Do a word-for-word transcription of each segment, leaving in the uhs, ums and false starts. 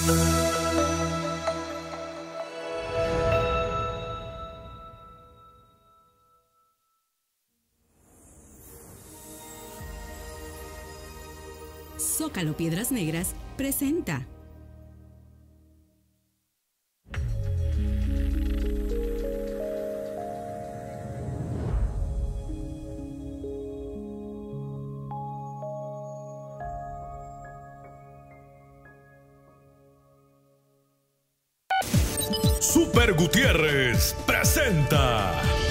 Zócalo Piedras Negras presenta. Super Gutiérrez presenta.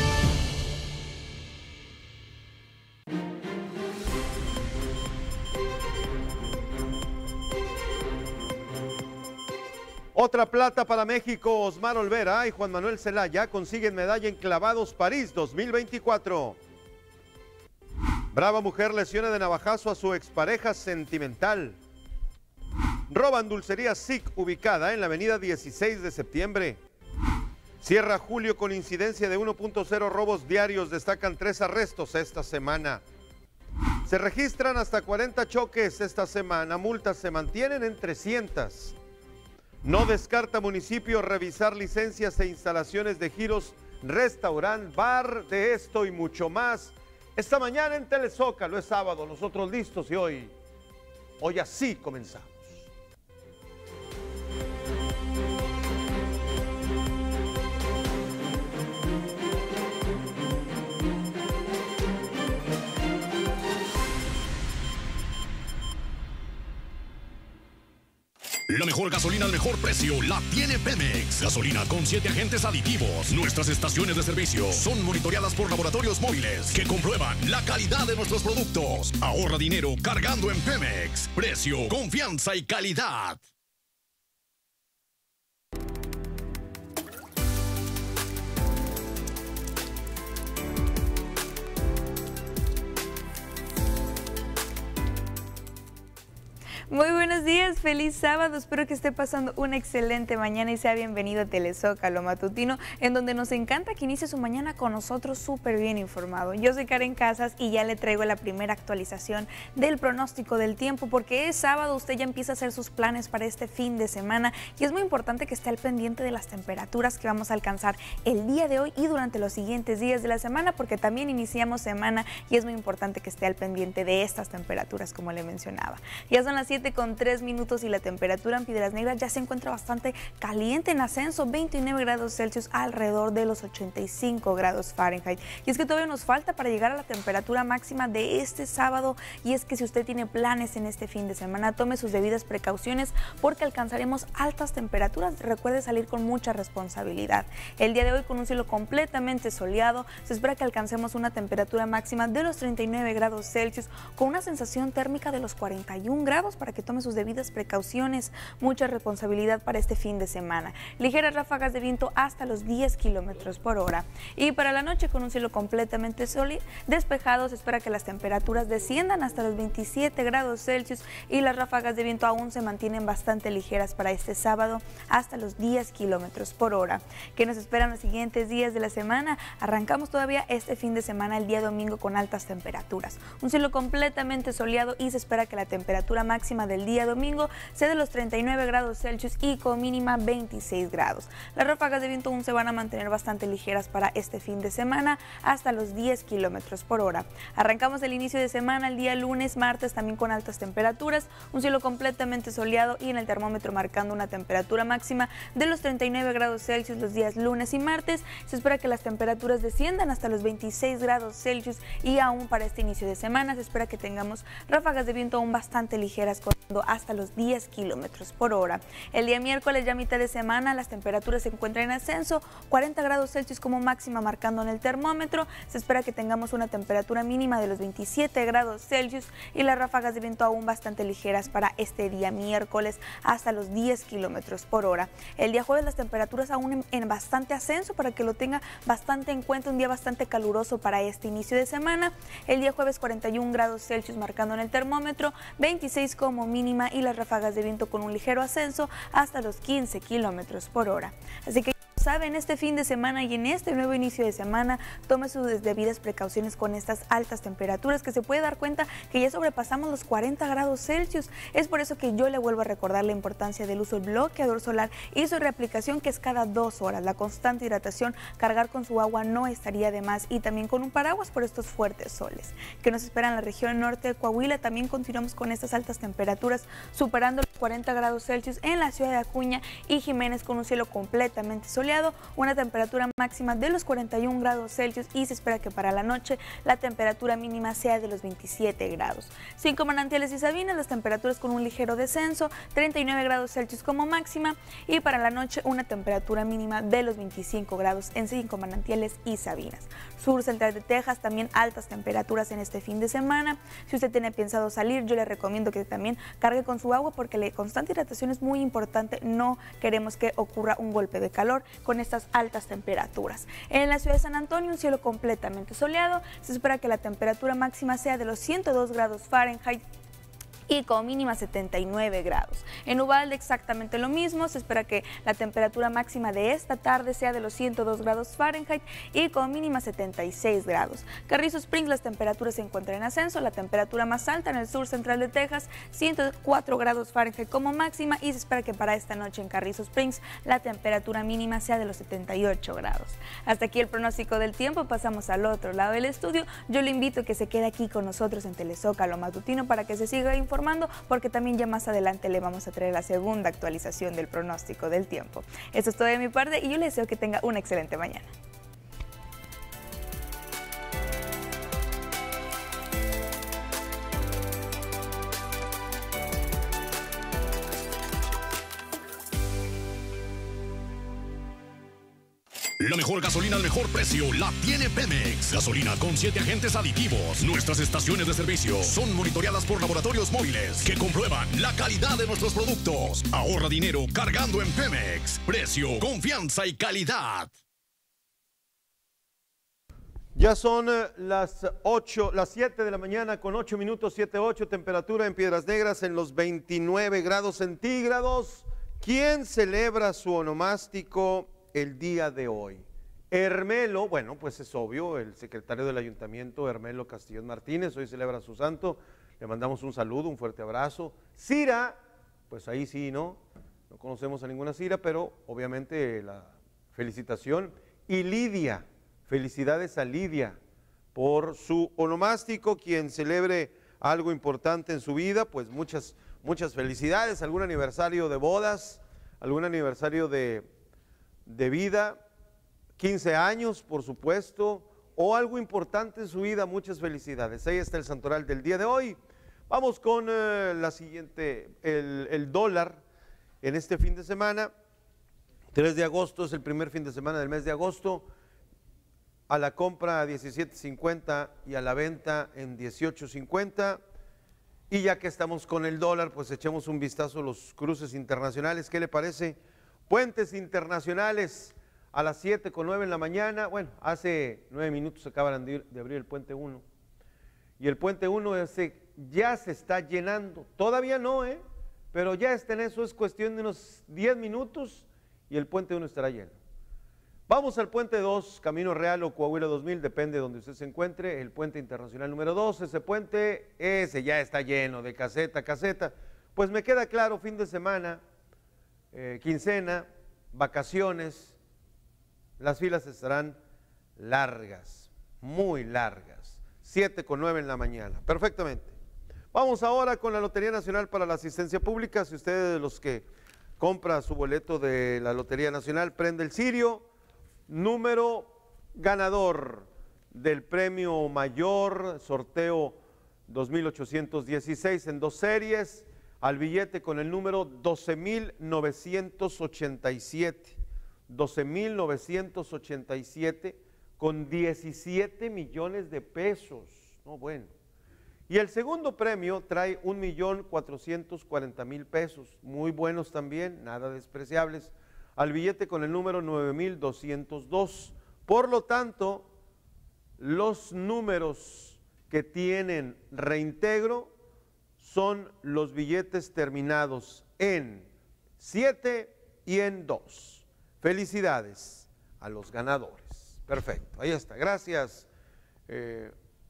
Otra plata para México. Osmar Olvera y Juan Manuel Zelaya consiguen medalla en clavados París dos mil veinticuatro. Brava mujer lesiona de navajazo a su expareja sentimental. Roban dulcería S I C ubicada en la avenida dieciséis de septiembre. Cierra julio con incidencia de uno punto cero robos diarios. Destacan tres arrestos esta semana. Se registran hasta cuarenta choques esta semana. Multas se mantienen en trescientas. No descarta municipio revisar licencias e instalaciones de giros, restaurante, bar, de esto y mucho más. Esta mañana en Telezócalo, es sábado, nosotros listos y hoy, hoy así comenzamos. La mejor gasolina al mejor precio la tiene Pemex. Gasolina con siete agentes aditivos. Nuestras estaciones de servicio son monitoreadas por laboratorios móviles que comprueban la calidad de nuestros productos. Ahorra dinero cargando en Pemex. Precio, confianza y calidad. Muy buenos días, feliz sábado, espero que esté pasando una excelente mañana y sea bienvenido a Telezócalo Matutino, en donde nos encanta que inicie su mañana con nosotros súper bien informado. Yo soy Karen Casas y ya le traigo la primera actualización del pronóstico del tiempo, porque es sábado, usted ya empieza a hacer sus planes para este fin de semana y es muy importante que esté al pendiente de las temperaturas que vamos a alcanzar el día de hoy y durante los siguientes días de la semana, porque también iniciamos semana y es muy importante que esté al pendiente de estas temperaturas, como le mencionaba. Ya son las siete con tres minutos y la temperatura en Piedras Negras ya se encuentra bastante caliente, en ascenso, veintinueve grados Celsius, alrededor de los ochenta y cinco grados Fahrenheit. Y es que todavía nos falta para llegar a la temperatura máxima de este sábado, y es que si usted tiene planes en este fin de semana, tome sus debidas precauciones porque alcanzaremos altas temperaturas. Recuerde salir con mucha responsabilidad. El día de hoy, con un cielo completamente soleado, se espera que alcancemos una temperatura máxima de los treinta y nueve grados Celsius, con una sensación térmica de los cuarenta y un grados, para que tome sus debidas precauciones. Mucha responsabilidad para este fin de semana. Ligeras ráfagas de viento hasta los diez kilómetros por hora. Y para la noche, con un cielo completamente sólido, despejado, se espera que las temperaturas desciendan hasta los veintisiete grados Celsius y las ráfagas de viento aún se mantienen bastante ligeras para este sábado hasta los diez kilómetros por hora. ¿Qué nos esperan los siguientes días de la semana? Arrancamos todavía este fin de semana, el día domingo, con altas temperaturas. Un cielo completamente soleado y se espera que la temperatura máxima del día domingo sea de los treinta y nueve grados Celsius y con mínima veintiséis grados. Las ráfagas de viento aún se van a mantener bastante ligeras para este fin de semana hasta los diez kilómetros por hora. Arrancamos el inicio de semana el día lunes, martes, también con altas temperaturas, un cielo completamente soleado y en el termómetro marcando una temperatura máxima de los treinta y nueve grados Celsius los días lunes y martes. Se espera que las temperaturas desciendan hasta los veintiséis grados Celsius y aún para este inicio de semana se espera que tengamos ráfagas de viento aún bastante ligeras hasta los diez kilómetros por hora. El día miércoles, ya mitad de semana, las temperaturas se encuentran en ascenso, cuarenta grados Celsius como máxima marcando en el termómetro. Se espera que tengamos una temperatura mínima de los veintisiete grados Celsius y las ráfagas de viento aún bastante ligeras para este día miércoles hasta los diez kilómetros por hora. El día jueves, las temperaturas aún en, en bastante ascenso, para que lo tenga bastante en cuenta, un día bastante caluroso para este inicio de semana. El día jueves, cuarenta y un grados Celsius marcando en el termómetro, veintiséis como mínima y las ráfagas de viento con un ligero ascenso hasta los quince kilómetros por hora. Así que sabe, en este fin de semana y en este nuevo inicio de semana, tome sus debidas precauciones con estas altas temperaturas, que se puede dar cuenta que ya sobrepasamos los cuarenta grados Celsius. Es por eso que yo le vuelvo a recordar la importancia del uso del bloqueador solar y su reaplicación, que es cada dos horas. La constante hidratación, cargar con su agua no estaría de más, y también con un paraguas por estos fuertes soles que nos esperan en la región norte de Coahuila. También continuamos con estas altas temperaturas, superando los cuarenta grados Celsius en la ciudad de Acuña y Jiménez, con un cielo completamente soleado, una temperatura máxima de los cuarenta y un grados Celsius, y se espera que para la noche la temperatura mínima sea de los veintisiete grados. Cinco Manantiales y Sabinas, las temperaturas con un ligero descenso, treinta y nueve grados Celsius como máxima, y para la noche una temperatura mínima de los veinticinco grados en Cinco Manantiales y Sabinas. Sur central de Texas, también altas temperaturas en este fin de semana. Si usted tiene pensado salir, yo le recomiendo que también cargue con su agua, porque la constante hidratación es muy importante. No queremos que ocurra un golpe de calor con estas altas temperaturas. En la ciudad de San Antonio, un cielo completamente soleado. Se espera que la temperatura máxima sea de los ciento dos grados Fahrenheit y como mínima setenta y nueve grados. En Uvalde exactamente lo mismo, se espera que la temperatura máxima de esta tarde sea de los ciento dos grados Fahrenheit y como mínima setenta y seis grados. Carrizo Springs, las temperaturas se encuentran en ascenso, la temperatura más alta en el sur central de Texas, ciento cuatro grados Fahrenheit como máxima, y se espera que para esta noche en Carrizo Springs la temperatura mínima sea de los setenta y ocho grados. Hasta aquí el pronóstico del tiempo. Pasamos al otro lado del estudio. Yo le invito a que se quede aquí con nosotros en Telezócalo Matutino para que se siga informando, porque también ya más adelante le vamos a traer la segunda actualización del pronóstico del tiempo. Eso es todo de mi parte y yo le deseo que tenga una excelente mañana. La mejor gasolina al mejor precio la tiene Pemex. Gasolina con siete agentes aditivos. Nuestras estaciones de servicio son monitoreadas por laboratorios móviles que comprueban la calidad de nuestros productos. Ahorra dinero cargando en Pemex. Precio, confianza y calidad. Ya son eh, las ocho, las siete de la mañana con ocho minutos, siete ocho, temperatura en Piedras Negras en los veintinueve grados centígrados. ¿Quién celebra su onomástico el día de hoy? Hermelo, bueno, pues es obvio, el secretario del ayuntamiento, Hermelo Castillón Martínez, hoy celebra su santo, le mandamos un saludo, un fuerte abrazo. Cira, pues ahí sí, ¿no? No conocemos a ninguna Cira, pero obviamente la felicitación. Y Lidia, felicidades a Lidia por su onomástico. Quien celebre algo importante en su vida, pues muchas, muchas felicidades, algún aniversario de bodas, algún aniversario de de vida, quince años, por supuesto, o algo importante en su vida, muchas felicidades. Ahí está el santoral del día de hoy. Vamos con eh, la siguiente, el, el dólar en este fin de semana. tres de agosto es el primer fin de semana del mes de agosto. A la compra a diecisiete cincuenta y a la venta en dieciocho cincuenta. Y ya que estamos con el dólar, pues echemos un vistazo a los cruces internacionales. ¿Qué le parece? Puentes internacionales a las siete con nueve en la mañana. Bueno, hace nueve minutos acaban de, de abrir el puente uno. Y el puente uno ese ya se está llenando. Todavía no, ¿eh? Pero ya está en eso, es cuestión de unos diez minutos y el puente uno estará lleno. Vamos al puente dos, Camino Real o Coahuila dos mil, depende de donde usted se encuentre. El puente internacional número dos, ese puente, ese ya está lleno de caseta a caseta. Pues me queda claro, fin de semana, Eh, quincena, vacaciones, las filas estarán largas, muy largas, siete con nueve en la mañana, perfectamente. Vamos ahora con la Lotería Nacional para la Asistencia Pública. Si usted es de los que compra su boleto de la Lotería Nacional, prende el cirio, número ganador del premio mayor, sorteo dos mil ochocientos dieciséis en dos series, al billete con el número doce mil novecientos ochenta y siete, doce mil novecientos ochenta y siete con diecisiete millones de pesos, no bueno. Y el segundo premio trae un millón cuatrocientos cuarenta mil pesos, muy buenos también, nada despreciables, al billete con el número nueve mil doscientos dos. Por lo tanto, los números que tienen reintegro son los billetes terminados en siete y en dos. Felicidades a los ganadores. Perfecto, ahí está. Gracias. Eh,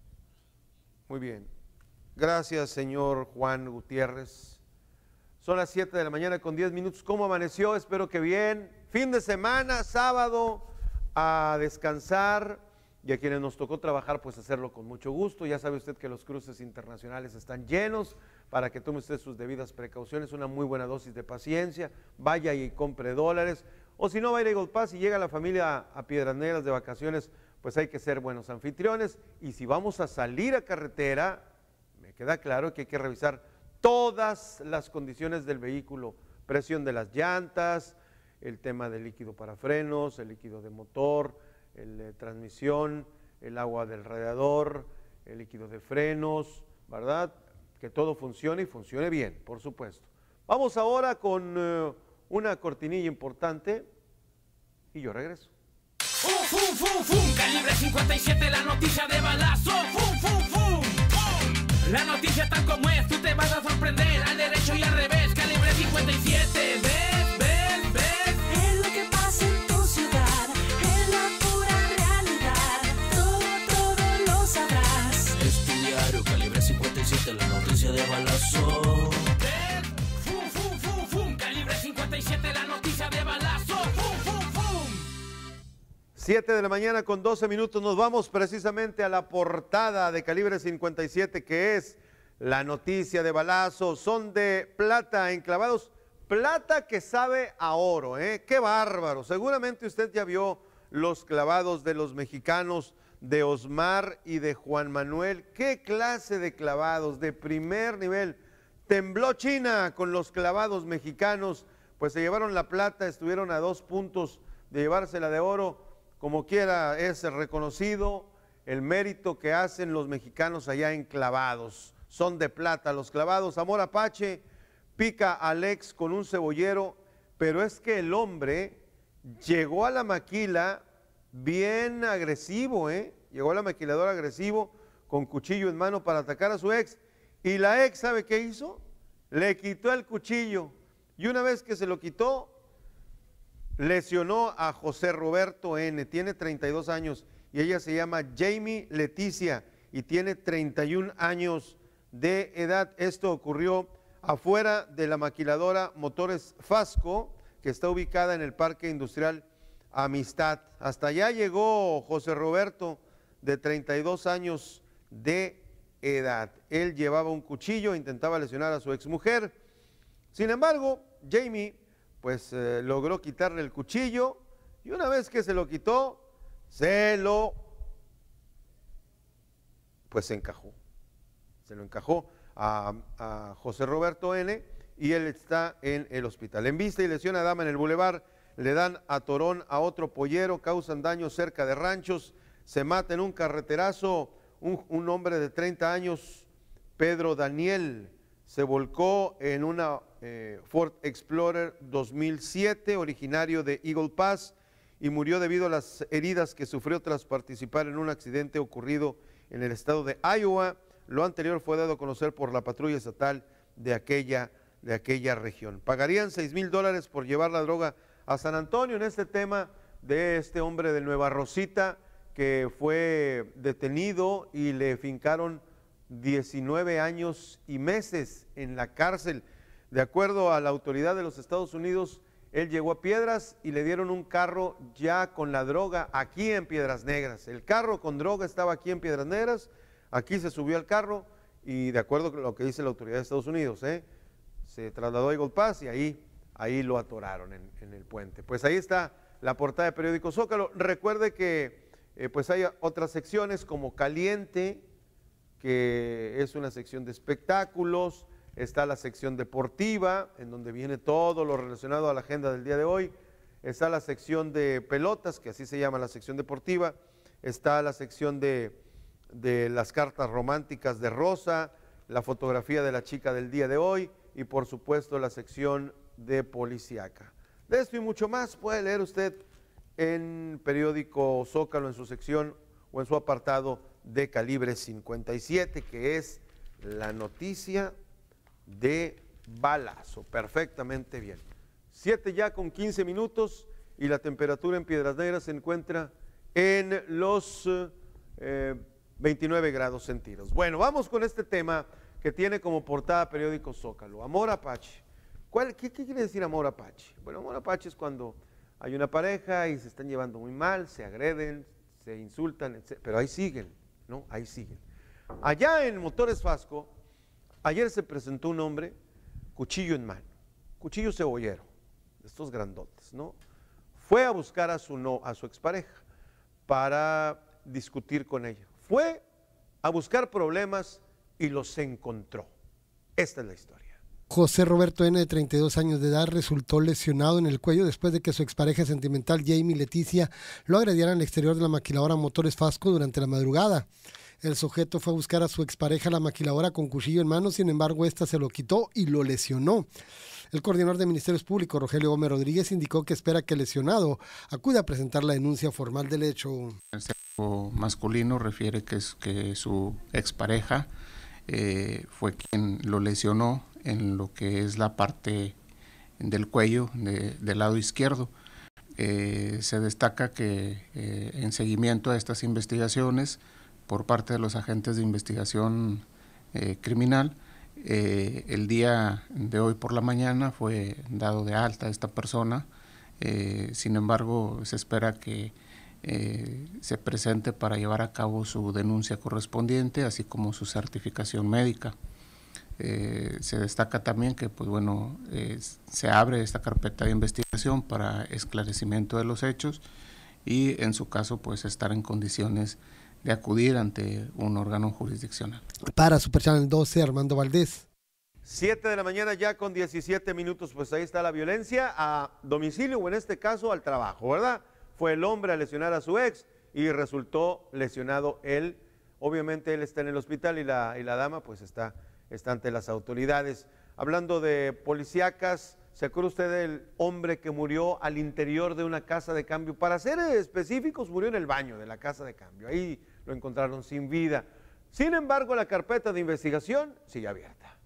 muy bien. Gracias, señor Juan Gutiérrez. Son las siete de la mañana con diez minutos. ¿Cómo amaneció? Espero que bien. Fin de semana, sábado, a descansar. Y a quienes nos tocó trabajar, pues hacerlo con mucho gusto. Ya sabe usted que los cruces internacionales están llenos. Para que tome usted sus debidas precauciones, una muy buena dosis de paciencia. Vaya y compre dólares. O si no, va a ir a Eagle Pass y llega la familia a Piedras Negras de vacaciones, pues hay que ser buenos anfitriones. Y si vamos a salir a carretera, me queda claro que hay que revisar todas las condiciones del vehículo, presión de las llantas, el tema del líquido para frenos, el líquido de motor, el de transmisión, el agua del radiador, el líquido de frenos, ¿verdad? Que todo funcione y funcione bien, por supuesto. Vamos ahora con uh, una cortinilla importante y yo regreso. ¡Fum, fum, fum, fum! Calibre cincuenta y siete, la noticia de balazo. ¡Fum, fum, fum! La noticia tal como es, tú te vas a sorprender al derecho y al revés. Calibre cincuenta y siete, ves, ves, ves. Es lo que pasa en tu ciudad, es la pura realidad. Todo, todo lo sabrás. Es tu diario, Calibre cincuenta y siete, la noticia de balazo. ¿Ves? ¡Fum, fum, fum, fum! Calibre cincuenta y siete, la noticia de balazo. ¡Fum, fum, fum! siete de la mañana con doce minutos, nos vamos precisamente a la portada de Calibre cincuenta y siete, que es la noticia de balazo. Son de plata enclavados, plata que sabe a oro, ¿eh? ¡Qué bárbaro! Seguramente usted ya vio los clavados de los mexicanos, de Osmar y de Juan Manuel. ¡Qué clase de clavados de primer nivel! Tembló China con los clavados mexicanos, pues se llevaron la plata, estuvieron a dos puntos de llevársela de oro. Como quiera, es reconocido el mérito que hacen los mexicanos allá en clavados. Son de plata los clavados. Amor Apache pica a Alex con un cebollero, pero es que el hombre llegó a la maquila bien agresivo, ¿eh? Llegó a la maquiladora agresivo, con cuchillo en mano para atacar a su ex. Y la ex, ¿sabe qué hizo? Le quitó el cuchillo. Y una vez que se lo quitó, lesionó a José Roberto N., tiene treinta y dos años, y ella se llama Jamie Leticia y tiene treinta y un años de edad. Esto ocurrió afuera de la maquiladora Motores Fasco, que está ubicada en el Parque Industrial Amistad. Hasta allá llegó José Roberto, de treinta y dos años de edad. Él llevaba un cuchillo, intentaba lesionar a su exmujer. Sin embargo, Jamie pues eh, logró quitarle el cuchillo, y una vez que se lo quitó, se lo, pues se encajó, se lo encajó a, a José Roberto N., y él está en el hospital. En vista y lesión a dama en el bulevar, le dan atorón a otro pollero, causan daños cerca de ranchos, se mata en un carreterazo un, un hombre de treinta años, Pedro Daniel, se volcó en una eh, Ford Explorer dos mil siete, originario de Eagle Pass, y murió debido a las heridas que sufrió tras participar en un accidente ocurrido en el estado de Iowa. Lo anterior fue dado a conocer por la patrulla estatal de aquella, de aquella región. Pagarían seis mil dólares por llevar la droga a San Antonio. En este tema de este hombre de Nueva Rosita, que fue detenido y le fincaron diecinueve años y meses en la cárcel. De acuerdo a la autoridad de los Estados Unidos, él llegó a Piedras y le dieron un carro ya con la droga aquí en Piedras Negras. El carro con droga estaba aquí en Piedras Negras, aquí se subió al carro y, de acuerdo con lo que dice la autoridad de Estados Unidos, ¿eh? se trasladó a Eagle Pass y ahí, ahí lo atoraron en, en el puente. Pues ahí está la portada de Periódico Zócalo. Recuerde que eh, pues hay otras secciones como Caliente, que es una sección de espectáculos, está la sección deportiva, en donde viene todo lo relacionado a la agenda del día de hoy, está la sección de pelotas, que así se llama la sección deportiva, está la sección de, de las cartas románticas de Rosa, la fotografía de la chica del día de hoy, y por supuesto la sección de policíaca. De esto y mucho más puede leer usted en Periódico Zócalo, en su sección o en su apartado de Calibre cincuenta y siete, que es la noticia de balazo. Perfectamente bien. Siete ya con quince minutos, y la temperatura en Piedras Negras se encuentra en los eh, veintinueve grados centígrados. Bueno, vamos con este tema que tiene como portada periódico Zócalo, amor apache. ¿Cuál, qué, ¿Qué quiere decir amor apache? Bueno, amor apache es cuando hay una pareja y se están llevando muy mal, se agreden, se insultan, etcétera, pero ahí siguen, ¿no? Ahí siguen. Allá en Motores Fasco, ayer se presentó un hombre, cuchillo en mano, cuchillo cebollero, de estos grandotes, ¿no? Fue a buscar a su, no, a su expareja para discutir con ella. Fue a buscar problemas y los encontró. Esta es la historia. José Roberto N., de treinta y dos años de edad, resultó lesionado en el cuello después de que su expareja sentimental, Jamie Leticia, lo agrediera en el exterior de la maquiladora Motores Fasco durante la madrugada. El sujeto fue a buscar a su expareja a la maquiladora con cuchillo en mano, sin embargo, esta se lo quitó y lo lesionó. El coordinador de Ministerios Públicos, Rogelio Gómez Rodríguez, indicó que espera que el lesionado acuda a presentar la denuncia formal del hecho. El sexo masculino refiere que, es, que su expareja eh, fue quien lo lesionó en lo que es la parte del cuello de, del lado izquierdo. Eh, se destaca que eh, en seguimiento a estas investigaciones por parte de los agentes de investigación eh, criminal, eh, el día de hoy por la mañana fue dado de alta a esta persona, eh, sin embargo se espera que eh, se presente para llevar a cabo su denuncia correspondiente, así como su certificación médica. Eh, se destaca también que pues bueno eh, se abre esta carpeta de investigación para esclarecimiento de los hechos y en su caso pues estar en condiciones de acudir ante un órgano jurisdiccional. Para Super Channel doce, Armando Valdés. siete de la mañana ya con diecisiete minutos, pues ahí está la violencia a domicilio o en este caso al trabajo, ¿verdad? Fue el hombre a lesionar a su ex y resultó lesionado él. Obviamente él está en el hospital y la, y la dama pues está está ante las autoridades. Hablando de policíacas, ¿se acuerda usted del hombre que murió al interior de una casa de cambio? Para ser específicos, murió en el baño de la casa de cambio. Ahí lo encontraron sin vida. Sin embargo, la carpeta de investigación sigue abierta.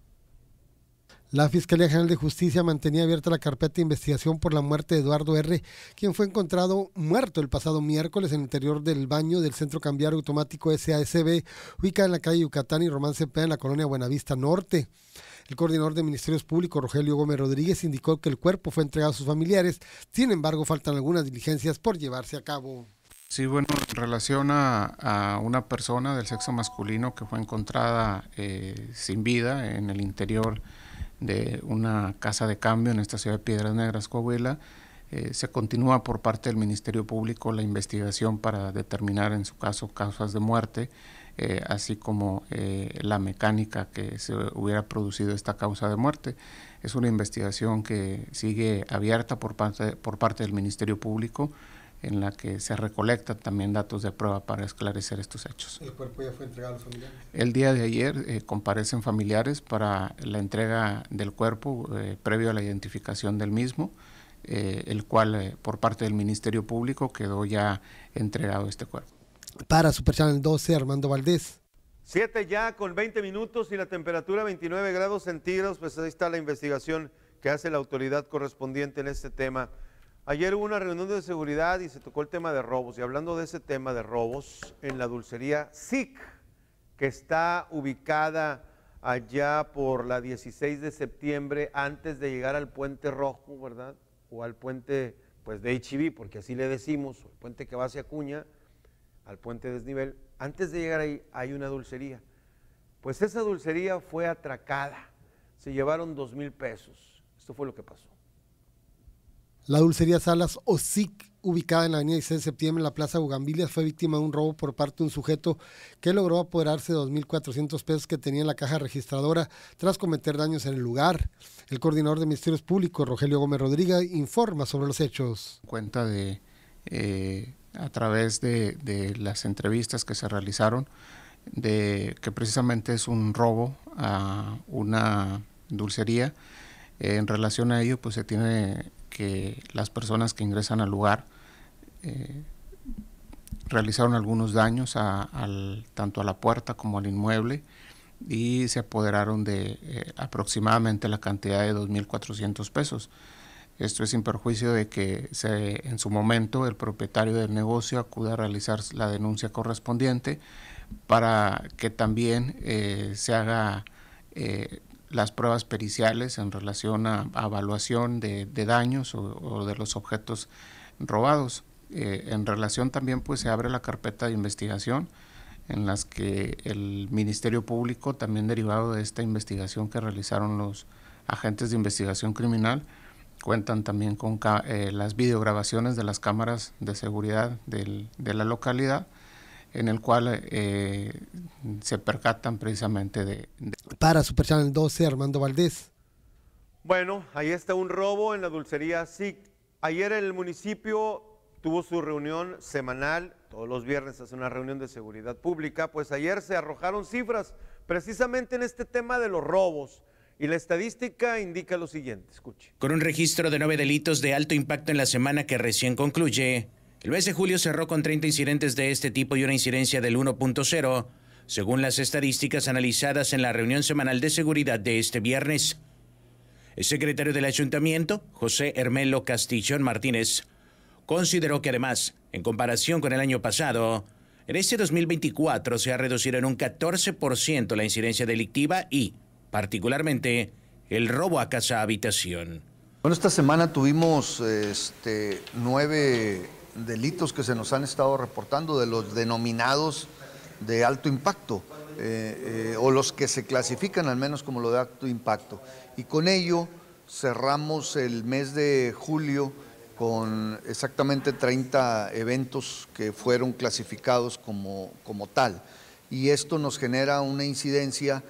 La Fiscalía General de Justicia mantenía abierta la carpeta de investigación por la muerte de Eduardo R., quien fue encontrado muerto el pasado miércoles en el interior del baño del Centro Cambiario Automático S A S B, ubicado en la calle Yucatán y Román Cepeda, en la colonia Buenavista Norte. El coordinador de Ministerios Públicos, Rogelio Gómez Rodríguez, indicó que el cuerpo fue entregado a sus familiares, sin embargo, faltan algunas diligencias por llevarse a cabo. Sí, bueno, en relación a, a una persona del sexo masculino que fue encontrada eh, sin vida en el interior de una casa de cambio en esta ciudad de Piedras Negras, Coahuila, eh, se continúa por parte del Ministerio Público la investigación para determinar en su caso causas de muerte, eh, así como eh, la mecánica que se hubiera producido esta causa de muerte. Es una investigación que sigue abierta por parte, por parte del Ministerio Público, en la que se recolectan también datos de prueba para esclarecer estos hechos. ¿El cuerpo ya fue entregado a los familiares? El día de ayer eh, comparecen familiares para la entrega del cuerpo eh, previo a la identificación del mismo, eh, el cual eh, por parte del Ministerio Público quedó ya entregado este cuerpo. Para Super Channel doce, Armando Valdés. siete ya con veinte minutos y la temperatura veintinueve grados centígrados, pues ahí está la investigación que hace la autoridad correspondiente en este tema. Ayer hubo una reunión de seguridad y se tocó el tema de robos. Y hablando de ese tema de robos, en la dulcería S I C, que está ubicada allá por la dieciséis de septiembre, antes de llegar al Puente Rojo, ¿verdad? O al puente pues de H E B, porque así le decimos, el puente que va hacia Acuña, al puente desnivel. Antes de llegar ahí hay una dulcería. Pues esa dulcería fue atracada. Se llevaron dos mil pesos. Esto fue lo que pasó. La dulcería Salas o S I C, ubicada en la avenida dieciséis de septiembre en la Plaza Bugambilias, fue víctima de un robo por parte de un sujeto que logró apoderarse de dos mil cuatrocientos pesos que tenía en la caja registradora tras cometer daños en el lugar. El coordinador de Ministerios Públicos, Rogelio Gómez Rodríguez, informa sobre los hechos. Cuenta de, eh, a través de, de las entrevistas que se realizaron, de que precisamente es un robo a una dulcería. Eh, en relación a ello, pues se tiene que las personas que ingresan al lugar eh, realizaron algunos daños a, al, tanto a la puerta como al inmueble y se apoderaron de eh, aproximadamente la cantidad de dos mil cuatrocientos pesos. Esto es sin perjuicio de que se, en su momento el propietario del negocio acuda a realizar la denuncia correspondiente para que también eh, se haga eh, las pruebas periciales en relación a, a evaluación de, de daños o, o de los objetos robados. Eh, en relación también pues se abre la carpeta de investigación en las que el Ministerio Público, también derivado de esta investigación que realizaron los agentes de investigación criminal, cuentan también con eh, las videograbaciones de las cámaras de seguridad del, de la localidad, en el cual eh, se percatan precisamente de, de... Para Super Channel doce, Armando Valdés. Bueno, ahí está un robo en la dulcería S I C. Ayer el municipio tuvo su reunión semanal, todos los viernes hace una reunión de seguridad pública, pues ayer se arrojaron cifras precisamente en este tema de los robos. Y la estadística indica lo siguiente, escuche. Con un registro de nueve delitos de alto impacto en la semana que recién concluye, el mes de julio cerró con treinta incidentes de este tipo y una incidencia del uno punto cero, según las estadísticas analizadas en la reunión semanal de seguridad de este viernes. El secretario del ayuntamiento, José Hermelo Castillón Martínez, consideró que además, en comparación con el año pasado, en este dos mil veinticuatro se ha reducido en un catorce por ciento la incidencia delictiva y, particularmente, el robo a casa habitación. Bueno, esta semana tuvimos este, nueve delitos que se nos han estado reportando de los denominados de alto impacto, eh, eh, o los que se clasifican al menos como lo de alto impacto. Y con ello cerramos el mes de julio con exactamente treinta eventos que fueron clasificados como, como tal. Y esto nos genera una incidencia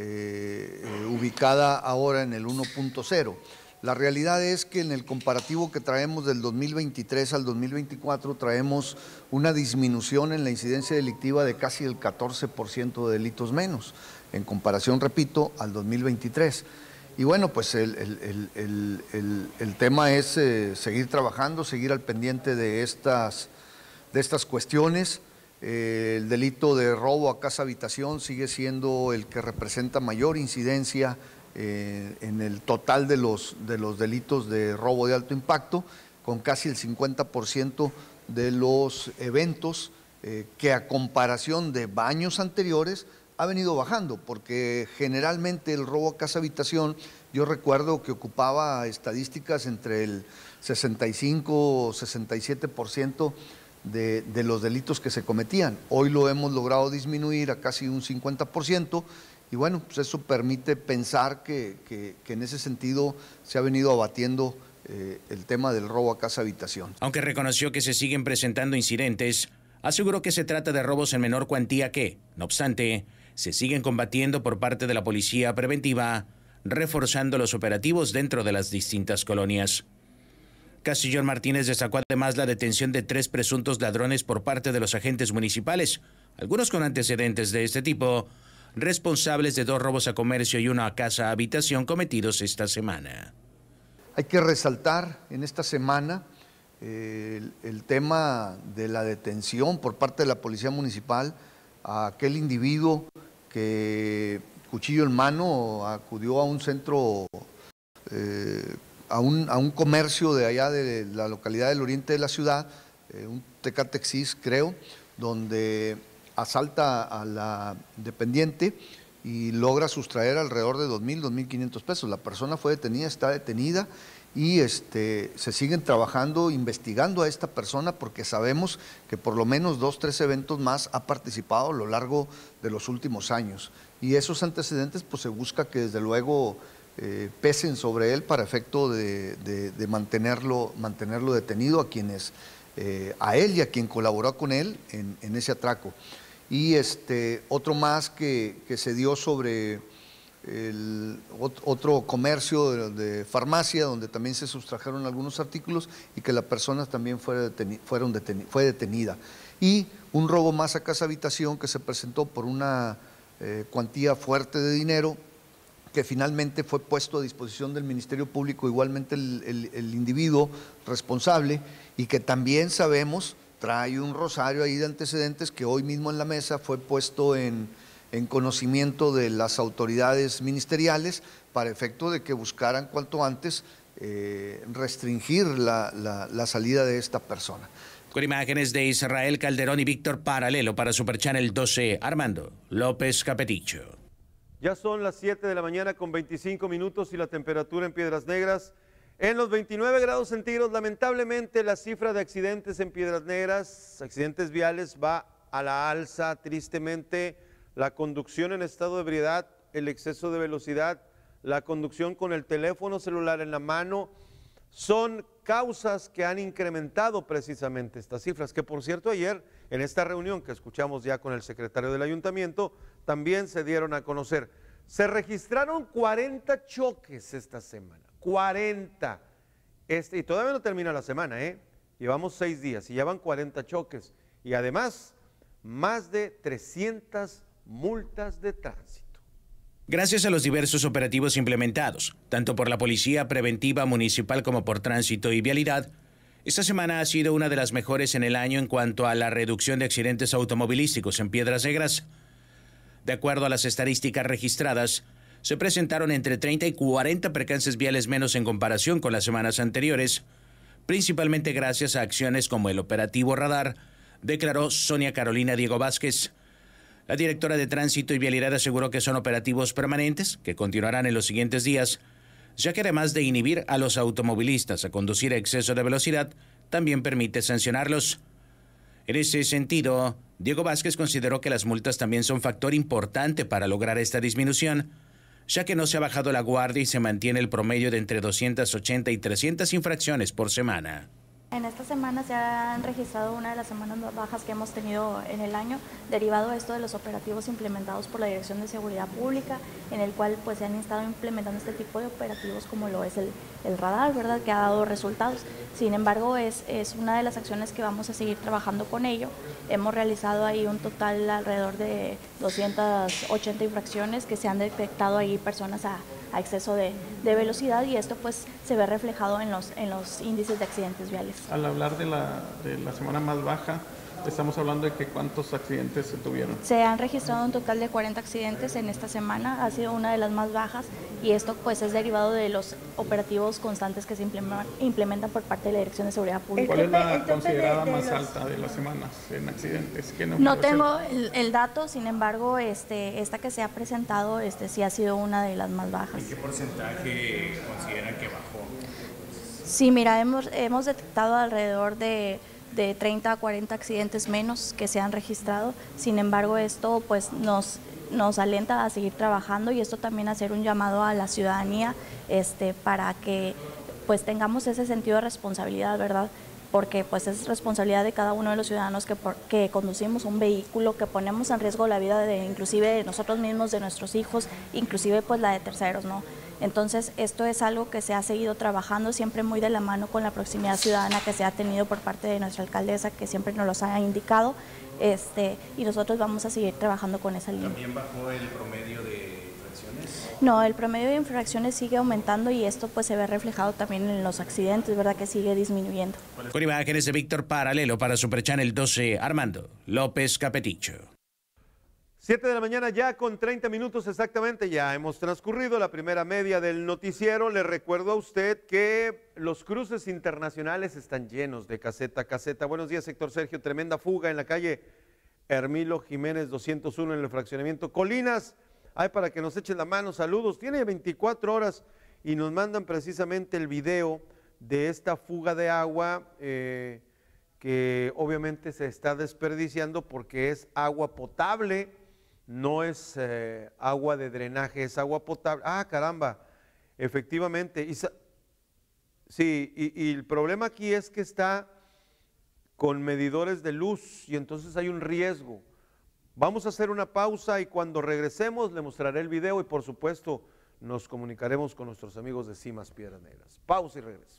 Eh, eh, ubicada ahora en el uno punto cero. La realidad es que en el comparativo que traemos del dos mil veintitrés al dos mil veinticuatro traemos una disminución en la incidencia delictiva de casi el catorce por ciento de delitos menos, en comparación, repito, al dos mil veintitrés. Y bueno, pues el, el, el, el, el, el tema es eh, seguir trabajando, seguir al pendiente de estas, de estas cuestiones. Eh, el delito de robo a casa habitación sigue siendo el que representa mayor incidencia eh, en el total de los, de los delitos de robo de alto impacto, con casi el cincuenta por ciento de los eventos eh, que a comparación de años anteriores ha venido bajando, porque generalmente el robo a casa habitación, yo recuerdo que ocupaba estadísticas entre el sesenta y cinco o sesenta y siete por ciento De, de los delitos que se cometían. Hoy lo hemos logrado disminuir a casi un cincuenta por ciento y bueno, pues eso permite pensar que, que, que en ese sentido se ha venido abatiendo eh, el tema del robo a casa habitación. Aunque reconoció que se siguen presentando incidentes, aseguró que se trata de robos en menor cuantía que, no obstante, se siguen combatiendo por parte de la policía preventiva, reforzando los operativos dentro de las distintas colonias. Castillón Martínez destacó además la detención de tres presuntos ladrones por parte de los agentes municipales, algunos con antecedentes de este tipo, responsables de dos robos a comercio y uno a casa habitación cometidos esta semana. Hay que resaltar en esta semana eh, el, el tema de la detención por parte de la Policía Municipal a aquel individuo que, cuchillo en mano, acudió a un centro eh, A un, a un comercio de allá de la localidad del oriente de la ciudad, eh, un Tecatexis creo, donde asalta a la dependiente y logra sustraer alrededor de dos mil, dos mil quinientos pesos. La persona fue detenida, está detenida y este, se siguen trabajando, investigando a esta persona porque sabemos que por lo menos dos, tres eventos más ha participado a lo largo de los últimos años. Y esos antecedentes pues se busca que desde luego Eh, pesen sobre él para efecto de, de, de mantenerlo, mantenerlo detenido a quienes, eh, a él y a quien colaboró con él en, en ese atraco. Y este, otro más que, que se dio sobre el, otro comercio de, de farmacia donde también se sustrajeron algunos artículos y que la persona también fuera deteni, fueron deteni, fue detenida. Y un robo más a casa habitación que se presentó por una eh, cuantía fuerte de dinero, que finalmente fue puesto a disposición del Ministerio Público, igualmente el, el, el individuo responsable, y que también sabemos trae un rosario ahí de antecedentes que hoy mismo en la mesa fue puesto en, en conocimiento de las autoridades ministeriales para efecto de que buscaran cuanto antes eh, restringir la, la, la salida de esta persona. Con imágenes de Israel Calderón y Víctor Paralelo para Super Channel doce, Armando López Capeticho. Ya son las siete de la mañana con veinticinco minutos y la temperatura en Piedras Negras en los veintinueve grados centígrados. Lamentablemente la cifra de accidentes en Piedras Negras, accidentes viales, va a la alza. Tristemente, la conducción en estado de ebriedad, el exceso de velocidad, la conducción con el teléfono celular en la mano, son causas que han incrementado precisamente estas cifras, que por cierto ayer en esta reunión que escuchamos ya con el secretario del ayuntamiento, también se dieron a conocer. Se registraron cuarenta choques esta semana, cuarenta, este, y todavía no termina la semana, ¿eh? Llevamos seis días y ya van cuarenta choques, y además más de trescientas multas de tránsito. Gracias a los diversos operativos implementados, tanto por la Policía Preventiva Municipal como por Tránsito y Vialidad, esta semana ha sido una de las mejores en el año en cuanto a la reducción de accidentes automovilísticos en Piedras Negras. De acuerdo a las estadísticas registradas, se presentaron entre treinta y cuarenta percances viales menos en comparación con las semanas anteriores, principalmente gracias a acciones como el operativo Radar, declaró Sonia Carolina Diego Vázquez. La directora de Tránsito y Vialidad aseguró que son operativos permanentes que continuarán en los siguientes días, ya que además de inhibir a los automovilistas a conducir a exceso de velocidad, también permite sancionarlos. En ese sentido, Diego Vázquez consideró que las multas también son factor importante para lograr esta disminución, ya que no se ha bajado la guardia y se mantiene el promedio de entre doscientas ochenta y trescientas infracciones por semana. En esta semana se han registrado una de las semanas más bajas que hemos tenido en el año, derivado de esto de los operativos implementados por la Dirección de Seguridad Pública, en el cual pues se han estado implementando este tipo de operativos como lo es el, el radar, ¿verdad?, que ha dado resultados. Sin embargo, es, es una de las acciones que vamos a seguir trabajando con ello. Hemos realizado ahí un total alrededor de doscientas ochenta infracciones que se han detectado ahí personas a a exceso de, de velocidad, y esto pues se ve reflejado en los, en los índices de accidentes viales. Al hablar de la, de la semana más baja, estamos hablando de que cuántos accidentes se tuvieron. Se han registrado un total de cuarenta accidentes en esta semana, ha sido una de las más bajas, y esto pues es derivado de los operativos constantes que se implementan, implementan por parte de la Dirección de Seguridad Pública. ¿Cuál es la considerada de, de más los... alta de las semanas en accidentes? ¿Qué no tengo el, el dato, sin embargo, este, esta que se ha presentado este, sí ha sido una de las más bajas. ¿En qué porcentaje consideran que bajó? Sí, mira, hemos, hemos detectado alrededor de de treinta a cuarenta accidentes menos que se han registrado. Sin embargo, esto pues nos, nos alenta a seguir trabajando, y esto también hacer un llamado a la ciudadanía este, para que pues tengamos ese sentido de responsabilidad, ¿verdad? Porque pues es responsabilidad de cada uno de los ciudadanos que, por, que conducimos un vehículo, que ponemos en riesgo la vida de inclusive de nosotros mismos, de nuestros hijos, inclusive pues la de terceros, ¿no? Entonces, esto es algo que se ha seguido trabajando siempre muy de la mano con la proximidad ciudadana que se ha tenido por parte de nuestra alcaldesa, que siempre nos los ha indicado, este, y nosotros vamos a seguir trabajando con esa línea. ¿También bajó el promedio de infracciones? No, el promedio de infracciones sigue aumentando, y esto pues se ve reflejado también en los accidentes, ¿verdad?, que sigue disminuyendo. Con imágenes de Víctor Paralelo para Super Channel doce, Armando López Capeticho. siete de la mañana ya con treinta minutos exactamente, ya hemos transcurrido la primera media del noticiero. Le recuerdo a usted que los cruces internacionales están llenos de caseta a caseta. Buenos días, Héctor Sergio. Tremenda fuga en la calle Hermilo Jiménez doscientos uno en el fraccionamiento Colinas. Ay, para que nos echen la mano, saludos. Tiene veinticuatro horas y nos mandan precisamente el video de esta fuga de agua eh, que obviamente se está desperdiciando porque es agua potable. No es eh, agua de drenaje, es agua potable. Ah, caramba, efectivamente. Y, sí, y, y el problema aquí es que está con medidores de luz y entonces hay un riesgo. Vamos a hacer una pausa y cuando regresemos le mostraré el video y por supuesto nos comunicaremos con nuestros amigos de CIMAS Piedras Negras. Pausa y regreso.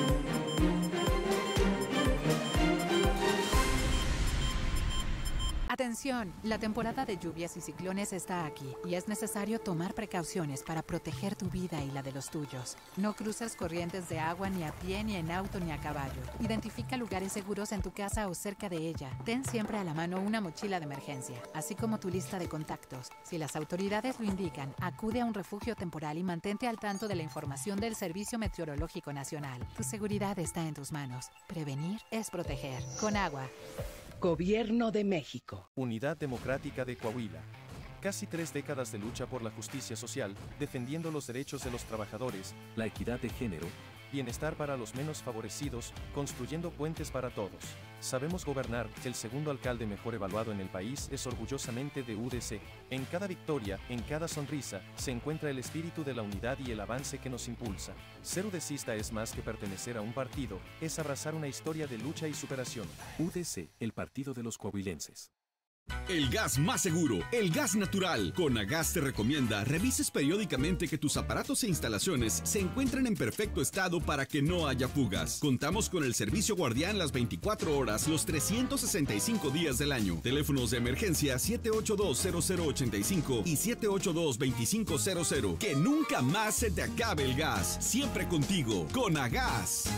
A Atención, la temporada de lluvias y ciclones está aquí y es necesario tomar precauciones para proteger tu vida y la de los tuyos. No cruces corrientes de agua ni a pie, ni en auto, ni a caballo. Identifica lugares seguros en tu casa o cerca de ella. Ten siempre a la mano una mochila de emergencia, así como tu lista de contactos. Si las autoridades lo indican, acude a un refugio temporal y mantente al tanto de la información del Servicio Meteorológico Nacional. Tu seguridad está en tus manos. Prevenir es proteger. Con agua. Gobierno de México. Unidad Democrática de Coahuila. Casi tres décadas de lucha por la justicia social, defendiendo los derechos de los trabajadores, la equidad de género, bienestar para los menos favorecidos, construyendo puentes para todos. Sabemos gobernar. El segundo alcalde mejor evaluado en el país es orgullosamente de U D C. En cada victoria, en cada sonrisa, se encuentra el espíritu de la unidad y el avance que nos impulsa. Ser udecista es más que pertenecer a un partido, es abrazar una historia de lucha y superación. U D C, el partido de los coahuilenses. El gas más seguro, el gas natural. Conagas te recomienda revises periódicamente que tus aparatos e instalaciones se encuentren en perfecto estado para que no haya fugas. Contamos con el servicio guardián las veinticuatro horas, los trescientos sesenta y cinco días del año. Teléfonos de emergencia siete ocho dos cero cero ocho cinco y siete ocho dos dos cinco cero cero. Que nunca más se te acabe el gas. Siempre contigo, Conagas.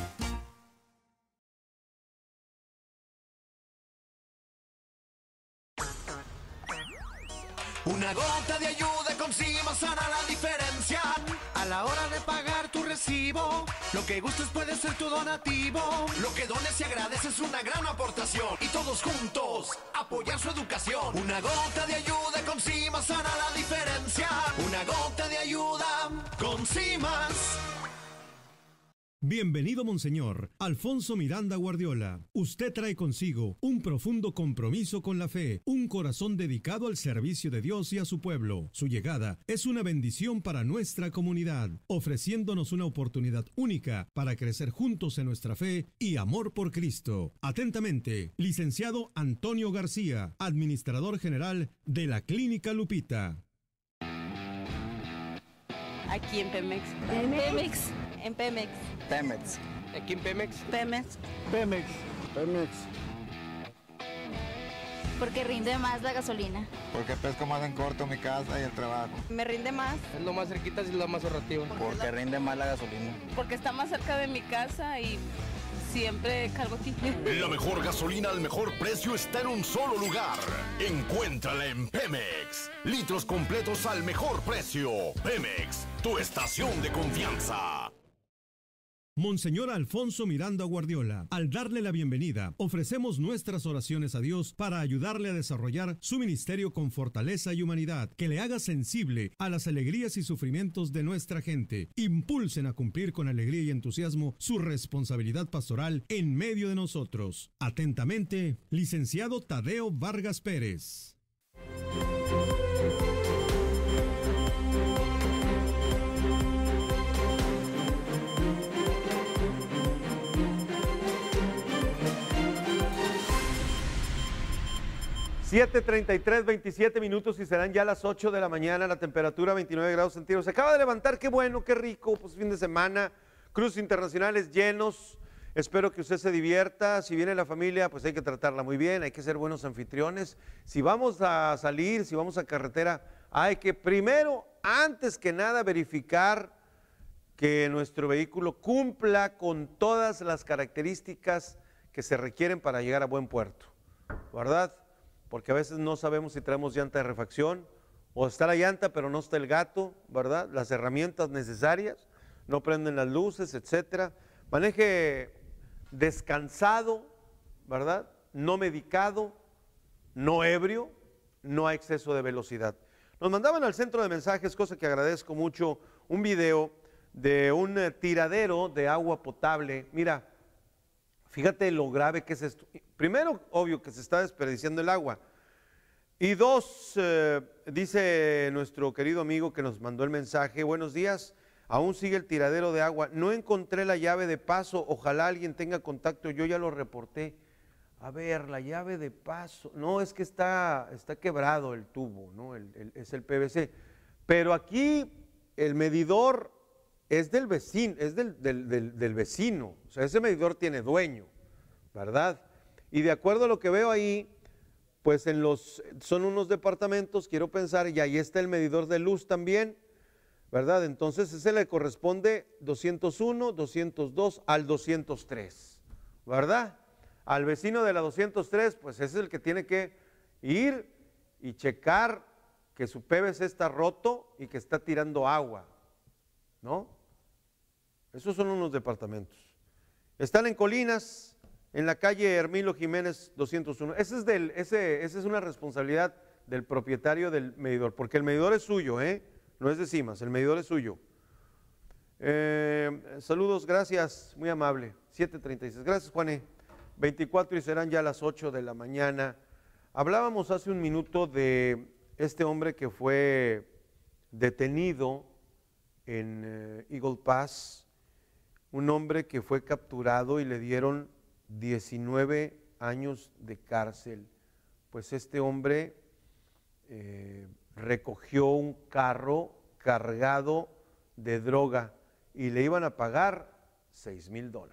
Una gota de ayuda con Cimas hará la diferencia. A la hora de pagar tu recibo, lo que gustes puede ser tu donativo. Lo que dones y agradeces es una gran aportación. Y todos juntos, apoyar su educación. Una gota de ayuda con Cimas hará la diferencia. Una gota de ayuda con Cimas. Bienvenido, Monseñor Alfonso Miranda Guardiola. Usted trae consigo un profundo compromiso con la fe, un corazón dedicado al servicio de Dios y a su pueblo. Su llegada es una bendición para nuestra comunidad, ofreciéndonos una oportunidad única para crecer juntos en nuestra fe y amor por Cristo. Atentamente, licenciado Antonio García, administrador general de la Clínica Lupita. Aquí en Pemex. En Pemex. En Pemex. Pemex. Aquí en Pemex. Pemex. Pemex. Pemex. Porque rinde más la gasolina. Porque pesco más en corto mi casa y el trabajo. Me rinde más. Es lo más cerquita, es lo más ahorrativo. Porque rinde más la gasolina. Porque está más cerca de mi casa y siempre cargo aquí. La mejor gasolina al mejor precio está en un solo lugar. Encuéntrala en Pemex. Litros completos al mejor precio. Pemex, tu estación de confianza. Monseñor Alfonso Miranda Guardiola, al darle la bienvenida, ofrecemos nuestras oraciones a Dios para ayudarle a desarrollar su ministerio con fortaleza y humanidad, que le haga sensible a las alegrías y sufrimientos de nuestra gente. Impulsen a cumplir con alegría y entusiasmo su responsabilidad pastoral en medio de nosotros. Atentamente, licenciado Tadeo Vargas Pérez. siete treinta y tres, veintisiete minutos y serán ya las ocho de la mañana, la temperatura veintinueve grados centígrados. Se acaba de levantar, qué bueno, qué rico, pues fin de semana, cruces internacionales llenos. Espero que usted se divierta. Si viene la familia, pues hay que tratarla muy bien, hay que ser buenos anfitriones. Si vamos a salir, si vamos a carretera, hay que primero, antes que nada, verificar que nuestro vehículo cumpla con todas las características que se requieren para llegar a buen puerto, ¿verdad? Porque a veces no sabemos si traemos llanta de refacción, o está la llanta pero no está el gato, ¿verdad? Las herramientas necesarias, no prenden las luces, etcétera. Maneje descansado, ¿verdad? No medicado, no ebrio, no a exceso de velocidad. Nos mandaban al centro de mensajes, cosa que agradezco mucho, un video de un tiradero de agua potable. Mira, fíjate lo grave que es esto. Primero, obvio que se está desperdiciando el agua. Y dos, eh, dice nuestro querido amigo que nos mandó el mensaje, buenos días, aún sigue el tiradero de agua. No encontré la llave de paso, ojalá alguien tenga contacto, yo ya lo reporté. A ver, la llave de paso, no, es que está, está quebrado el tubo, ¿no? El, el, es el P V C. Pero aquí el medidor es del vecino, es del, del, del, del vecino, o sea, ese medidor tiene dueño, ¿verdad? Y de acuerdo a lo que veo ahí, pues en los, son unos departamentos, quiero pensar, y ahí está el medidor de luz también, ¿verdad? Entonces ese le corresponde doscientos uno, doscientos dos al doscientos tres, ¿verdad? Al vecino de la doscientos tres, pues ese es el que tiene que ir y checar que su P V C está roto y que está tirando agua, ¿no? Esos son unos departamentos. Están en Colinas, en la calle Hermilo Jiménez doscientos uno. Ese es, del, ese, ese es una responsabilidad del propietario del medidor, porque el medidor es suyo, ¿eh? No es de CIMAS, el medidor es suyo. Eh, saludos, gracias, muy amable. siete treinta y seis, gracias, Juané. veinticuatro y serán ya las ocho de la mañana. Hablábamos hace un minuto de este hombre que fue detenido en eh, Eagle Pass, un hombre que fue capturado y le dieron diecinueve años de cárcel. Pues este hombre eh, recogió un carro cargado de droga y le iban a pagar seis mil dólares.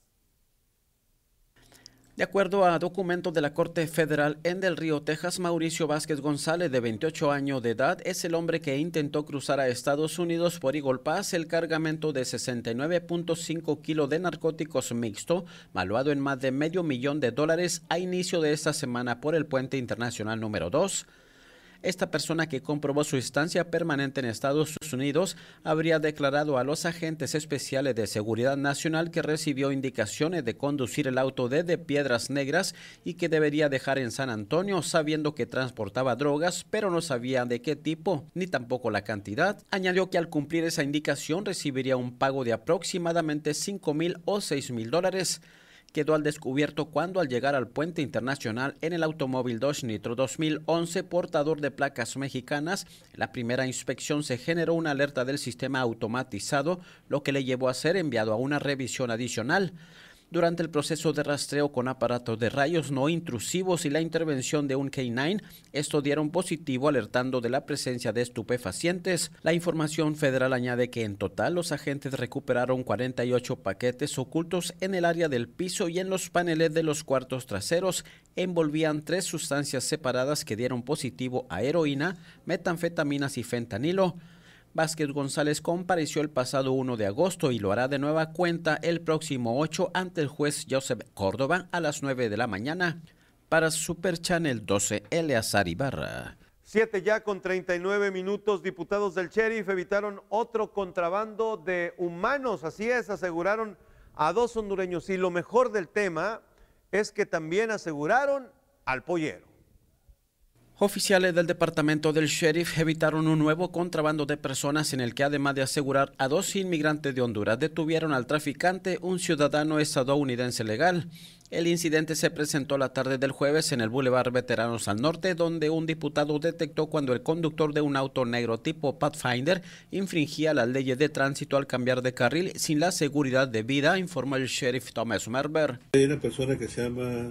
De acuerdo a documentos de la Corte Federal en Del Río, Texas, Mauricio Vázquez González, de veintiocho años de edad, es el hombre que intentó cruzar a Estados Unidos por Eagle Pass el cargamento de sesenta y nueve punto cinco kilos de narcóticos mixto, valuado en más de medio millón de dólares a inicio de esta semana por el puente internacional número dos. Esta persona, que comprobó su estancia permanente en Estados Unidos, habría declarado a los agentes especiales de seguridad nacional que recibió indicaciones de conducir el auto desde Piedras Negras y que debería dejar en San Antonio, sabiendo que transportaba drogas, pero no sabía de qué tipo, ni tampoco la cantidad. Añadió que al cumplir esa indicación recibiría un pago de aproximadamente cinco mil o seis mil dólares. Quedó al descubierto cuando, al llegar al puente internacional en el automóvil Dodge Nitro dos mil once portador de placas mexicanas, en la primera inspección se generó una alerta del sistema automatizado, lo que le llevó a ser enviado a una revisión adicional. Durante el proceso de rastreo con aparatos de rayos no intrusivos y la intervención de un K nueve, estos dieron positivo, alertando de la presencia de estupefacientes. La información federal añade que en total los agentes recuperaron cuarenta y ocho paquetes ocultos en el área del piso y en los paneles de los cuartos traseros. Envolvían tres sustancias separadas que dieron positivo a heroína, metanfetaminas y fentanilo. Vázquez González compareció el pasado uno de agosto y lo hará de nueva cuenta el próximo ocho ante el juez Joseph Córdoba a las nueve de la mañana. Para Super Channel doce, Eleazar Ibarra. Siete ya con treinta y nueve minutos. Diputados del Sheriff evitaron otro contrabando de humanos. Así es, aseguraron a dos hondureños. Y lo mejor del tema es que también aseguraron al pollero. Oficiales del departamento del sheriff evitaron un nuevo contrabando de personas en el que, además de asegurar a dos inmigrantes de Honduras, detuvieron al traficante, un ciudadano estadounidense legal. El incidente se presentó la tarde del jueves en el Boulevard Veteranos al Norte, donde un diputado detectó cuando el conductor de un auto negro tipo Pathfinder infringía las leyes de tránsito al cambiar de carril sin la seguridad debida, informó el sheriff Thomas Merber. Hay una persona que se llama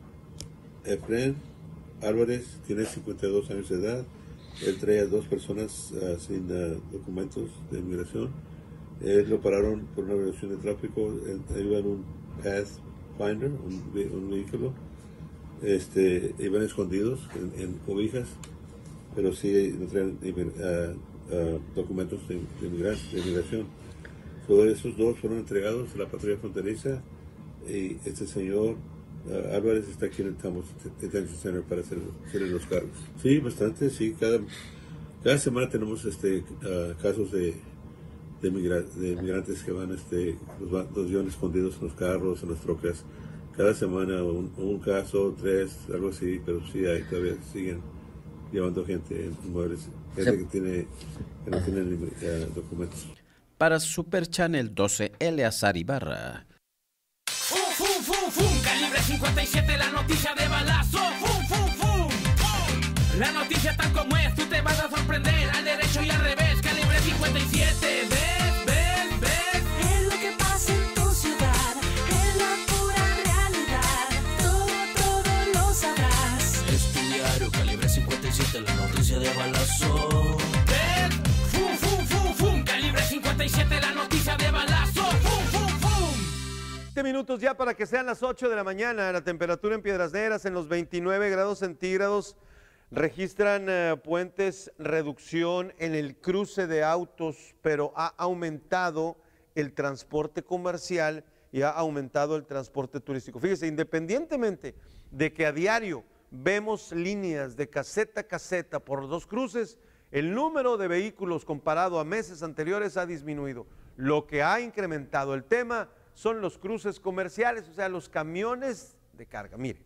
Efren Álvarez, tiene cincuenta y dos años de edad. Él trae a dos personas uh, sin uh, documentos de inmigración. Él lo pararon por una violación de tráfico. Él, él iba en un Pathfinder, un, un vehículo. Este, iban escondidos en, en cobijas, pero sí no traían uh, uh, documentos de, de, inmigra de inmigración. Todos esos dos fueron entregados a la patrulla fronteriza y este señor Uh, Álvarez está aquí en el Tamos Detention Center para hacer, hacer los cargos. Sí, bastante, sí. Cada, cada semana tenemos este uh, casos de, de, migra, de migrantes que van, este, los, los llevan escondidos en los carros, en las trocas. Cada semana un, un caso, tres, algo así, pero sí, hay, todavía siguen llevando gente en muebles, gente que, tiene, que no tiene uh, documentos. Para Super Channel doce, Eleazar Ibarra. Fum, fum, fum, calibre cincuenta y siete, la noticia de balazo. Fum, fum, fum. La noticia tal como es, tú te vas a sorprender al derecho y al revés. Calibre cincuenta y siete, ves, ves, ves. Es lo que pasa en tu ciudad, es la pura realidad. Todo, todo lo sabrás. Es tu diario, calibre cincuenta y siete, la noticia de balazo. Ves, fum, fum, fum, fum. Calibre cincuenta y siete, la noticia de balazo. Fum, fum, fum. veinte minutos ya para que sean las ocho de la mañana. La temperatura en Piedras Negras en los veintinueve grados centígrados. Registran eh, puentes reducción en el cruce de autos, pero ha aumentado el transporte comercial y ha aumentado el transporte turístico. Fíjese, independientemente de que a diario vemos líneas de caseta a caseta por los dos cruces, el número de vehículos comparado a meses anteriores ha disminuido. Lo que ha incrementado el tema son los cruces comerciales, o sea, los camiones de carga. Mire.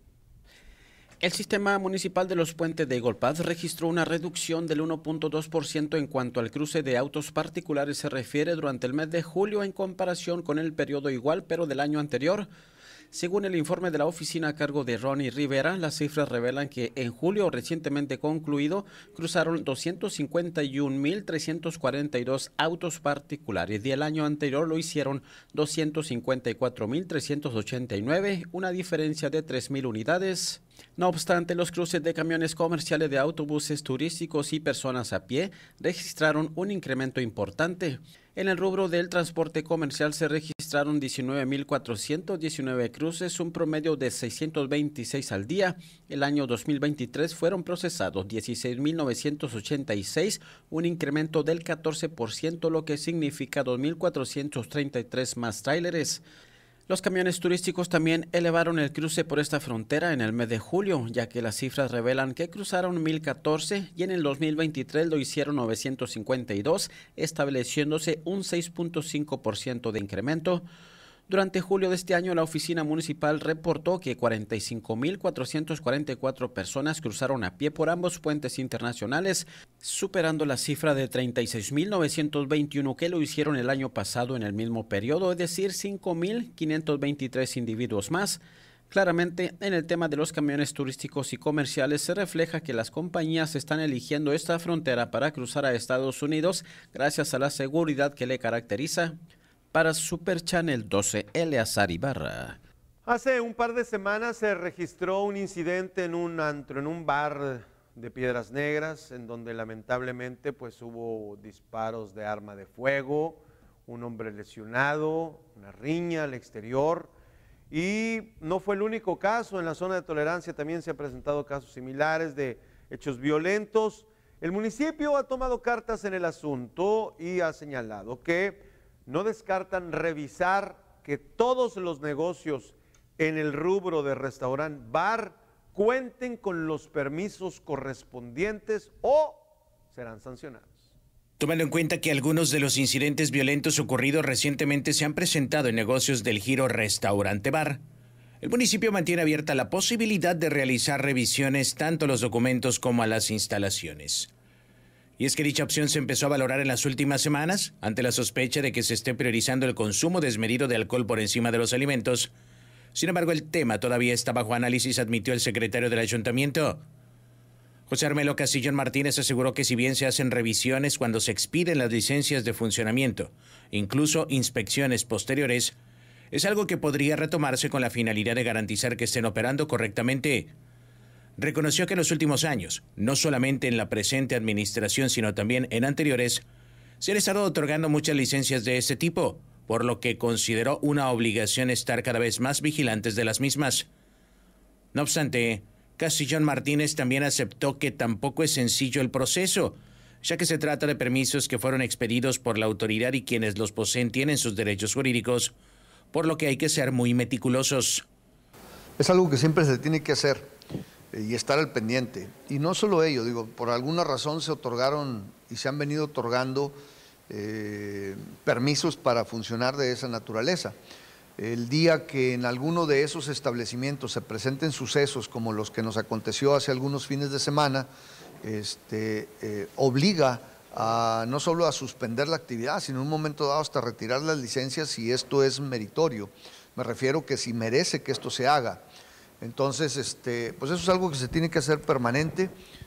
El sistema municipal de los puentes de Eagle Pass registró una reducción del uno punto dos por ciento en cuanto al cruce de autos particulares se refiere durante el mes de julio en comparación con el periodo igual pero del año anterior. Según el informe de la oficina a cargo de Ronnie Rivera, las cifras revelan que en julio recientemente concluido cruzaron doscientos cincuenta y un mil trescientos cuarenta y dos autos particulares y el año anterior lo hicieron doscientos cincuenta y cuatro mil trescientos ochenta y nueve, una diferencia de tres mil unidades. No obstante, los cruces de camiones comerciales de autobuses turísticos y personas a pie registraron un incremento importante. En el rubro del transporte comercial se registraron diecinueve mil cuatrocientos diecinueve cruces, un promedio de seiscientos veintiséis al día. El año dos mil veintitrés fueron procesados dieciséis mil novecientos ochenta y seis, un incremento del catorce por ciento, lo que significa dos mil cuatrocientos treinta y tres más tráileres. Los camiones turísticos también elevaron el cruce por esta frontera en el mes de julio, ya que las cifras revelan que cruzaron mil catorce y en el dos mil veintitrés lo hicieron novecientos cincuenta y dos, estableciéndose un seis punto cinco por ciento de incremento. Durante julio de este año, la oficina municipal reportó que cuarenta y cinco mil cuatrocientas cuarenta y cuatro personas cruzaron a pie por ambos puentes internacionales, superando la cifra de treinta y seis mil novecientos veintiuno que lo hicieron el año pasado en el mismo periodo, es decir, cinco mil quinientos veintitrés individuos más. Claramente, en el tema de los camiones turísticos y comerciales se refleja que las compañías están eligiendo esta frontera para cruzar a Estados Unidos gracias a la seguridad que le caracteriza. Para Super Channel doce, Eleazar Ibarra. Hace un par de semanas se registró un incidente en un antro, en un bar de Piedras Negras, en donde lamentablemente pues hubo disparos de arma de fuego, un hombre lesionado, una riña al exterior. Y no fue el único caso, en la zona de tolerancia también se han presentado casos similares de hechos violentos. El municipio ha tomado cartas en el asunto y ha señalado que no descartan revisar que todos los negocios en el rubro de restaurante bar cuenten con los permisos correspondientes o serán sancionados. Tomando en cuenta que algunos de los incidentes violentos ocurridos recientemente se han presentado en negocios del giro restaurante-bar, el municipio mantiene abierta la posibilidad de realizar revisiones tanto a los documentos como a las instalaciones. Y es que dicha opción se empezó a valorar en las últimas semanas ante la sospecha de que se esté priorizando el consumo desmedido de alcohol por encima de los alimentos. Sin embargo, el tema todavía está bajo análisis, admitió el secretario del ayuntamiento. José Armelo Castillón Martínez aseguró que si bien se hacen revisiones cuando se expiden las licencias de funcionamiento, incluso inspecciones posteriores, es algo que podría retomarse con la finalidad de garantizar que estén operando correctamente. Reconoció que en los últimos años, no solamente en la presente administración, sino también en anteriores, se han estado otorgando muchas licencias de este tipo, por lo que consideró una obligación estar cada vez más vigilantes de las mismas. No obstante, Castillón Martínez también aceptó que tampoco es sencillo el proceso, ya que se trata de permisos que fueron expedidos por la autoridad y quienes los poseen tienen sus derechos jurídicos, por lo que hay que ser muy meticulosos. Es algo que siempre se tiene que hacer y estar al pendiente. Y no solo ello, digo, por alguna razón se otorgaron y se han venido otorgando eh, permisos para funcionar de esa naturaleza. El día que en alguno de esos establecimientos se presenten sucesos como los que nos aconteció hace algunos fines de semana, este, eh, obliga a no solo a suspender la actividad, sino en un momento dado hasta retirar las licencias si esto es meritorio. Me refiero que si merece que esto se haga. Entonces, este, pues eso es algo que se tiene que hacer permanente,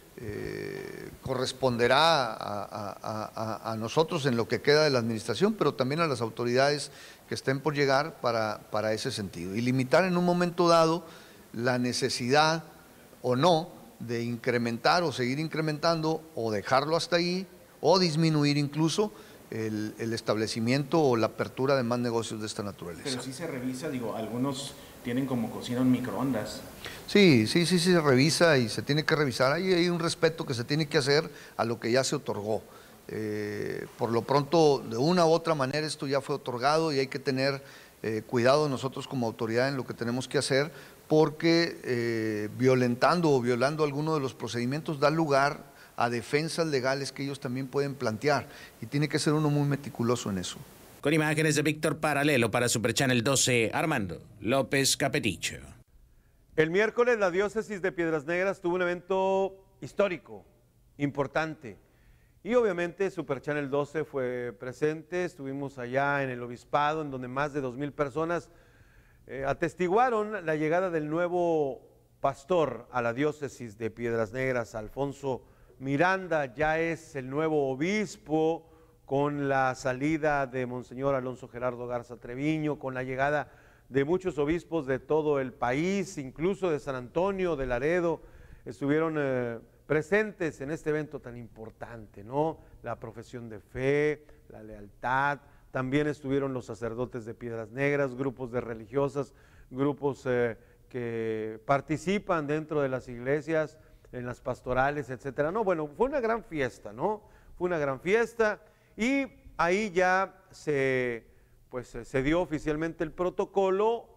eh, corresponderá a, a, a, a nosotros en lo que queda de la administración, pero también a las autoridades que estén por llegar para, para ese sentido. Y limitar en un momento dado la necesidad o no de incrementar o seguir incrementando o dejarlo hasta ahí o disminuir incluso el, el establecimiento o la apertura de más negocios de esta naturaleza. Pero sí se revisa, digo, algunos tienen como cocina en microondas. Sí, sí, sí, sí se revisa y se tiene que revisar. Hay, hay un respeto que se tiene que hacer a lo que ya se otorgó. Eh, por lo pronto, de una u otra manera, esto ya fue otorgado y hay que tener eh, cuidado nosotros como autoridad en lo que tenemos que hacer, porque eh, violentando o violando alguno de los procedimientos da lugar a defensas legales que ellos también pueden plantear y tiene que ser uno muy meticuloso en eso. Con imágenes de Víctor Paralelo para Super Channel doce, Armando López Capeticho. El miércoles la diócesis de Piedras Negras tuvo un evento histórico, importante. Y obviamente Super Channel doce fue presente, estuvimos allá en el obispado, en donde más de dos mil personas eh, atestiguaron la llegada del nuevo pastor a la diócesis de Piedras Negras, Alfonso Miranda. Ya es el nuevo obispo, con la salida de Monseñor Alonso Gerardo Garza Treviño, con la llegada de muchos obispos de todo el país, incluso de San Antonio, de Laredo, estuvieron eh, presentes en este evento tan importante, ¿no? La profesión de fe, la lealtad, también estuvieron los sacerdotes de Piedras Negras, grupos de religiosas, grupos eh, que participan dentro de las iglesias, en las pastorales, etcétera. No, bueno, fue una gran fiesta, ¿no? Fue una gran fiesta y ahí ya se, pues, se dio oficialmente el protocolo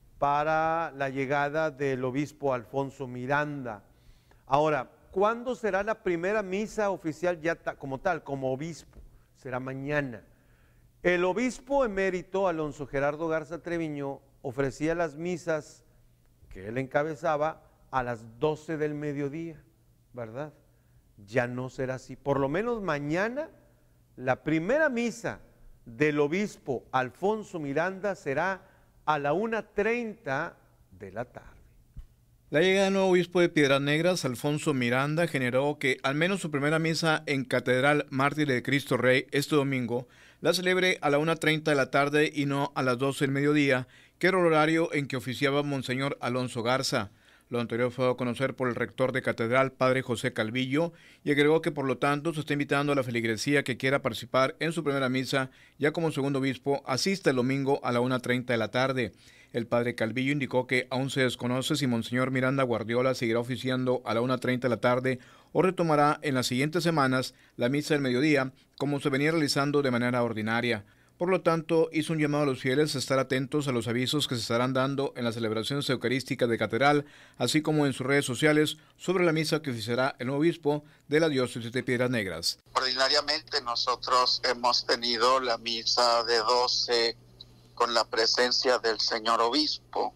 para la llegada del obispo Alfonso Miranda. Ahora, ¿cuándo será la primera misa oficial ya ta, como tal, como obispo? Será mañana. El obispo emérito Alonso Gerardo Garza Treviño ofrecía las misas que él encabezaba a las doce del mediodía, ¿verdad? Ya no será así. Por lo menos mañana la primera misa del obispo Alfonso Miranda será a la una treinta de la tarde. La llegada del nuevo obispo de Piedras Negras, Alfonso Miranda, generó que al menos su primera misa en Catedral Mártir de Cristo Rey este domingo la celebre a la una treinta de la tarde y no a las doce del mediodía, que era el horario en que oficiaba Monseñor Alonso Garza. Lo anterior fue a conocer por el rector de Catedral, padre José Calvillo, y agregó que por lo tanto se está invitando a la feligresía que quiera participar en su primera misa, ya como segundo obispo, asista el domingo a la una treinta de la tarde. El padre Calvillo indicó que aún se desconoce si Monseñor Miranda Guardiola seguirá oficiando a la una treinta de la tarde o retomará en las siguientes semanas la misa del mediodía, como se venía realizando de manera ordinaria. Por lo tanto, hizo un llamado a los fieles a estar atentos a los avisos que se estarán dando en las celebraciones eucarísticas de Catedral, así como en sus redes sociales, sobre la misa que oficiará el nuevo obispo de la diócesis de Piedras Negras. Ordinariamente nosotros hemos tenido la misa de doce con la presencia del señor obispo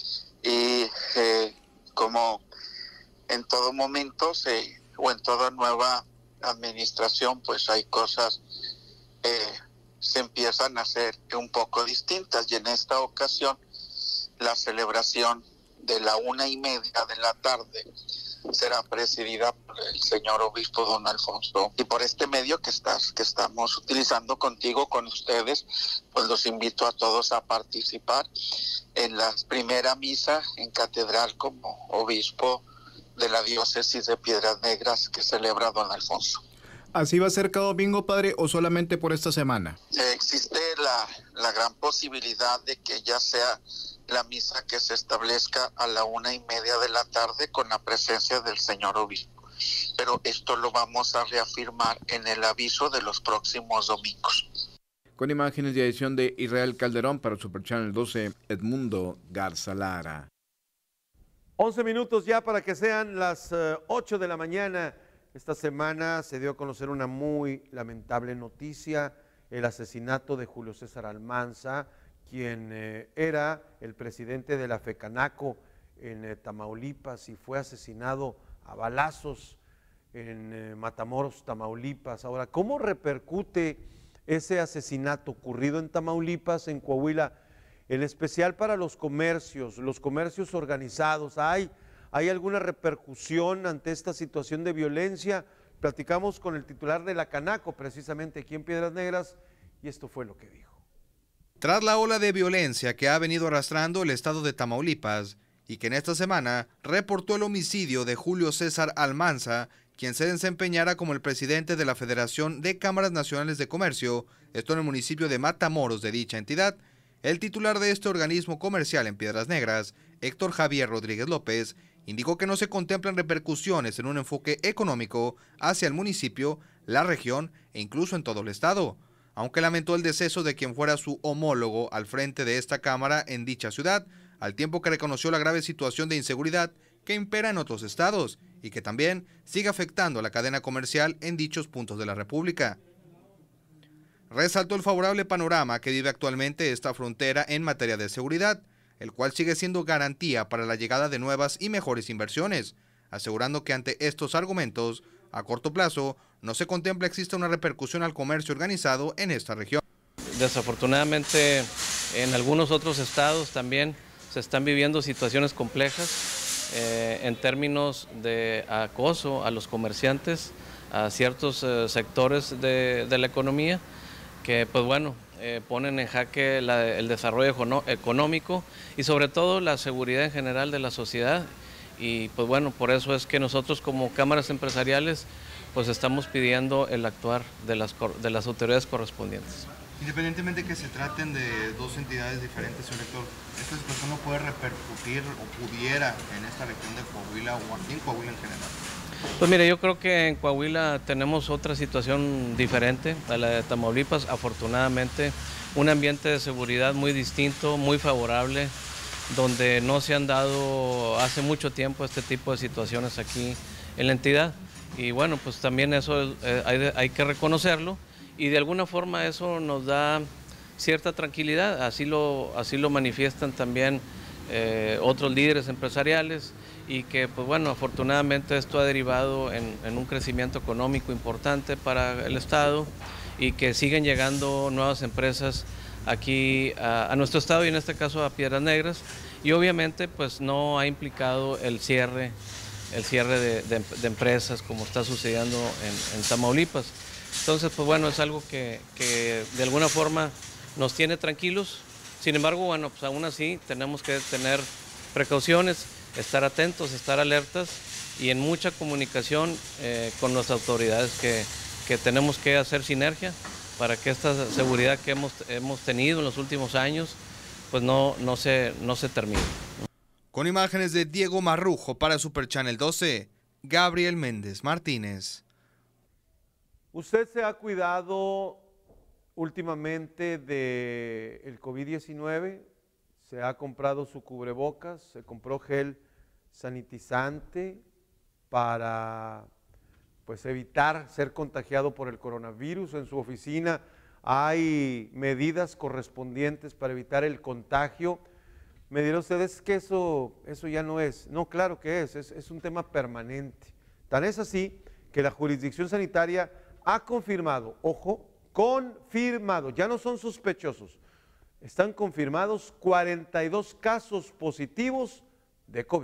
y eh, como en todo momento se, o en toda nueva administración, pues hay cosas eh, se empiezan a hacer un poco distintas, y en esta ocasión la celebración de la una y media de la tarde será presidida por el señor obispo don Alfonso, y por este medio que estás que estamos utilizando contigo, con ustedes, pues los invito a todos a participar en la primera misa en Catedral como obispo de la diócesis de Piedras Negras que celebra don Alfonso. ¿Así va a ser cada domingo, padre, o solamente por esta semana? Eh, existe la, la gran posibilidad de que ya sea la misa que se establezca a la una y media de la tarde con la presencia del señor obispo. Pero esto lo vamos a reafirmar en el aviso de los próximos domingos. Con imágenes de edición de Israel Calderón para Super Channel doce, Edmundo Garza Lara. once minutos ya para que sean las uh, ocho de la mañana. Esta semana se dio a conocer una muy lamentable noticia, el asesinato de Julio César Almanza, quien eh, era el presidente de la FECANACO en eh, Tamaulipas, y fue asesinado a balazos en eh, Matamoros, Tamaulipas. Ahora, ¿cómo repercute ese asesinato ocurrido en Tamaulipas, en Coahuila, en especial para los comercios, los comercios organizados? ¿Hay, hay alguna repercusión ante esta situación de violencia? Platicamos con el titular de la Canaco, precisamente aquí en Piedras Negras, y esto fue lo que dijo. Tras la ola de violencia que ha venido arrastrando el estado de Tamaulipas y que en esta semana reportó el homicidio de Julio César Almanza, quien se desempeñara como el presidente de la Federación de Cámaras Nacionales de Comercio, esto en el municipio de Matamoros de dicha entidad. El titular de este organismo comercial en Piedras Negras, Héctor Javier Rodríguez López, indicó que no se contemplan repercusiones en un enfoque económico hacia el municipio, la región e incluso en todo el estado, aunque lamentó el deceso de quien fuera su homólogo al frente de esta cámara en dicha ciudad, al tiempo que reconoció la grave situación de inseguridad que impera en otros estados y que también sigue afectando a la cadena comercial en dichos puntos de la República. Resaltó el favorable panorama que vive actualmente esta frontera en materia de seguridad, el cual sigue siendo garantía para la llegada de nuevas y mejores inversiones, asegurando que ante estos argumentos, a corto plazo, no se contempla exista una repercusión al comercio organizado en esta región. Desafortunadamente, en algunos otros estados también se están viviendo situaciones complejas eh, en términos de acoso a los comerciantes, a ciertos eh, sectores de, de la economía, que pues bueno, eh, ponen en jaque la, el desarrollo económico y sobre todo la seguridad en general de la sociedad. Y pues bueno, por eso es que nosotros como cámaras empresariales pues estamos pidiendo el actuar de las, de las autoridades correspondientes. Independientemente que se traten de dos entidades diferentes, señor rector, ¿esta situación no puede repercutir o pudiera en esta región de Coahuila o aquí en Coahuila en general? Pues mire, yo creo que en Coahuila tenemos otra situación diferente a la de Tamaulipas. Afortunadamente, un ambiente de seguridad muy distinto, muy favorable, donde no se han dado hace mucho tiempo este tipo de situaciones aquí en la entidad. Y bueno, pues también eso eh, hay, de, hay que reconocerlo y de alguna forma eso nos da cierta tranquilidad. Así lo, así lo manifiestan también eh, otros líderes empresariales. Y que, pues bueno, afortunadamente esto ha derivado en, en un crecimiento económico importante para el Estado y que siguen llegando nuevas empresas aquí a, a nuestro Estado y en este caso a Piedras Negras. Y obviamente, pues no ha implicado el cierre, el cierre de, de, de empresas como está sucediendo en, en Tamaulipas. Entonces, pues bueno, es algo que, que de alguna forma nos tiene tranquilos. Sin embargo, bueno, pues aún así tenemos que tener precauciones, estar atentos, estar alertas y en mucha comunicación eh, con las autoridades que, que tenemos que hacer sinergia para que esta seguridad que hemos, hemos tenido en los últimos años pues no, no, se, no se termine. Con imágenes de Diego Marrujo para Super Channel doce, Gabriel Méndez Martínez. ¿Usted se ha cuidado últimamente del COVID diecinueve? Se ha comprado su cubrebocas, se compró gel sanitizante para pues, evitar ser contagiado por el coronavirus. En su oficina hay medidas correspondientes para evitar el contagio. Me dirán ustedes que eso, eso ya no es. No, claro que es, es, es un tema permanente. Tan es así que la jurisdicción sanitaria ha confirmado, ojo, confirmado, ya no son sospechosos, están confirmados cuarenta y dos casos positivos de COVID.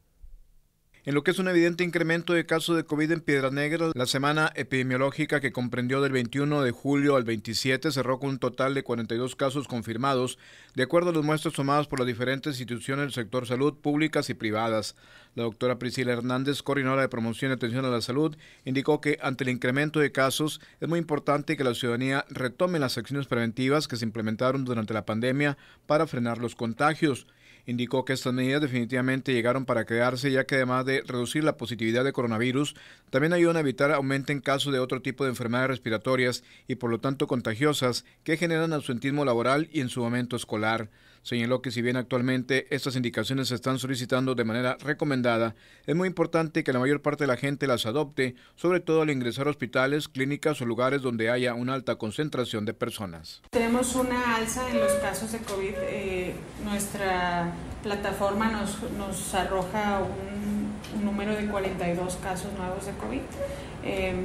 En lo que es un evidente incremento de casos de COVID en Piedras Negras, la semana epidemiológica que comprendió del veintiuno de julio al veintisiete cerró con un total de cuarenta y dos casos confirmados, de acuerdo a las muestras tomadas por las diferentes instituciones del sector salud, públicas y privadas. La doctora Priscila Hernández, coordinadora de promoción y atención a la salud, indicó que ante el incremento de casos es muy importante que la ciudadanía retome las acciones preventivas que se implementaron durante la pandemia para frenar los contagios. Indicó que estas medidas definitivamente llegaron para quedarse, ya que además de reducir la positividad de coronavirus, también ayudan a evitar aumenten casos de otro tipo de enfermedades respiratorias y por lo tanto contagiosas que generan absentismo laboral y en su momento escolar. Señaló que si bien actualmente estas indicaciones se están solicitando de manera recomendada, es muy importante que la mayor parte de la gente las adopte, sobre todo al ingresar a hospitales, clínicas o lugares donde haya una alta concentración de personas. Tenemos una alza en los casos de COVID. Eh, nuestra plataforma nos, nos arroja un, un número de cuarenta y dos casos nuevos de COVID. Eh,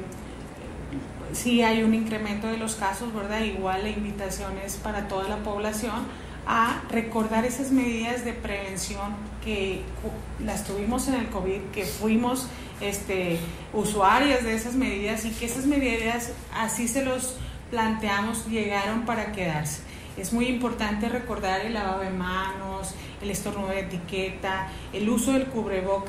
sí hay un incremento de los casos, ¿verdad? Igual la invitación es para toda la población a recordar esas medidas de prevención que las tuvimos en el COVID, que fuimos este, usuarias de esas medidas y que esas medidas, así se los planteamos, llegaron para quedarse. Es muy importante recordar el lavado de manos, el estornudo de etiqueta, el uso del cubrebocas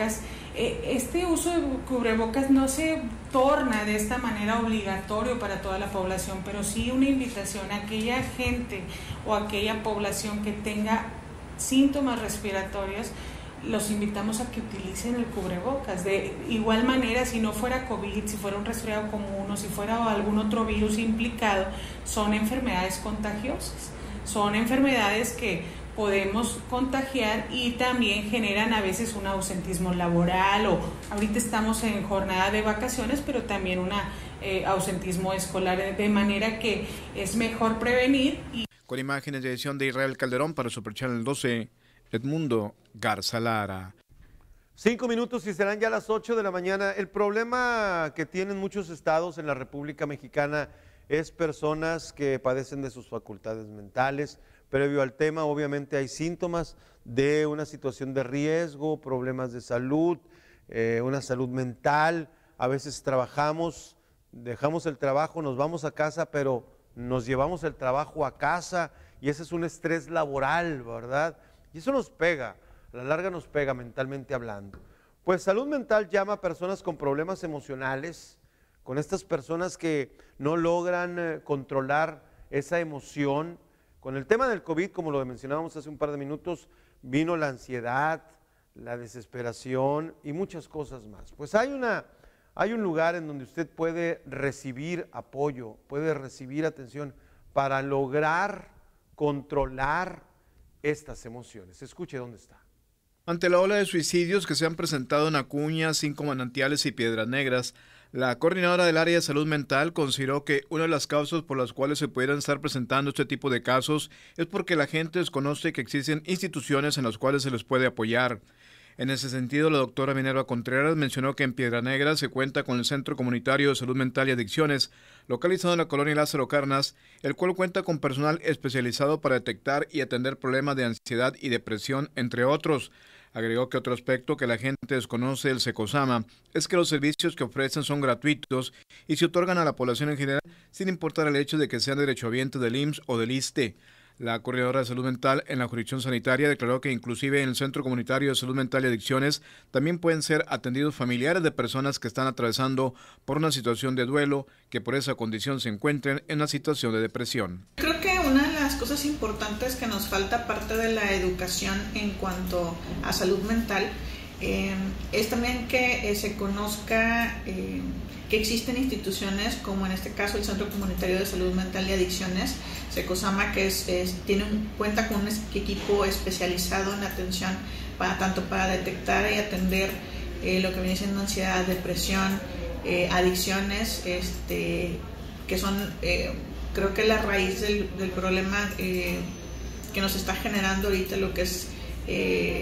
Este uso de cubrebocas no se torna de esta manera obligatorio para toda la población, pero sí una invitación a aquella gente o aquella población que tenga síntomas respiratorios, los invitamos a que utilicen el cubrebocas. De igual manera, si no fuera COVID, si fuera un resfriado común o si fuera algún otro virus implicado, son enfermedades contagiosas, son enfermedades que podemos contagiar y también generan a veces un ausentismo laboral, o ahorita estamos en jornada de vacaciones, pero también un eh, ausentismo escolar, de manera que es mejor prevenir. Y... Con imágenes de edición de Israel Calderón para Super Channel doce, Edmundo Garza Lara. Cinco minutos y serán ya las ocho de la mañana. El problema que tienen muchos estados en la República Mexicana es personas que padecen de sus facultades mentales. Previo al tema, obviamente hay síntomas de una situación de riesgo, problemas de salud, eh, una salud mental. A veces trabajamos, dejamos el trabajo, nos vamos a casa, pero nos llevamos el trabajo a casa y ese es un estrés laboral, ¿verdad? Y eso nos pega, a la larga nos pega mentalmente hablando. Pues salud mental llama a personas con problemas emocionales, con estas personas que no logran eh, controlar esa emoción. Con el tema del COVID, como lo mencionábamos hace un par de minutos, vino la ansiedad, la desesperación y muchas cosas más. Pues hay, una, hay un lugar en donde usted puede recibir apoyo, puede recibir atención para lograr controlar estas emociones. Escuche dónde está. Ante la ola de suicidios que se han presentado en Acuña, Cinco Manantiales y Piedras Negras, la coordinadora del área de salud mental consideró que una de las causas por las cuales se pudieran estar presentando este tipo de casos es porque la gente desconoce que existen instituciones en las cuales se les puede apoyar. En ese sentido, la doctora Minerva Contreras mencionó que en Piedras Negras se cuenta con el Centro Comunitario de Salud Mental y Adicciones, localizado en la colonia Lázaro Cárdenas, el cual cuenta con personal especializado para detectar y atender problemas de ansiedad y depresión, entre otros. Agregó que otro aspecto que la gente desconoce del SECOSAMA es que los servicios que ofrecen son gratuitos y se otorgan a la población en general sin importar el hecho de que sean derechohabientes del I M S S o del ISSSTE. La coordinadora de salud mental en la jurisdicción sanitaria declaró que inclusive en el Centro Comunitario de Salud Mental y Adicciones también pueden ser atendidos familiares de personas que están atravesando por una situación de duelo, que por esa condición se encuentren en una situación de depresión. Creo que una de las cosas importantes que nos falta, aparte de la educación en cuanto a salud mental, eh, es también que eh, se conozca eh, que existen instituciones como en este caso el Centro Comunitario de Salud Mental y Adicciones, SECOSAMA, que es, es, tiene un, cuenta con un equipo especializado en atención para, tanto para detectar y atender eh, lo que viene siendo ansiedad, depresión, eh, adicciones, este, que son eh, creo que la raíz del, del problema eh, que nos está generando ahorita lo que es eh,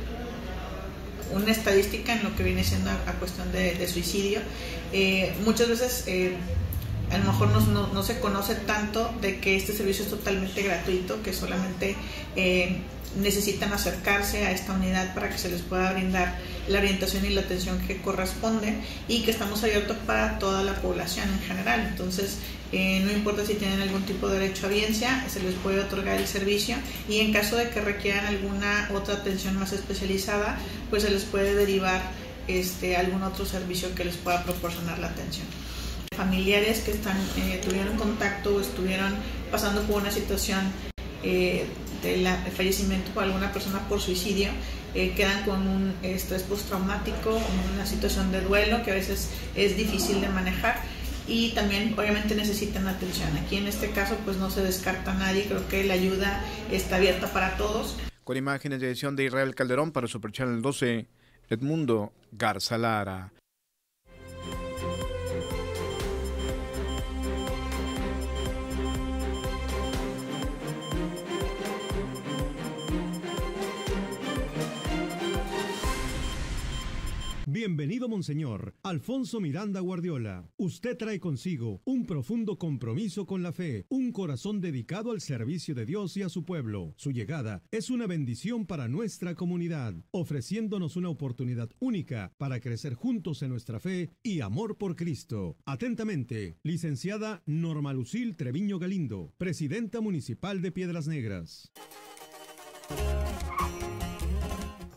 una estadística en lo que viene siendo a, a cuestión de, de suicidio. Eh, muchas veces eh, a lo mejor no, no, no se conoce tanto de que este servicio es totalmente gratuito, que solamente eh, necesitan acercarse a esta unidad para que se les pueda brindar la orientación y la atención que corresponde, y que estamos abiertos para toda la población en general. Entonces eh, no importa si tienen algún tipo de derecho a audiencia, se les puede otorgar el servicio, y en caso de que requieran alguna otra atención más especializada, pues se les puede derivar este, algún otro servicio que les pueda proporcionar la atención. Familiares que están, eh, tuvieron contacto o estuvieron pasando por una situación eh, de, la, de fallecimiento por alguna persona por suicidio, eh, quedan con un estrés postraumático, una situación de duelo que a veces es difícil de manejar, y también obviamente necesitan atención. Aquí en este caso pues no se descarta a nadie, creo que la ayuda está abierta para todos. Con imágenes de edición de Israel Calderón para Super Channel doce, Edmundo Garza Lara. Bienvenido, Monseñor Alfonso Miranda Guardiola. Usted trae consigo un profundo compromiso con la fe, un corazón dedicado al servicio de Dios y a su pueblo. Su llegada es una bendición para nuestra comunidad, ofreciéndonos una oportunidad única para crecer juntos en nuestra fe y amor por Cristo. Atentamente, licenciada Norma Lucil Treviño Galindo, Presidenta Municipal de Piedras Negras.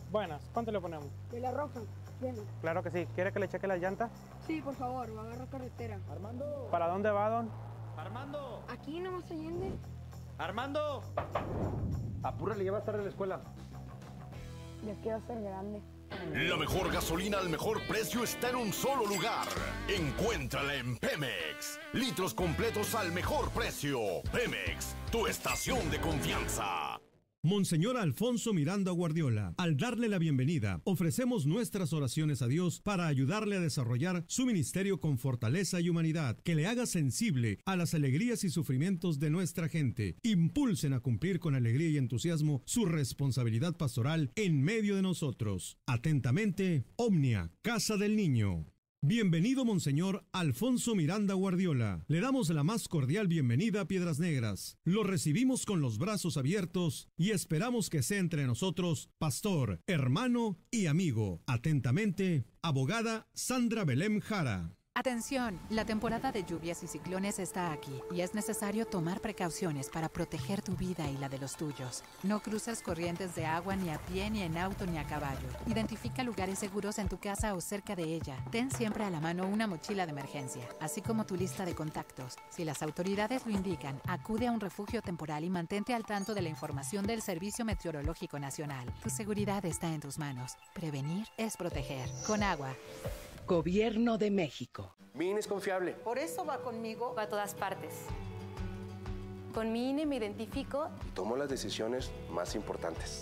Buenas, ¿cuánto le ponemos? De la roja, llena. Claro que sí. ¿Quiere que le cheque las llantas? Sí, por favor, va a agarrar carretera. Armando. ¿Para dónde va, don? Armando. Aquí nomás Allende. Armando. Apúrale, ya va a estar en la escuela. Ya quiero ser grande. La mejor gasolina al mejor precio está en un solo lugar. Encuéntrala en Pemex. Litros completos al mejor precio. Pemex, tu estación de confianza. Monseñor Alfonso Miranda Guardiola, al darle la bienvenida, ofrecemos nuestras oraciones a Dios para ayudarle a desarrollar su ministerio con fortaleza y humanidad, que le haga sensible a las alegrías y sufrimientos de nuestra gente. Impulsen a cumplir con alegría y entusiasmo su responsabilidad pastoral en medio de nosotros. Atentamente, Omnia, Casa del Niño. Bienvenido, Monseñor Alfonso Miranda Guardiola. Le damos la más cordial bienvenida a Piedras Negras. Lo recibimos con los brazos abiertos y esperamos que sea entre nosotros pastor, hermano y amigo. Atentamente, abogada Sandra Belém Jara. Atención, la temporada de lluvias y ciclones está aquí y es necesario tomar precauciones para proteger tu vida y la de los tuyos. No cruces corrientes de agua ni a pie, ni en auto, ni a caballo. Identifica lugares seguros en tu casa o cerca de ella. Ten siempre a la mano una mochila de emergencia, así como tu lista de contactos. Si las autoridades lo indican, acude a un refugio temporal y mantente al tanto de la información del Servicio Meteorológico Nacional. Tu seguridad está en tus manos. Prevenir es proteger. Con agua. Gobierno de México. Mi I N E es confiable. Por eso va conmigo a todas partes. Con mi I N E me identifico y tomo las decisiones más importantes.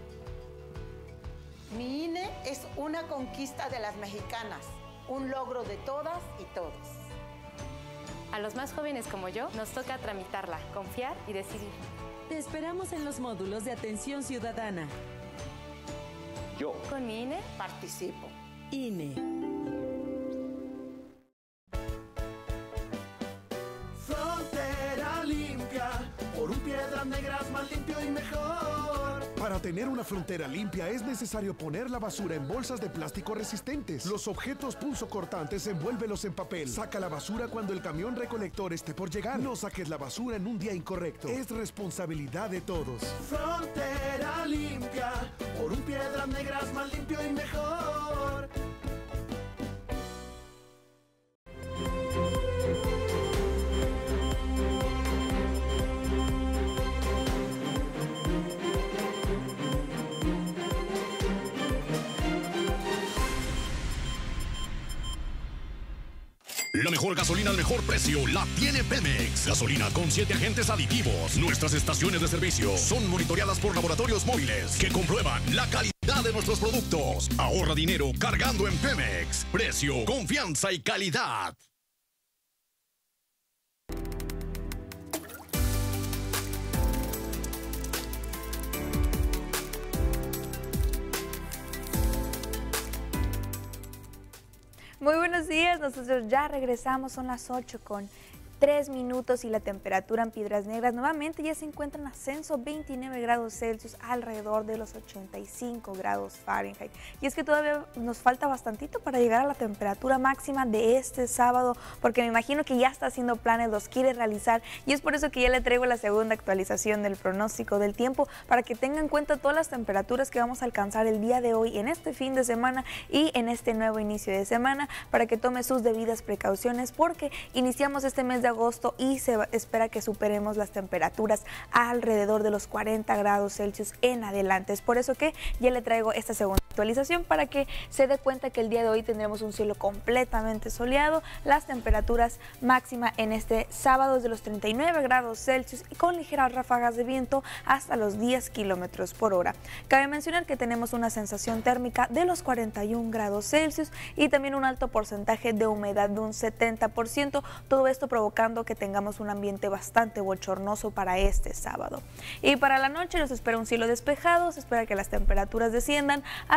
Mi I N E es una conquista de las mexicanas, un logro de todas y todos. A los más jóvenes como yo nos toca tramitarla, confiar y decidir. Te esperamos en los módulos de atención ciudadana. Yo. Con mi I N E participo. I N E. Frontera limpia, por un Piedras Negras más limpio y mejor. Para tener una frontera limpia es necesario poner la basura en bolsas de plástico resistentes. Los objetos punzocortantes envuélvelos en papel. Saca la basura cuando el camión recolector esté por llegar. No saques la basura en un día incorrecto. Es responsabilidad de todos. Frontera limpia, por un Piedras Negras más limpio y mejor. La mejor gasolina al mejor precio la tiene Pemex. Gasolina con siete agentes aditivos. Nuestras estaciones de servicio son monitoreadas por laboratorios móviles que comprueban la calidad de nuestros productos. Ahorra dinero cargando en Pemex. Precio, confianza y calidad. Muy buenos días, nosotros ya regresamos, son las ocho con tres minutos y la temperatura en Piedras Negras nuevamente ya se encuentra en ascenso, veintinueve grados Celsius, alrededor de los ochenta y cinco grados Fahrenheit. Y es que todavía nos falta bastantito para llegar a la temperatura máxima de este sábado, porque me imagino que ya está haciendo planes, los quiere realizar, y es por eso que ya le traigo la segunda actualización del pronóstico del tiempo, para que tengan en cuenta todas las temperaturas que vamos a alcanzar el día de hoy, en este fin de semana y en este nuevo inicio de semana, para que tome sus debidas precauciones, porque iniciamos este mes de agosto y se espera que superemos las temperaturas alrededor de los cuarenta grados Celsius en adelante. Es por eso que ya le traigo esta segunda actualización para que se dé cuenta que el día de hoy tendremos un cielo completamente soleado. Las temperaturas máximas en este sábado es de los treinta y nueve grados Celsius y con ligeras ráfagas de viento hasta los diez kilómetros por hora. Cabe mencionar que tenemos una sensación térmica de los cuarenta y un grados Celsius y también un alto porcentaje de humedad de un setenta por ciento. Todo esto provocando que tengamos un ambiente bastante bochornoso para este sábado. Y para la noche nos espera un cielo despejado, se espera que las temperaturas desciendan a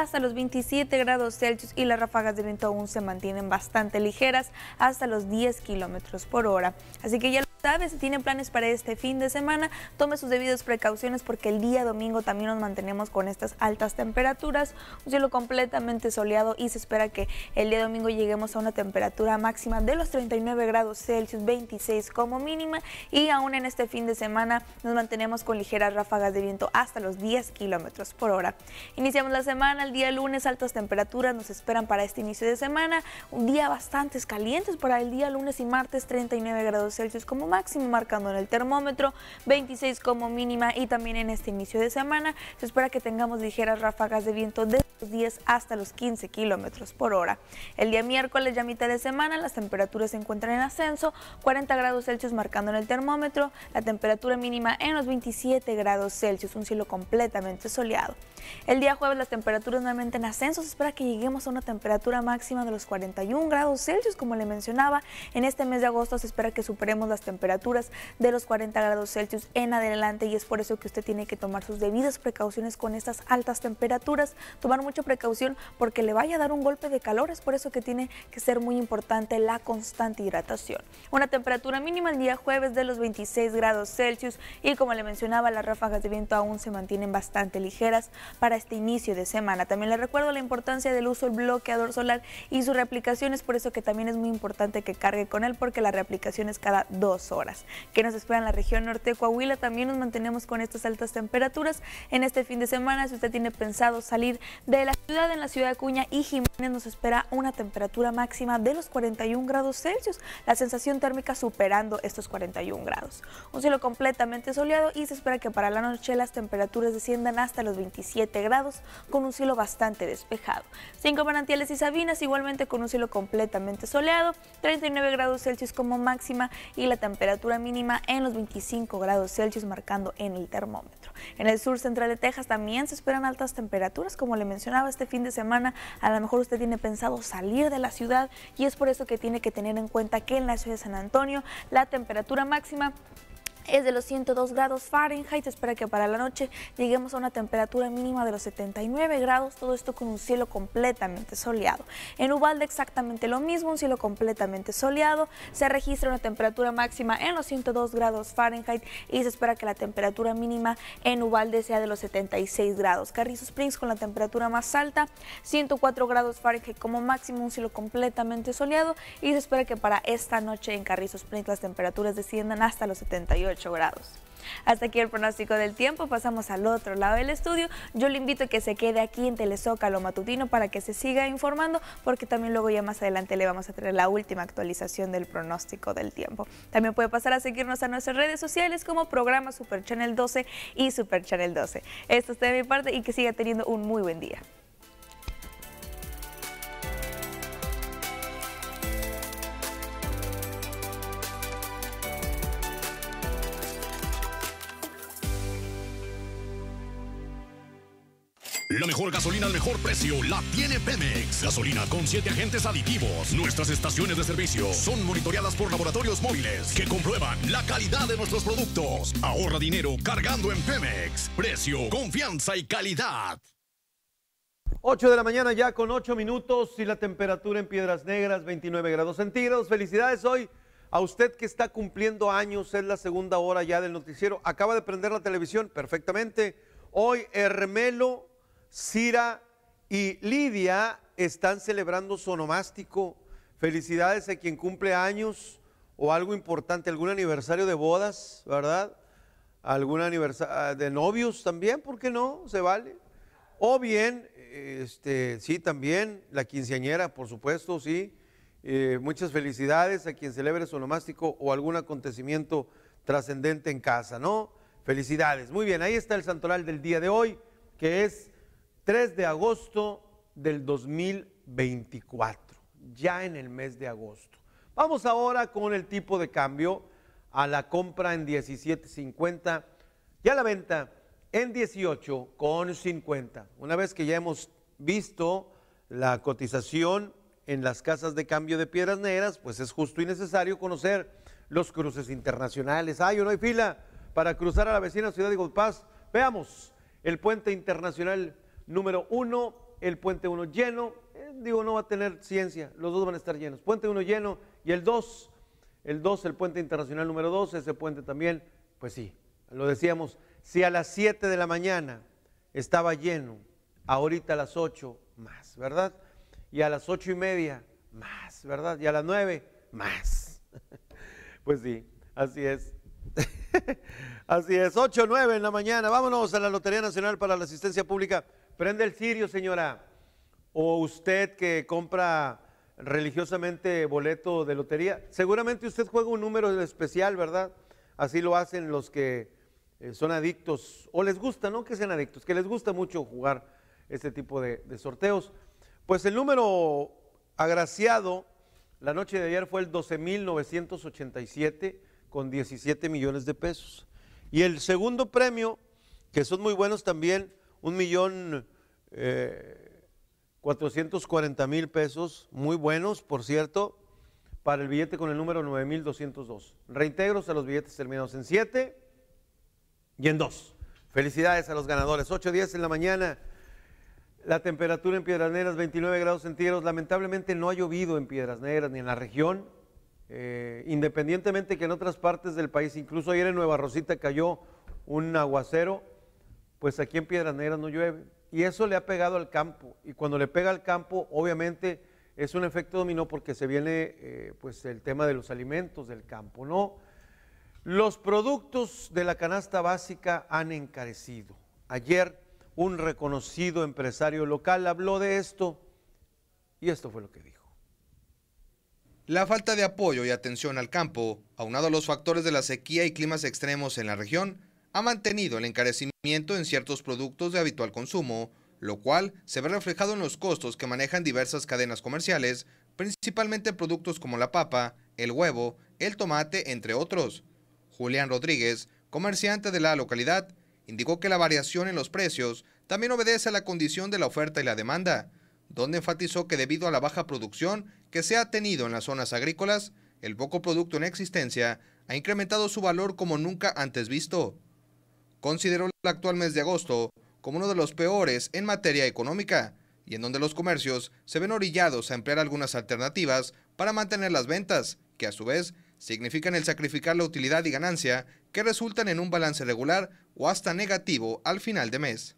hasta los veintisiete grados Celsius y las ráfagas de viento aún se mantienen bastante ligeras hasta los diez kilómetros por hora. Así que ya lo sabe, si tienen planes para este fin de semana, tome sus debidas precauciones porque el día domingo también nos mantenemos con estas altas temperaturas, un cielo completamente soleado y se espera que el día domingo lleguemos a una temperatura máxima de los treinta y nueve grados Celsius, veintiséis como mínima, y aún en este fin de semana nos mantenemos con ligeras ráfagas de viento hasta los diez kilómetros por hora. Iniciamos la semana, el día lunes, altas temperaturas nos esperan para este inicio de semana, un día bastante calientes para el día lunes y martes, treinta y nueve grados Celsius como máximo, marcando en el termómetro, veintiséis como mínima, y también en este inicio de semana se espera que tengamos ligeras ráfagas de viento de los diez hasta los quince kilómetros por hora. El día miércoles, ya mitad de semana, las temperaturas se encuentran en ascenso, cuarenta grados Celsius marcando en el termómetro, la temperatura mínima en los veintisiete grados Celsius, un cielo completamente soleado. El día jueves las temperaturas nuevamente en ascenso, se espera que lleguemos a una temperatura máxima de los cuarenta y un grados Celsius, como le mencionaba. En este mes de agosto se espera que superemos las temperaturas de los cuarenta grados Celsius en adelante, y es por eso que usted tiene que tomar sus debidas precauciones con estas altas temperaturas, tomar mucha precaución porque le vaya a dar un golpe de calor, es por eso que tiene que ser muy importante la constante hidratación. Una temperatura mínima el día jueves de los veintiséis grados Celsius, y como le mencionaba, las ráfagas de viento aún se mantienen bastante ligeras para este inicio de semana. También le recuerdo la importancia del uso del bloqueador solar y su reaplicación, es por eso que también es muy importante que cargue con él, porque la reaplicación es cada dos horas. Que nos espera en la región norte de Coahuila, también nos mantenemos con estas altas temperaturas en este fin de semana. Si usted tiene pensado salir de la ciudad, en la ciudad de Acuña y Jiménez nos espera una temperatura máxima de los cuarenta y un grados Celsius, la sensación térmica superando estos cuarenta y un grados. Un cielo completamente soleado, y se espera que para la noche las temperaturas desciendan hasta los veintisiete grados con un cielo bastante despejado. Cinco Manantiales y Sabinas igualmente con un cielo completamente soleado, treinta y nueve grados Celsius como máxima, y la temperatura mínima en los veinticinco grados Celsius marcando en el termómetro. En el sur central de Texas también se esperan altas temperaturas, como le mencionaba, este fin de semana a lo mejor usted tiene pensado salir de la ciudad, y es por eso que tiene que tener en cuenta que en la ciudad de San Antonio la temperatura máxima es de los ciento dos grados Fahrenheit. Se espera que para la noche lleguemos a una temperatura mínima de los setenta y nueve grados, todo esto con un cielo completamente soleado. En Uvalde exactamente lo mismo, un cielo completamente soleado, se registra una temperatura máxima en los ciento dos grados Fahrenheit, y se espera que la temperatura mínima en Uvalde sea de los setenta y seis grados. Carrizo Springs con la temperatura más alta, ciento cuatro grados Fahrenheit como máximo, un cielo completamente soleado, y se espera que para esta noche en Carrizo Springs las temperaturas desciendan hasta los setenta y ocho grados. Hasta aquí el pronóstico del tiempo, pasamos al otro lado del estudio. Yo le invito a que se quede aquí en Telezócalo Matutino para que se siga informando, porque también luego ya más adelante le vamos a traer la última actualización del pronóstico del tiempo. También puede pasar a seguirnos a nuestras redes sociales como programa Super Channel doce y Super Channel doce. Esto es de mi parte, y que siga teniendo un muy buen día. La mejor gasolina al mejor precio la tiene Pemex. Gasolina con siete agentes aditivos. Nuestras estaciones de servicio son monitoreadas por laboratorios móviles que comprueban la calidad de nuestros productos. Ahorra dinero cargando en Pemex. Precio, confianza y calidad. ocho de la mañana ya con ocho minutos, y la temperatura en Piedras Negras veintinueve grados centígrados. Felicidades hoy a usted que está cumpliendo años, es la segunda hora ya del noticiero. Acaba de prender la televisión perfectamente. Hoy Hermelo, Cira y Lidia están celebrando su onomástico. Felicidades a quien cumple años o algo importante, algún aniversario de bodas, ¿verdad? Algún aniversario de novios también, ¿por qué no? Se vale. O bien, este, sí, también la quinceañera, por supuesto, sí. Eh, muchas felicidades a quien celebre su onomástico o algún acontecimiento trascendente en casa, ¿no? Felicidades. Muy bien, ahí está el santoral del día de hoy, que es tres de agosto del dos mil veinticuatro, ya en el mes de agosto. Vamos ahora con el tipo de cambio, a la compra en diecisiete cincuenta y a la venta en dieciocho cincuenta. Una vez que ya hemos visto la cotización en las casas de cambio de Piedras Negras, pues es justo y necesario conocer los cruces internacionales. ¿Hay o no hay fila para cruzar a la vecina ciudad de Gold Pass? Veamos el puente internacional número uno el puente uno lleno, eh, digo, no va a tener ciencia, los dos van a estar llenos. Puente uno lleno y el dos, el dos, el puente internacional número dos, ese puente también, pues sí, lo decíamos, si a las siete de la mañana estaba lleno, ahorita a las ocho más, ¿verdad? Y a las ocho y media más, ¿verdad? Y a las nueve más. Pues sí, así es. Así es, ocho, nueve en la mañana. Vámonos a la Lotería Nacional para la Asistencia Pública. Prende el cirio, señora. O usted que compra religiosamente boleto de lotería, seguramente usted juega un número especial, ¿verdad? Así lo hacen los que eh, son adictos, o les gusta, no que sean adictos, que les gusta mucho jugar este tipo de, de sorteos. Pues el número agraciado la noche de ayer fue el doce mil novecientos ochenta y siete con diecisiete millones de pesos. Y el segundo premio, que son muy buenos también, un millón cuatrocientos cuarenta mil pesos, muy buenos, por cierto, para el billete con el número nueve mil doscientos dos. Reintegros a los billetes terminados en siete y en dos. Felicidades a los ganadores. ocho diez en la mañana. La temperatura en Piedras Negras, veintinueve grados centígrados. Lamentablemente no ha llovido en Piedras Negras ni en la región. Eh, independientemente que en otras partes del país, incluso ayer en Nueva Rosita cayó un aguacero, pues aquí en Piedras Negras no llueve. Y eso le ha pegado al campo. Y cuando le pega al campo, obviamente es un efecto dominó porque se viene eh, pues el tema de los alimentos del campo, ¿no? Los productos de la canasta básica han encarecido. Ayer un reconocido empresario local habló de esto y esto fue lo que dijo. La falta de apoyo y atención al campo, aunado a los factores de la sequía y climas extremos en la región, ha mantenido el encarecimiento en ciertos productos de habitual consumo, lo cual se ve reflejado en los costos que manejan diversas cadenas comerciales, principalmente productos como la papa, el huevo, el tomate, entre otros. Julián Rodríguez, comerciante de la localidad, indicó que la variación en los precios también obedece a la condición de la oferta y la demanda, donde enfatizó que debido a la baja producción que se ha tenido en las zonas agrícolas, el poco producto en existencia ha incrementado su valor como nunca antes visto. Consideró el actual mes de agosto como uno de los peores en materia económica y en donde los comercios se ven orillados a emplear algunas alternativas para mantener las ventas, que a su vez significan el sacrificar la utilidad y ganancia que resultan en un balance regular o hasta negativo al final de mes.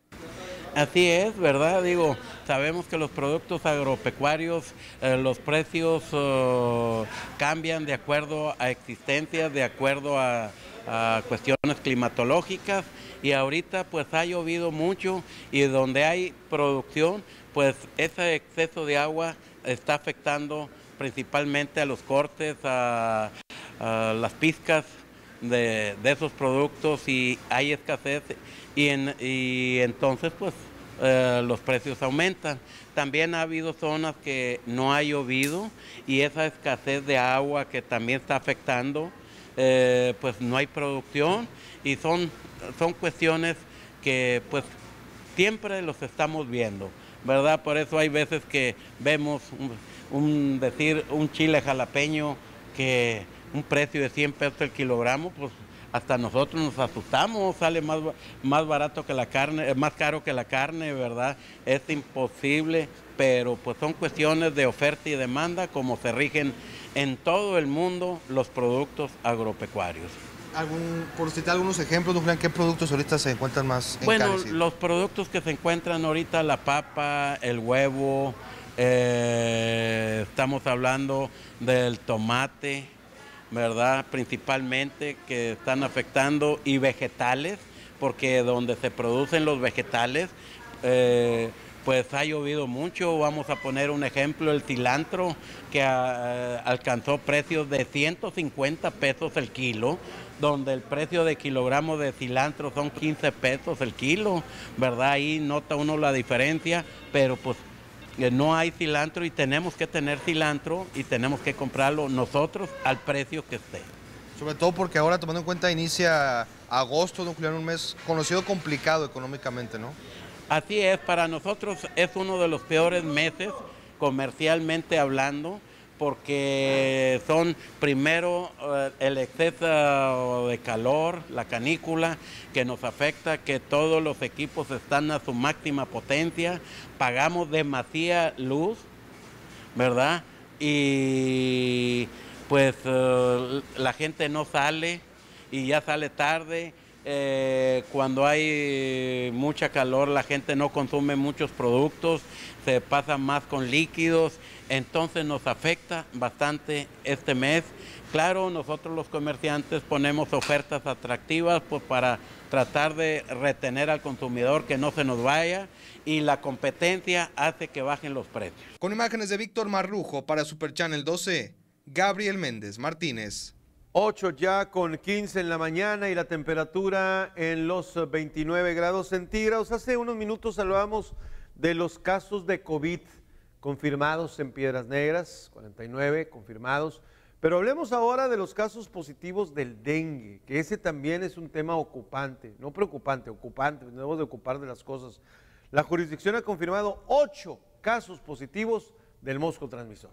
Así es, ¿verdad? Digo, sabemos que los productos agropecuarios, eh, los precios eh, cambian de acuerdo a existencias, de acuerdo a, a cuestiones climatológicas, y ahorita pues ha llovido mucho y donde hay producción, pues ese exceso de agua está afectando principalmente a los cortes, a, a las pizcas de, de esos productos, y hay escasez y, en, y entonces pues eh, los precios aumentan. También ha habido zonas que no ha llovido y esa escasez de agua que también está afectando, eh, pues no hay producción, y son, son cuestiones que pues siempre los estamos viendo, ¿verdad? Por eso hay veces que vemos un, un decir un chile jalapeño que un precio de cien pesos el kilogramo, pues hasta nosotros nos asustamos, sale más, más barato que la carne, más caro que la carne, ¿verdad? Es imposible, pero pues son cuestiones de oferta y demanda como se rigen en todo el mundo los productos agropecuarios. Algún, por citar algunos ejemplos, Julián, ¿qué productos ahorita se encuentran más encarecidos? Bueno, los productos que se encuentran ahorita, la papa, el huevo, eh, estamos hablando del tomate, ¿verdad? Principalmente que están afectando, y vegetales, porque donde se producen los vegetales, eh, pues ha llovido mucho. Vamos a poner un ejemplo, el cilantro, que uh, alcanzó precios de ciento cincuenta pesos el kilo, donde el precio de kilogramo de cilantro son quince pesos el kilo, ¿verdad? Ahí nota uno la diferencia, pero pues no hay cilantro y tenemos que tener cilantro y tenemos que comprarlo nosotros al precio que esté. Sobre todo porque ahora, tomando en cuenta, inicia agosto, don Julián, un mes conocido complicado económicamente, ¿no? Así es, para nosotros es uno de los peores meses comercialmente hablando, porque son primero eh, el exceso de calor, la canícula, que nos afecta, que todos los equipos están a su máxima potencia, pagamos demasiada luz, ¿verdad? Y pues eh, la gente no sale y ya sale tarde. Eh, cuando hay mucha calor la gente no consume muchos productos, se pasa más con líquidos, entonces nos afecta bastante este mes. Claro, nosotros los comerciantes ponemos ofertas atractivas pues, para tratar de retener al consumidor, que no se nos vaya, y la competencia hace que bajen los precios. Con imágenes de Víctor Marrujo para Super Channel doce, Gabriel Méndez Martínez. ocho ya con quince en la mañana y la temperatura en los veintinueve grados centígrados. Hace unos minutos hablábamos de los casos de COVID confirmados en Piedras Negras, cuarenta y nueve confirmados. Pero hablemos ahora de los casos positivos del dengue, que ese también es un tema ocupante, no preocupante, ocupante, debemos de ocupar de las cosas. La jurisdicción ha confirmado ocho casos positivos del mosco transmisor.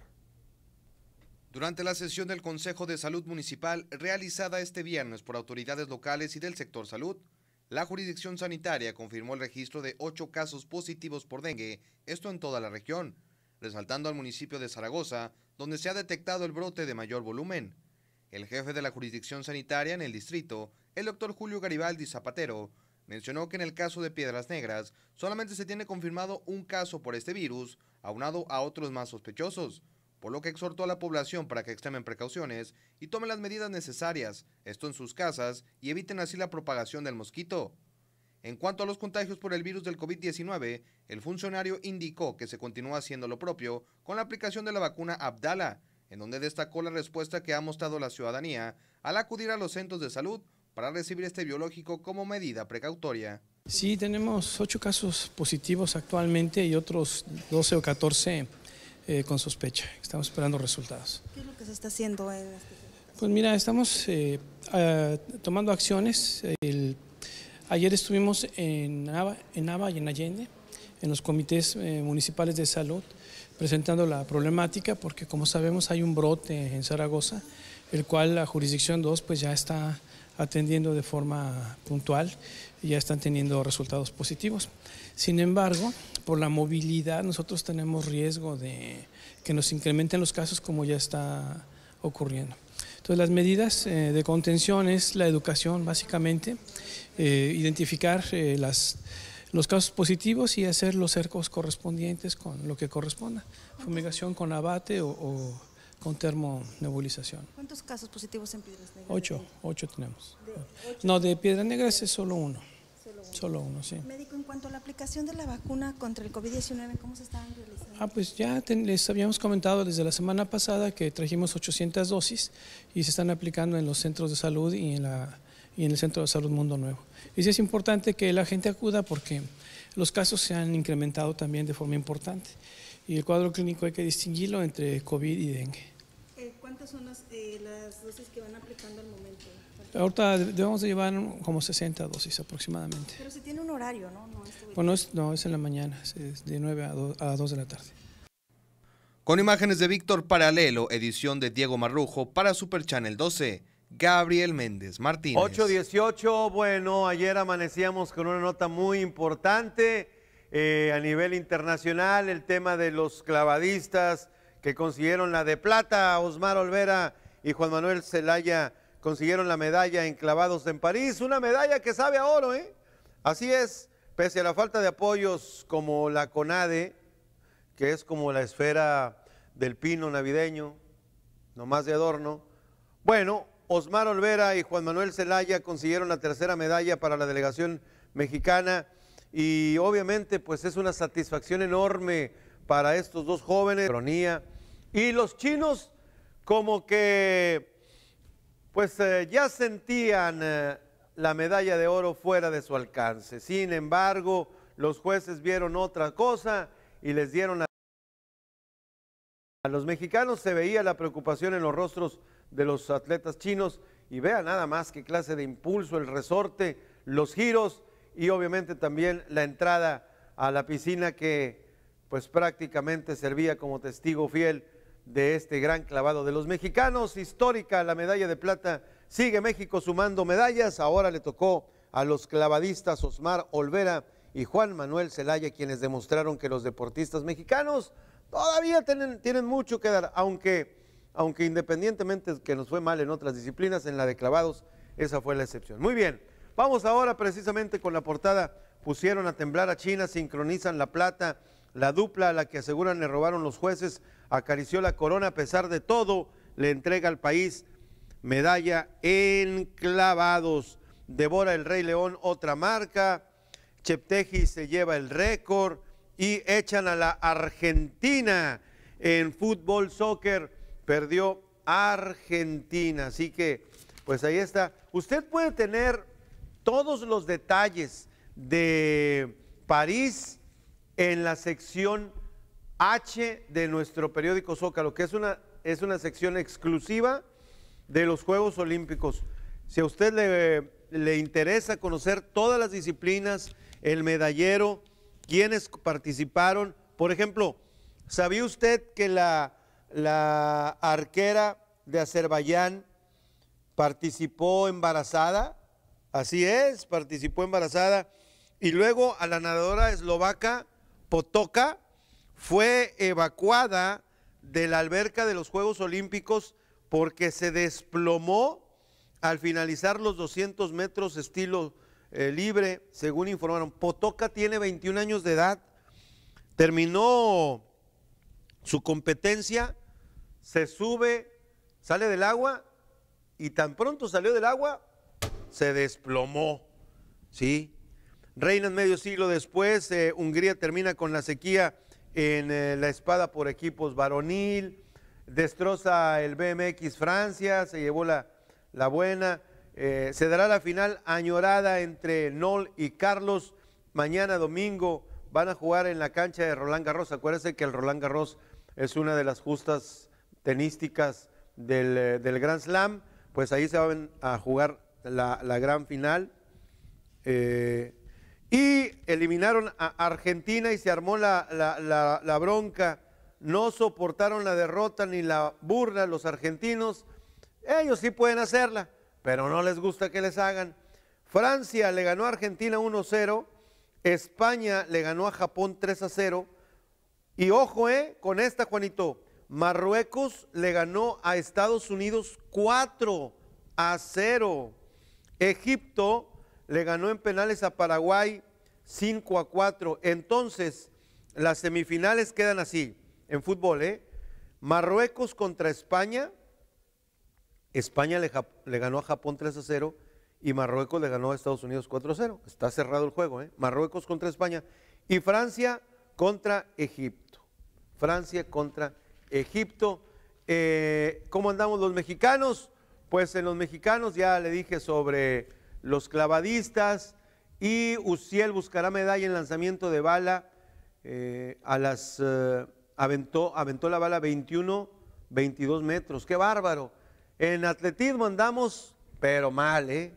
Durante la sesión del Consejo de Salud Municipal realizada este viernes por autoridades locales y del sector salud, la jurisdicción sanitaria confirmó el registro de ocho casos positivos por dengue, esto en toda la región, resaltando al municipio de Zaragoza, donde se ha detectado el brote de mayor volumen. El jefe de la jurisdicción sanitaria en el distrito, el doctor Julio Garibaldi Zapatero, mencionó que en el caso de Piedras Negras solamente se tiene confirmado un caso por este virus, aunado a otros más sospechosos, por lo que exhortó a la población para que extremen precauciones y tomen las medidas necesarias, esto en sus casas, y eviten así la propagación del mosquito. En cuanto a los contagios por el virus del COVID diecinueve, el funcionario indicó que se continúa haciendo lo propio con la aplicación de la vacuna Abdala, en donde destacó la respuesta que ha mostrado la ciudadanía al acudir a los centros de salud para recibir este biológico como medida precautoria. Sí, tenemos ocho casos positivos actualmente y otros doce o catorce Eh, con sospecha. Estamos esperando resultados. ¿Qué es lo que se está haciendo en este? Pues mira, estamos eh, uh, tomando acciones. El, ayer estuvimos en Nava, en Nava y en Allende, en los comités eh, municipales de salud, presentando la problemática, porque como sabemos hay un brote en Zaragoza, el cual la jurisdicción dos pues ya está atendiendo de forma puntual y ya están teniendo resultados positivos. Sin embargo, por la movilidad nosotros tenemos riesgo de que nos incrementen los casos como ya está ocurriendo. Entonces las medidas eh, de contención es la educación básicamente, eh, identificar eh, las, los casos positivos y hacer los cercos correspondientes con lo que corresponda, fumigación con abate o, o con termonebulización. ¿Cuántos casos positivos en Piedras Negras? Ocho, ocho tenemos. ¿De ocho? No, de Piedras Negras es solo uno. Solo uno. Solo uno, sí. Médico, en cuanto a la aplicación de la vacuna contra el COVID diecinueve, ¿cómo se están realizando? Ah, pues ya ten, les habíamos comentado desde la semana pasada que trajimos ochocientas dosis y se están aplicando en los centros de salud y en, la, y en el Centro de Salud Mundo Nuevo. Y sí es importante que la gente acuda porque los casos se han incrementado también de forma importante y el cuadro clínico hay que distinguirlo entre COVID y dengue. Eh, ¿Cuántas son las, eh, las dosis que van aplicando al momento? Ahorita debemos de llevar como sesenta dosis aproximadamente. Pero se tiene un horario, ¿no? No es, bueno, es, no, es en la mañana, es de nueve a dos de la tarde. Con imágenes de Víctor Paralelo, edición de Diego Marrujo para Super Channel doce, Gabriel Méndez Martínez. ocho dieciocho, bueno, ayer amanecíamos con una nota muy importante eh, a nivel internacional, el tema de los clavadistas que consiguieron la de plata, Osmar Olvera y Juan Manuel Zelaya consiguieron la medalla en clavados en París, una medalla que sabe a oro, ¿eh? Así es, pese a la falta de apoyos como la CONADE, que es como la esfera del pino navideño, nomás de adorno. Bueno, Osmar Olvera y Juan Manuel Zelaya consiguieron la tercera medalla para la delegación mexicana y obviamente pues es una satisfacción enorme para estos dos jóvenes. Y los chinos como que pues eh, ya sentían eh, la medalla de oro fuera de su alcance. Sin embargo, los jueces vieron otra cosa y les dieron a, a los mexicanos. Se veía la preocupación en los rostros de los atletas chinos y vean nada más qué clase de impulso, el resorte, los giros y obviamente también la entrada a la piscina que pues prácticamente servía como testigo fiel de este gran clavado de los mexicanos. Histórica la medalla de plata, sigue México sumando medallas, ahora le tocó a los clavadistas Osmar Olvera y Juan Manuel Zelaya, quienes demostraron que los deportistas mexicanos todavía tienen, tienen mucho que dar, aunque, aunque independientemente que nos fue mal en otras disciplinas, en la de clavados, esa fue la excepción. Muy bien, vamos ahora precisamente con la portada. Pusieron a temblar a China, sincronizan la plata, la dupla a la que aseguran le robaron los jueces, acarició la corona, a pesar de todo, le entrega al país medalla en clavados. Devora el Rey León otra marca, Cheptegei se lleva el récord y echan a la Argentina en fútbol, soccer, perdió Argentina, así que pues ahí está. Usted puede tener todos los detalles de París en la sección H de nuestro periódico Zócalo, que es una, es una sección exclusiva de los Juegos Olímpicos. Si a usted le, le interesa conocer todas las disciplinas, el medallero, quienes participaron, por ejemplo, ¿sabía usted que la, la arquera de Azerbaiyán participó embarazada? Así es, participó embarazada. Y luego a la nadadora eslovaca Potoka fue evacuada de la alberca de los Juegos Olímpicos porque se desplomó al finalizar los doscientos metros estilo eh, libre, según informaron. Potoka tiene veintiún años de edad, terminó su competencia, se sube, sale del agua y tan pronto salió del agua, se desplomó, ¿sí? Reinan medio siglo después, eh, Hungría termina con la sequía en eh, la espada por equipos varonil, destroza el B M X Francia, se llevó la, la buena, eh, se dará la final añorada entre Nol y Carlos, mañana domingo van a jugar en la cancha de Roland Garros. Acuérdense que el Roland Garros es una de las justas tenísticas del, del Grand Slam, pues ahí se van a jugar la, la gran final. Eh, y eliminaron a Argentina y se armó la, la, la, la bronca, no soportaron la derrota ni la burla los argentinos. Ellos sí pueden hacerla, pero no les gusta que les hagan. Francia le ganó a Argentina uno cero, España le ganó a Japón tres a cero, y ojo eh, con esta, Juanito, Marruecos le ganó a Estados Unidos cuatro a cero, Egipto le ganó en penales a Paraguay cinco a cuatro. Entonces, las semifinales quedan así, en fútbol, ¿eh? Marruecos contra España, España le, le ganó a Japón tres a cero y Marruecos le ganó a Estados Unidos cuatro a cero. Está cerrado el juego, ¿eh? Marruecos contra España. Y Francia contra Egipto. Francia contra Egipto. Eh, ¿Cómo andamos los mexicanos? Pues en los mexicanos ya le dije sobre los clavadistas, y Uciel buscará medalla en lanzamiento de bala, eh, a las, eh, aventó, aventó la bala veintiuno, veintidós metros, qué bárbaro. En atletismo andamos, pero mal, ¿eh?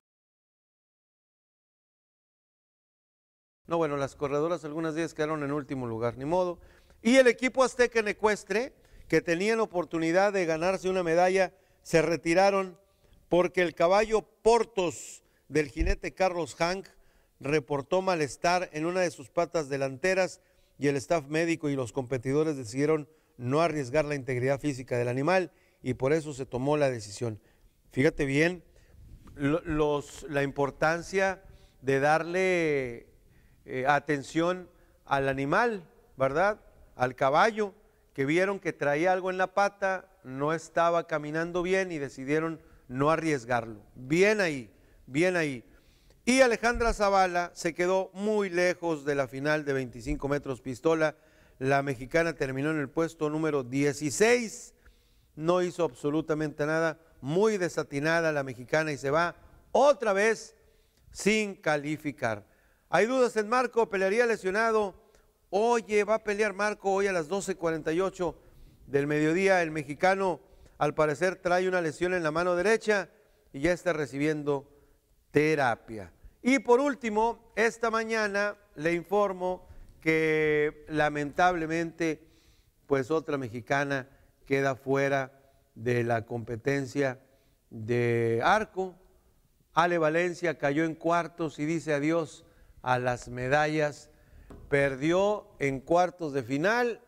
No, bueno, las corredoras algunas días quedaron en último lugar, ni modo. Y el equipo azteca en ecuestre, que tenían oportunidad de ganarse una medalla, se retiraron porque el caballo Portos del jinete Carlos Hank reportó malestar en una de sus patas delanteras y el staff médico y los competidores decidieron no arriesgar la integridad física del animal y por eso se tomó la decisión. Fíjate bien los, la importancia de darle eh, atención al animal, ¿verdad? Al caballo, que vieron que traía algo en la pata, no estaba caminando bien y decidieron no arriesgarlo. Bien ahí, bien ahí. Y Alejandra Zavala se quedó muy lejos de la final de veinticinco metros pistola. La mexicana terminó en el puesto número dieciséis, no hizo absolutamente nada, muy desatinada la mexicana y se va otra vez sin calificar. Hay dudas en Marco, pelearía lesionado. Oye, va a pelear Marco hoy a las doce cuarenta y ocho del mediodía. El mexicano al parecer trae una lesión en la mano derecha y ya está recibiendo terapia. Y por último, esta mañana le informo que lamentablemente, pues otra mexicana queda fuera de la competencia de arco. Ale Valencia cayó en cuartos y dice adiós a las medallas. Perdió en cuartos de final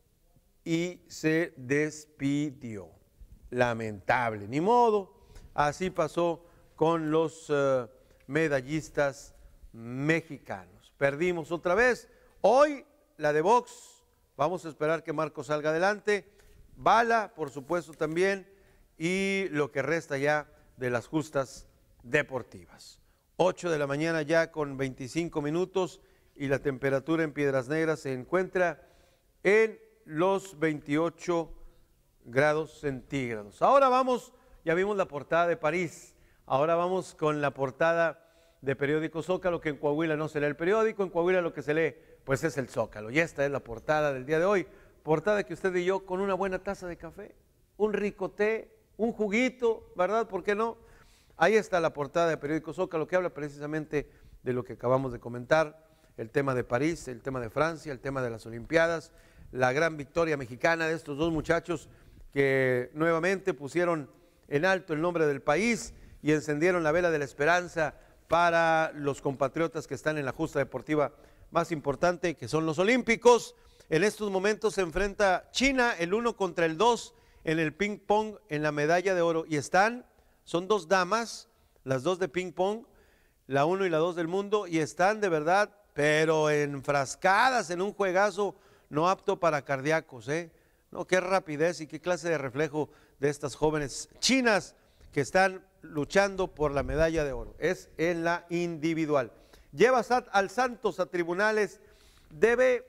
y se despidió. Lamentable, ni modo. Así pasó con los uh, medallistas mexicanos. Perdimos otra vez. Hoy la de box, vamos a esperar que Marco salga adelante. Bala, por supuesto, también. Y lo que resta ya de las justas deportivas. ocho de la mañana ya con veinticinco minutos y la temperatura en Piedras Negras se encuentra en los veintiocho grados centígrados. Ahora vamos, ya vimos la portada de París, ahora vamos con la portada de periódico Zócalo, que en Coahuila no se lee el periódico, en Coahuila lo que se lee pues es el Zócalo. Y esta es la portada del día de hoy, portada que usted y yo con una buena taza de café, un rico té, un juguito, ¿verdad? ¿Por qué no? Ahí está la portada de periódico Zócalo, que habla precisamente de lo que acabamos de comentar, el tema de París, el tema de Francia, el tema de las Olimpiadas, la gran victoria mexicana de estos dos muchachos que nuevamente pusieron en alto el nombre del país y encendieron la vela de la esperanza para los compatriotas que están en la justa deportiva más importante, que son los olímpicos. En estos momentos se enfrenta China, el uno contra el dos, en el ping pong, en la medalla de oro, y están, son dos damas, las dos de ping pong, la uno y la dos del mundo, y están de verdad, pero enfrascadas en un juegazo no apto para cardíacos, ¿eh? No, qué rapidez y qué clase de reflejo de estas jóvenes chinas que están luchando por la medalla de oro. Es en la individual. Lleva al Santos a tribunales, debe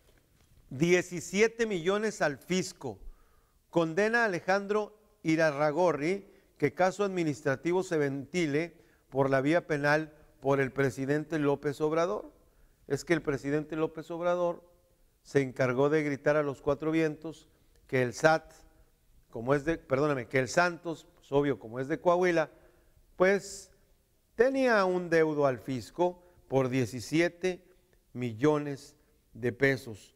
diecisiete millones al fisco. Condena a Alejandro Irarrágorri que caso administrativo se ventile por la vía penal por el presidente López Obrador. Es que el presidente López Obrador se encargó de gritar a los cuatro vientos que el S A T, como es de, perdóname, que el Santos, pues obvio, como es de Coahuila, pues tenía un deudo al fisco por diecisiete millones de pesos.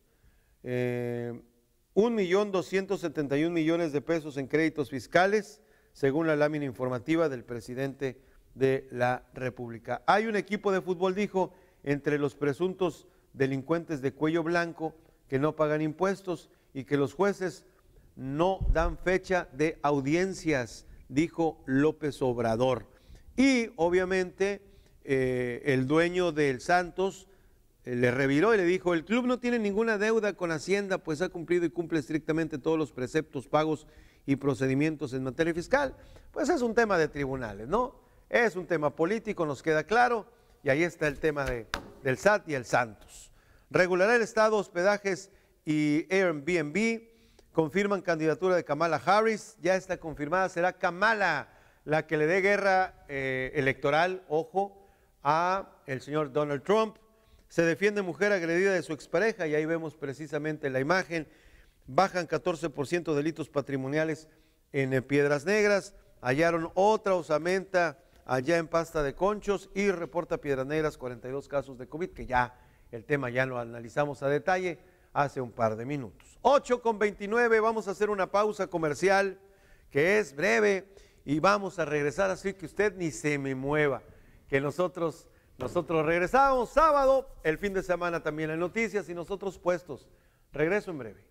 Eh, un millón doscientos setenta y un millones de pesos en créditos fiscales, según la lámina informativa del presidente de la República. Hay un equipo de fútbol, dijo, entre los presuntos delincuentes de cuello blanco que no pagan impuestos y que los jueces no dan fecha de audiencias, dijo López Obrador. Y obviamente eh, el dueño del Santos eh, le reviró y le dijo: el club no tiene ninguna deuda con Hacienda, pues ha cumplido y cumple estrictamente todos los preceptos, pagos y procedimientos en materia fiscal. Pues es un tema de tribunales, ¿no? Es un tema político, nos queda claro, y ahí está el tema de, del S A T y el Santos. Regulará el Estado hospedajes y Airbnb, confirman candidatura de Kamala Harris, ya está confirmada, será Kamala la que le dé guerra eh, electoral, ojo, a el señor Donald Trump. Se defiende mujer agredida de su expareja, y ahí vemos precisamente la imagen. Bajan catorce por ciento delitos patrimoniales en Piedras Negras, hallaron otra osamenta allá en Pasta de Conchos, y reporta Piedras Negras cuarenta y dos casos de COVID, que ya el tema ya lo analizamos a detalle hace un par de minutos. ocho con veintinueve, vamos a hacer una pausa comercial que es breve y vamos a regresar, así que usted ni se me mueva, que nosotros, nosotros regresamos sábado, el fin de semana también hay noticias y nosotros puestos. Regreso en breve.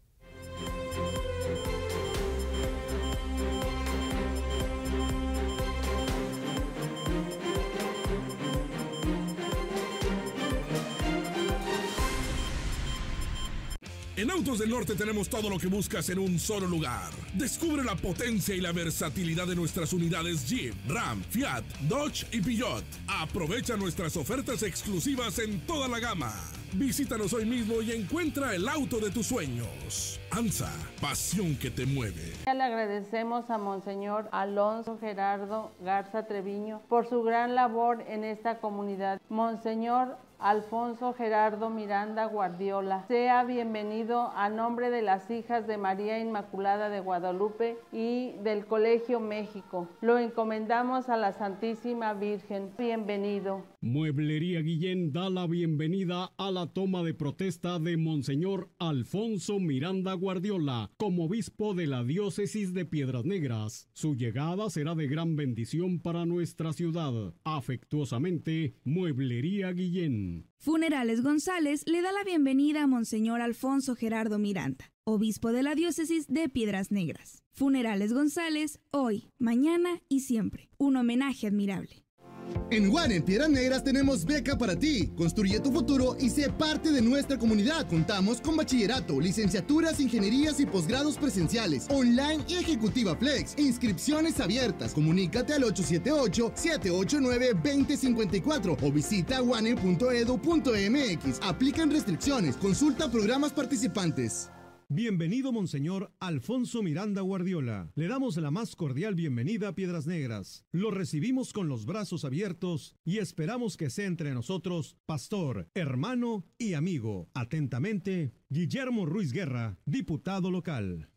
En Autos del Norte tenemos todo lo que buscas en un solo lugar. Descubre la potencia y la versatilidad de nuestras unidades Jeep, Ram, Fiat, Dodge y Peugeot. Aprovecha nuestras ofertas exclusivas en toda la gama. Visítanos hoy mismo y encuentra el auto de tus sueños. ANSA, pasión que te mueve. Le agradecemos a Monseñor Alonso Gerardo Garza Treviño por su gran labor en esta comunidad. Monseñor Alfonso Gerardo Miranda Guardiola. Sea bienvenido a nombre de las hijas de María Inmaculada de Guadalupe y del Colegio México. Lo encomendamos a la Santísima Virgen. Bienvenido. Mueblería Guillén da la bienvenida a la toma de protesta de Monseñor Alfonso Miranda Guardiola como obispo de la diócesis de Piedras Negras. Su llegada será de gran bendición para nuestra ciudad. Afectuosamente, Mueblería Guillén. Funerales González le da la bienvenida a Monseñor Alfonso Gerardo Miranda, obispo de la diócesis de Piedras Negras. Funerales González, hoy, mañana y siempre. Un homenaje admirable. En U A N en Piedras Negras tenemos beca para ti. Construye tu futuro y sé parte de nuestra comunidad. Contamos con bachillerato, licenciaturas, ingenierías y posgrados presenciales, online y ejecutiva flex. Inscripciones abiertas. Comunícate al ocho siete ocho, siete ocho nueve, dos cero cinco cuatro o visita u a n punto e d u punto m x. Aplican restricciones. Consulta programas participantes. Bienvenido Monseñor Alfonso Miranda Guardiola. Le damos la más cordial bienvenida a Piedras Negras. Lo recibimos con los brazos abiertos y esperamos que sea entre nosotros pastor, hermano y amigo. Atentamente, Guillermo Ruiz Guerra, diputado local.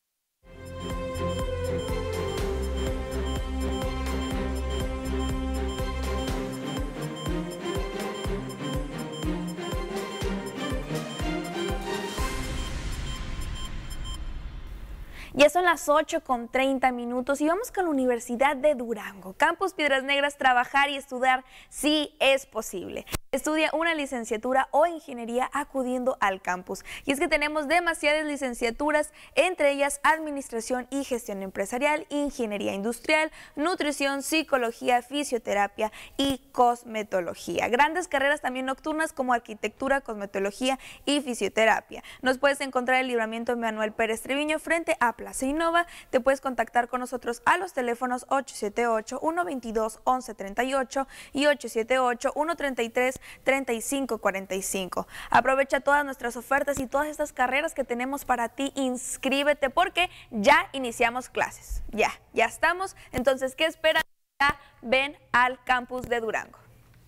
Ya son las ocho con treinta minutos y vamos con la Universidad de Durango. Campus Piedras Negras, trabajar y estudiar sí es posible. Estudia una licenciatura o ingeniería acudiendo al campus. Y es que tenemos demasiadas licenciaturas, entre ellas Administración y Gestión Empresarial, Ingeniería Industrial, Nutrición, Psicología, Fisioterapia y Cosmetología. Grandes carreras también nocturnas como Arquitectura, Cosmetología y Fisioterapia. Nos puedes encontrar en el Libramiento Manuel Pérez Treviño frente a Plaza Innova. Te puedes contactar con nosotros a los teléfonos ocho siete ocho, uno dos dos, once treinta y ocho y ocho siete ocho, uno treinta y tres, treinta y cinco cuarenta y cinco. Aprovecha todas nuestras ofertas y todas estas carreras que tenemos para ti. Inscríbete porque ya iniciamos clases. Ya, ya estamos. Entonces, ¿qué esperan? Ya ven al campus de Durango.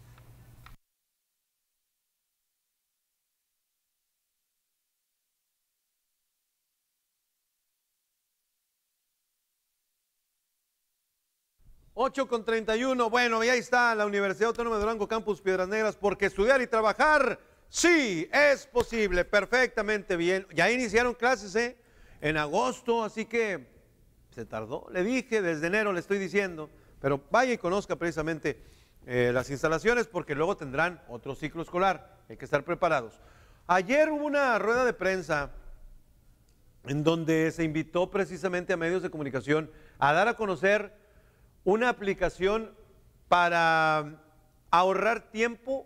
ocho con treinta y uno, bueno, y ahí está la Universidad Autónoma de Durango, Campus Piedras Negras, porque estudiar y trabajar sí es posible, perfectamente bien. Ya iniciaron clases ¿eh? en agosto, así que se tardó, le dije, desde enero le estoy diciendo, pero vaya y conozca precisamente eh, las instalaciones porque luego tendrán otro ciclo escolar, hay que estar preparados. Ayer hubo una rueda de prensa en donde se invitó precisamente a medios de comunicación a dar a conocer una aplicación para ahorrar tiempo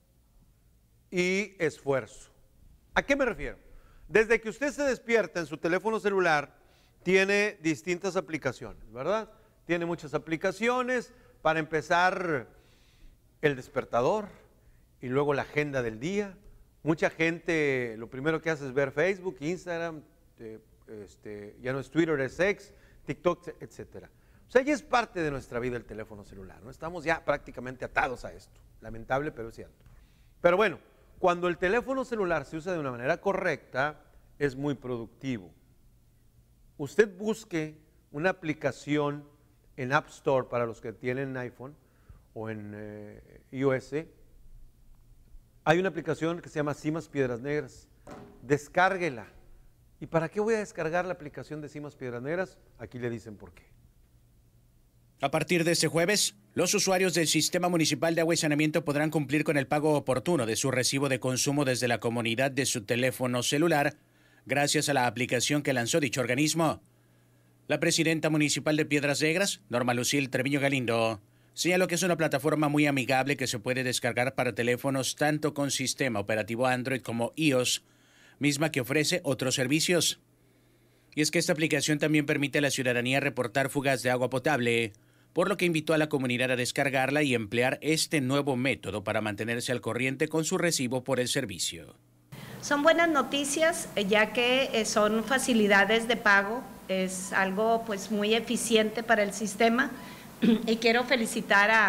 y esfuerzo. ¿A qué me refiero? Desde que usted se despierta en su teléfono celular, tiene distintas aplicaciones, ¿verdad? Tiene muchas aplicaciones. Para empezar, el despertador y luego la agenda del día. Mucha gente lo primero que hace es ver Facebook, Instagram, eh, este, ya no es Twitter, es X, TikTok, etcétera. O sea, ya es parte de nuestra vida el teléfono celular, ¿no? Estamos ya prácticamente atados a esto. Lamentable, pero es cierto. Pero bueno, cuando el teléfono celular se usa de una manera correcta, es muy productivo. Usted busque una aplicación en App Store para los que tienen iPhone o en eh, iOS. Hay una aplicación que se llama Cimas Piedras Negras. Descárguela. ¿Y para qué voy a descargar la aplicación de Cimas Piedras Negras? Aquí le dicen por qué. A partir de este jueves, los usuarios del Sistema Municipal de Agua y Saneamiento podrán cumplir con el pago oportuno de su recibo de consumo desde la comunidad de su teléfono celular, gracias a la aplicación que lanzó dicho organismo. La presidenta municipal de Piedras Negras, Norma Lucille Treviño Galindo, señaló que es una plataforma muy amigable que se puede descargar para teléfonos tanto con sistema operativo Android como iOS, misma que ofrece otros servicios. Y es que esta aplicación también permite a la ciudadanía reportar fugas de agua potable, por lo que invitó a la comunidad a descargarla y emplear este nuevo método para mantenerse al corriente con su recibo por el servicio. Son buenas noticias, ya que son facilidades de pago, es algo pues muy eficiente para el sistema y quiero felicitar a,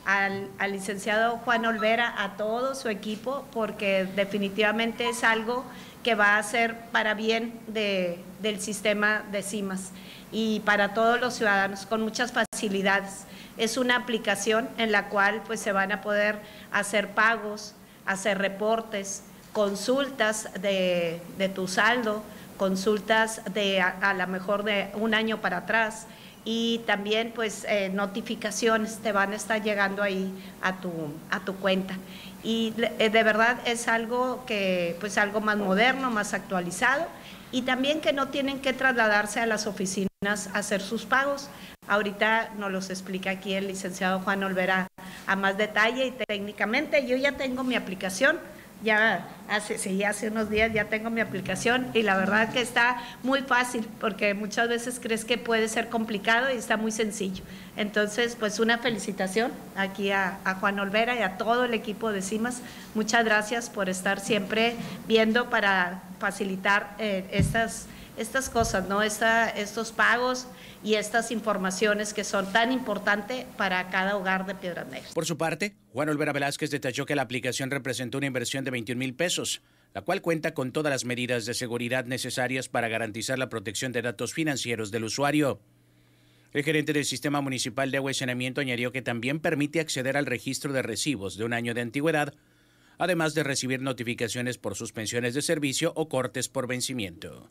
al, al licenciado Juan Olvera, a todo su equipo, porque definitivamente es algo que va a ser para bien de, del sistema de CIMAS y para todos los ciudadanos con muchas facilidades. Es una aplicación en la cual pues se van a poder hacer pagos, hacer reportes, consultas de, de tu saldo, consultas de a, a lo mejor de un año para atrás, y también pues eh, notificaciones te van a estar llegando ahí a tu, a tu cuenta. Y de verdad es algo que pues algo más moderno, más actualizado, y también que no tienen que trasladarse a las oficinas a hacer sus pagos. Ahorita nos los explica aquí el licenciado Juan Olvera a más detalle y técnicamente. Yo ya tengo mi aplicación, ya hace, sí, hace unos días ya tengo mi aplicación y la verdad que está muy fácil, porque muchas veces crees que puede ser complicado y está muy sencillo. Entonces, pues una felicitación aquí a, a Juan Olvera y a todo el equipo de CIMAS. Muchas gracias por estar siempre viendo para facilitar eh, estas, estas cosas, ¿no? Esta, estos pagos y estas informaciones que son tan importantes para cada hogar de Piedras Negras. Por su parte, Juan Olvera Velázquez detalló que la aplicación representó una inversión de veintiún mil pesos, la cual cuenta con todas las medidas de seguridad necesarias para garantizar la protección de datos financieros del usuario. El gerente del Sistema Municipal de Agua y Saneamiento añadió que también permite acceder al registro de recibos de un año de antigüedad, además de recibir notificaciones por suspensiones de servicio o cortes por vencimiento.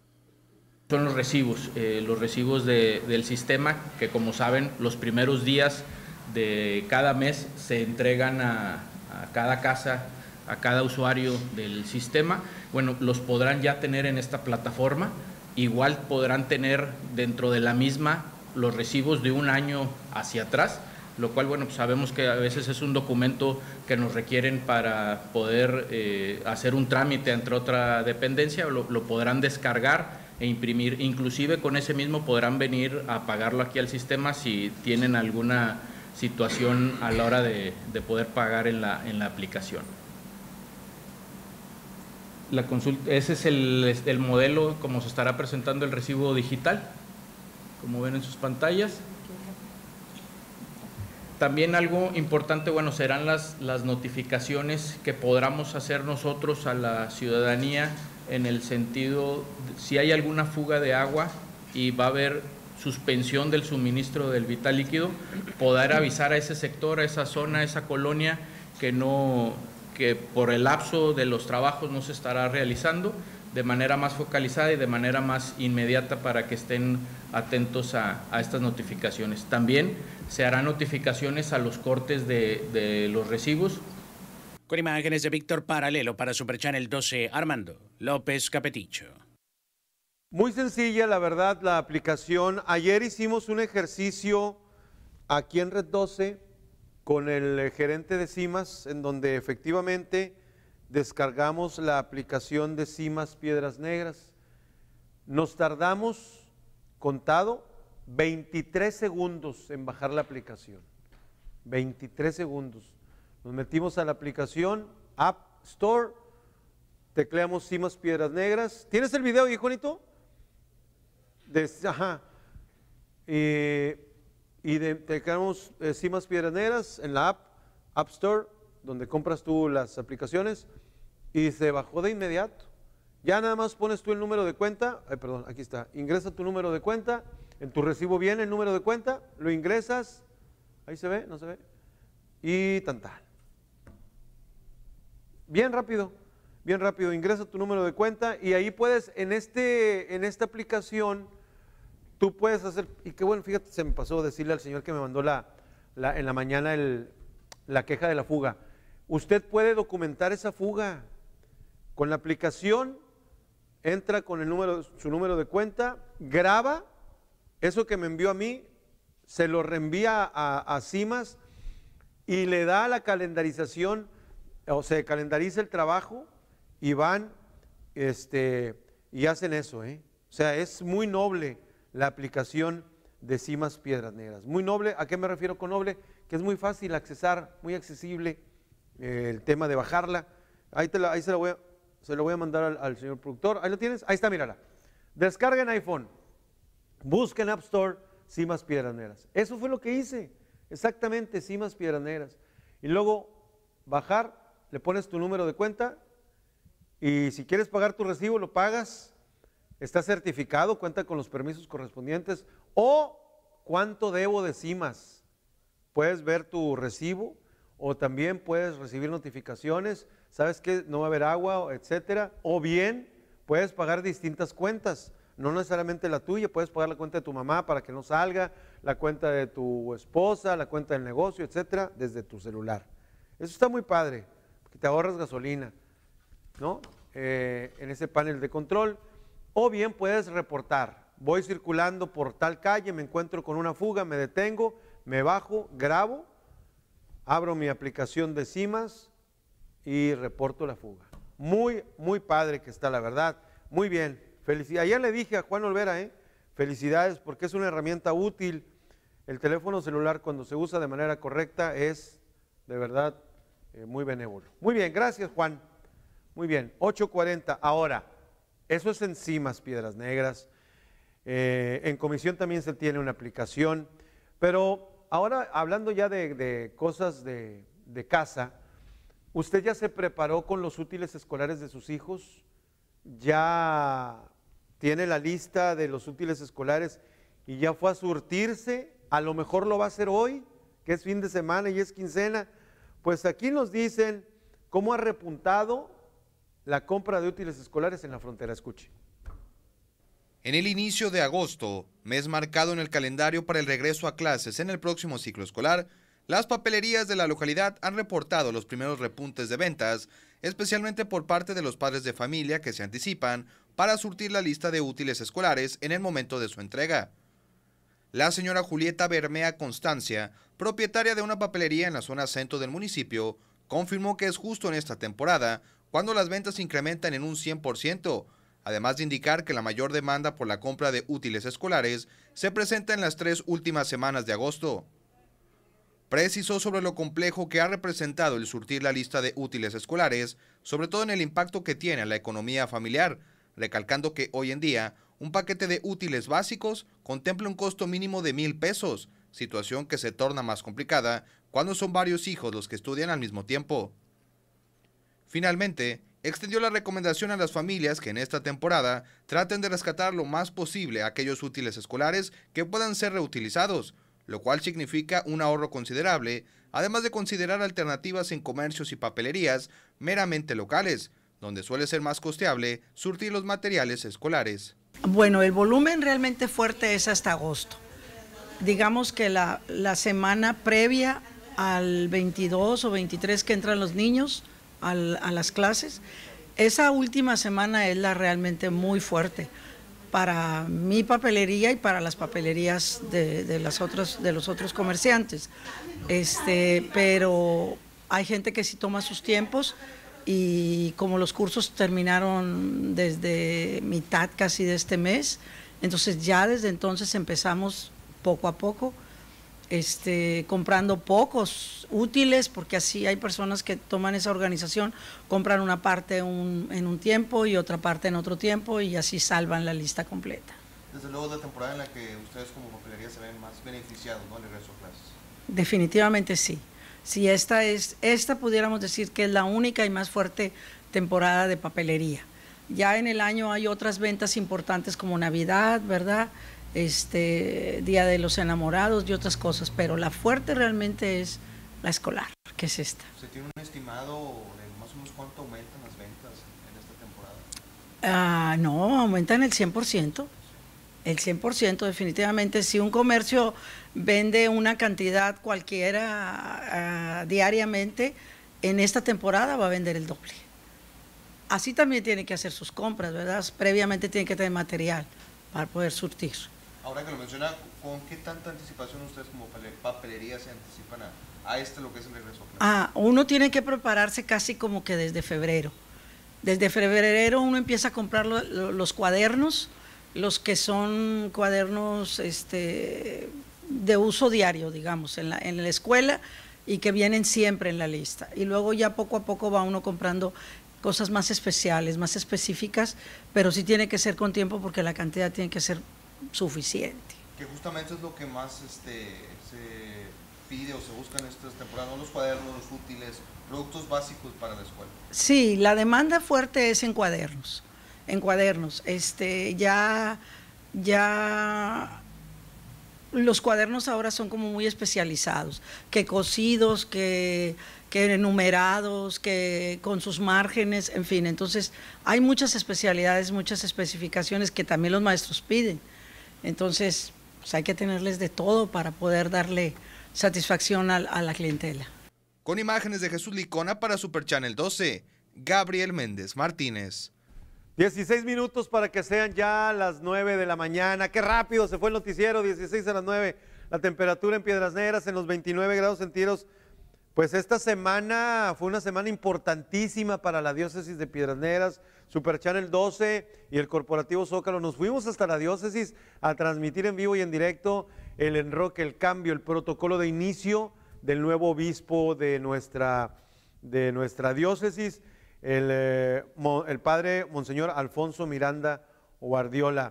Son los recibos, eh, los recibos de, del sistema, que como saben, los primeros días de cada mes se entregan a, a cada casa, a cada usuario del sistema. Bueno, los podrán ya tener en esta plataforma, igual podrán tener dentro de la misma los recibos de un año hacia atrás, lo cual, bueno, pues sabemos que a veces es un documento que nos requieren para poder eh, hacer un trámite entre otra dependencia, lo, lo podrán descargar e imprimir, inclusive con ese mismo podrán venir a pagarlo aquí al sistema si tienen alguna situación a la hora de, de poder pagar en la, en la aplicación. La consulta, ese es el, el modelo como se estará presentando el recibo digital, como ven en sus pantallas. También algo importante, bueno, serán las, las notificaciones que podamos hacer nosotros a la ciudadanía en el sentido, si hay alguna fuga de agua y va a haber suspensión del suministro del vital líquido, poder avisar a ese sector, a esa zona, a esa colonia, que, no, que por el lapso de los trabajos no se estará realizando, de manera más focalizada y de manera más inmediata para que estén atentos a, a estas notificaciones. También se harán notificaciones a los cortes de, de los recibos. Con imágenes de Víctor Paralelo para Super Channel doce, Armando López Capeticho. Muy sencilla, la verdad, la aplicación. Ayer hicimos un ejercicio aquí en Red doce con el gerente de CIMAS, en donde efectivamente descargamos la aplicación de CIMAS Piedras Negras. Nos tardamos, contado, veintitrés segundos en bajar la aplicación. veintitrés segundos. Nos metimos a la aplicación, App Store, tecleamos CIMAS Piedras Negras. ¿Tienes el video, hijo bonito? De, ajá. Eh, y de, tecleamos eh, CIMAS Piedras Negras en la App, App Store, donde compras tú las aplicaciones, y se bajó de inmediato. Ya nada más pones tú el número de cuenta, ay, perdón, aquí está, ingresa tu número de cuenta, en tu recibo viene el número de cuenta, lo ingresas, ahí se ve, no se ve, y tan tan. Bien rápido, bien rápido, ingresa tu número de cuenta y ahí puedes, en, este, en esta aplicación, tú puedes hacer, y qué bueno, fíjate, se me pasó decirle al señor que me mandó la, la, en la mañana el, la queja de la fuga. Usted puede documentar esa fuga. Con la aplicación, entra con el número, su número de cuenta, graba, eso que me envió a mí, se lo reenvía a, a CIMAS y le da la calendarización, o se calendariza el trabajo y van este, y hacen eso. ¿eh? O sea, es muy noble la aplicación de CIMAS Piedras Negras. Muy noble, ¿a qué me refiero con noble? Que es muy fácil accesar, muy accesible eh, el tema de bajarla. Ahí, te la, ahí se, la voy a, se lo voy a mandar al, al señor productor. Ahí lo tienes, ahí está, mírala. Descarga en iPhone, busca en App Store CIMAS Piedras Negras. Eso fue lo que hice. Exactamente, Cimas Piedras Negras. Y luego bajar, le pones tu número de cuenta y si quieres pagar tu recibo lo pagas, está certificado, cuenta con los permisos correspondientes. O cuánto debo de Cimas, puedes ver tu recibo o también puedes recibir notificaciones, sabes que no va a haber agua, etcétera. O bien puedes pagar distintas cuentas, no necesariamente la tuya, puedes pagar la cuenta de tu mamá para que no salga, la cuenta de tu esposa, la cuenta del negocio, etcétera, desde tu celular. Eso está muy padre, porque te ahorras gasolina, ¿no? Eh, en ese panel de control. O bien puedes reportar, voy circulando por tal calle, me encuentro con una fuga, me detengo, me bajo, grabo, abro mi aplicación de Cimas y reporto la fuga. Muy, muy padre que está, la verdad. Muy bien, felicidades. Ayer le dije a Juan Olvera, ¿eh? Felicidades, porque es una herramienta útil. El teléfono celular, cuando se usa de manera correcta, es de verdad eh, muy benévolo. Muy bien, gracias, Juan. Muy bien, ocho cuarenta. Ahora, eso es en Cimas Piedras Negras. Eh, en comisión también se tiene una aplicación. Pero ahora, hablando ya de, de cosas de, de casa, ¿usted ya se preparó con los útiles escolares de sus hijos? ¿Ya tiene la lista de los útiles escolares y ya fue a surtirse? A lo mejor lo va a hacer hoy, que es fin de semana y es quincena. Pues aquí nos dicen cómo ha repuntado la compra de útiles escolares en la frontera. Escuche. En el inicio de agosto, mes marcado en el calendario para el regreso a clases en el próximo ciclo escolar, las papelerías de la localidad han reportado los primeros repuntes de ventas, especialmente por parte de los padres de familia que se anticipan para surtir la lista de útiles escolares en el momento de su entrega. La señora Julieta Bermea Constancia, propietaria de una papelería en la zona centro del municipio, confirmó que es justo en esta temporada cuando las ventas incrementan en un cien por ciento, además de indicar que la mayor demanda por la compra de útiles escolares se presenta en las tres últimas semanas de agosto. Precisó sobre lo complejo que ha representado el surtir la lista de útiles escolares, sobre todo en el impacto que tiene a la economía familiar, recalcando que hoy en día un paquete de útiles básicos contempla un costo mínimo de mil pesos, situación que se torna más complicada cuando son varios hijos los que estudian al mismo tiempo. Finalmente, extendió la recomendación a las familias que en esta temporada traten de rescatar lo más posible aquellos útiles escolares que puedan ser reutilizados, lo cual significa un ahorro considerable, además de considerar alternativas en comercios y papelerías meramente locales, donde suele ser más costeable surtir los materiales escolares. Bueno, el volumen realmente fuerte es hasta agosto. Digamos que la, la semana previa al veintidós o veintitrés que entran los niños al, a las clases, esa última semana es la realmente muy fuerte para mi papelería y para las papelerías de, de, las otras, de los otros comerciantes. Este, pero hay gente que sí toma sus tiempos y como los cursos terminaron desde mitad casi de este mes, entonces ya desde entonces empezamos poco a poco este, comprando pocos útiles, porque así hay personas que toman esa organización, compran una parte un, en un tiempo y otra parte en otro tiempo y así salvan la lista completa. Desde luego es la temporada en la que ustedes como papelería se ven más beneficiados, ¿no?, al regreso a clases. Definitivamente sí. Si esta es, esta pudiéramos decir que es la única y más fuerte temporada de papelería. Ya en el año hay otras ventas importantes como Navidad, ¿verdad? Este, Día de los Enamorados y otras cosas, pero la fuerte realmente es la escolar, que es esta. ¿Se tiene un estimado de más o menos cuánto aumentan las ventas en esta temporada? Ah, no, aumentan el cien por ciento. El cien por ciento definitivamente. Si un comercio vende una cantidad cualquiera uh, diariamente, en esta temporada va a vender el doble. Así también tiene que hacer sus compras, ¿verdad? Previamente tiene que tener material para poder surtir. Ahora que lo menciona, ¿con qué tanta anticipación ustedes como papelería se anticipan a, a este lo que es el regreso a clases? Ah, uno tiene que prepararse casi como que desde febrero. Desde febrero uno empieza a comprar lo, lo, los cuadernos, los que son cuadernos este, de uso diario, digamos, en la, en la escuela y que vienen siempre en la lista. Y luego ya poco a poco va uno comprando cosas más especiales, más específicas, pero sí tiene que ser con tiempo porque la cantidad tiene que ser suficiente. Que justamente es lo que más este, se pide o se buscan en esta temporada, ¿no? Los cuadernos, los útiles, productos básicos para la escuela. Sí, la demanda fuerte es en cuadernos, en cuadernos. Este, ya, ya los cuadernos ahora son como muy especializados, que cosidos, que, que numerados, que con sus márgenes, en fin. Entonces, hay muchas especialidades, muchas especificaciones que también los maestros piden. Entonces, pues hay que tenerles de todo para poder darle satisfacción a, a la clientela. Con imágenes de Jesús Licona para Super Channel doce, Gabriel Méndez Martínez. dieciséis minutos para que sean ya las nueve de la mañana. Qué rápido se fue el noticiero, dieciséis a las nueve. La temperatura en Piedras Negras en los veintinueve grados centígrados. Pues esta semana fue una semana importantísima para la diócesis de Piedras Negras. Super Channel doce y el Corporativo Zócalo. Nos fuimos hasta la diócesis a transmitir en vivo y en directo el enroque, el cambio, el protocolo de inicio del nuevo obispo de nuestra, de nuestra diócesis. El, eh, el padre Monseñor Alfonso Miranda Guardiola.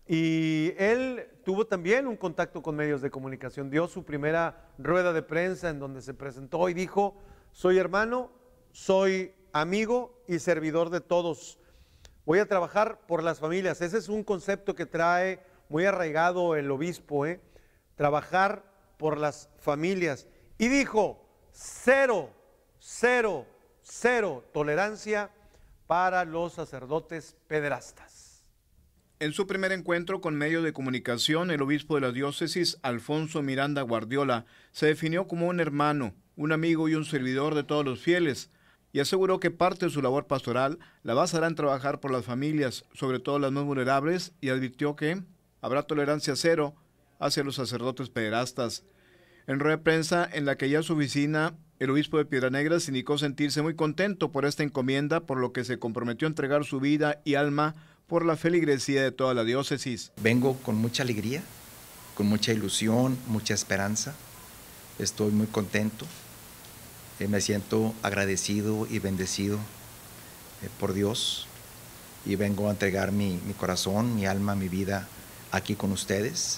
Y él tuvo también un contacto con medios de comunicación, dio su primera rueda de prensa en donde se presentó y dijo: soy hermano, soy amigo y servidor de todos. Voy a trabajar por las familias. Ese es un concepto que trae muy arraigado el obispo, ¿eh? Trabajar por las familias. Y dijo: cero, cero, cero tolerancia para los sacerdotes pederastas. En su primer encuentro con medios de comunicación, el obispo de la diócesis, Alfonso Miranda Guardiola, se definió como un hermano, un amigo y un servidor de todos los fieles, y aseguró que parte de su labor pastoral la basará en trabajar por las familias, sobre todo las más vulnerables, y advirtió que habrá tolerancia cero hacia los sacerdotes pederastas. En rueda de prensa en la que ya su oficina, el obispo de Piedras Negras indicó sentirse muy contento por esta encomienda, por lo que se comprometió a entregar su vida y alma por la feligresía de toda la diócesis. Vengo con mucha alegría, con mucha ilusión, mucha esperanza. Estoy muy contento. Eh, me siento agradecido y bendecido eh, por Dios, y vengo a entregar mi, mi corazón, mi alma, mi vida aquí con ustedes.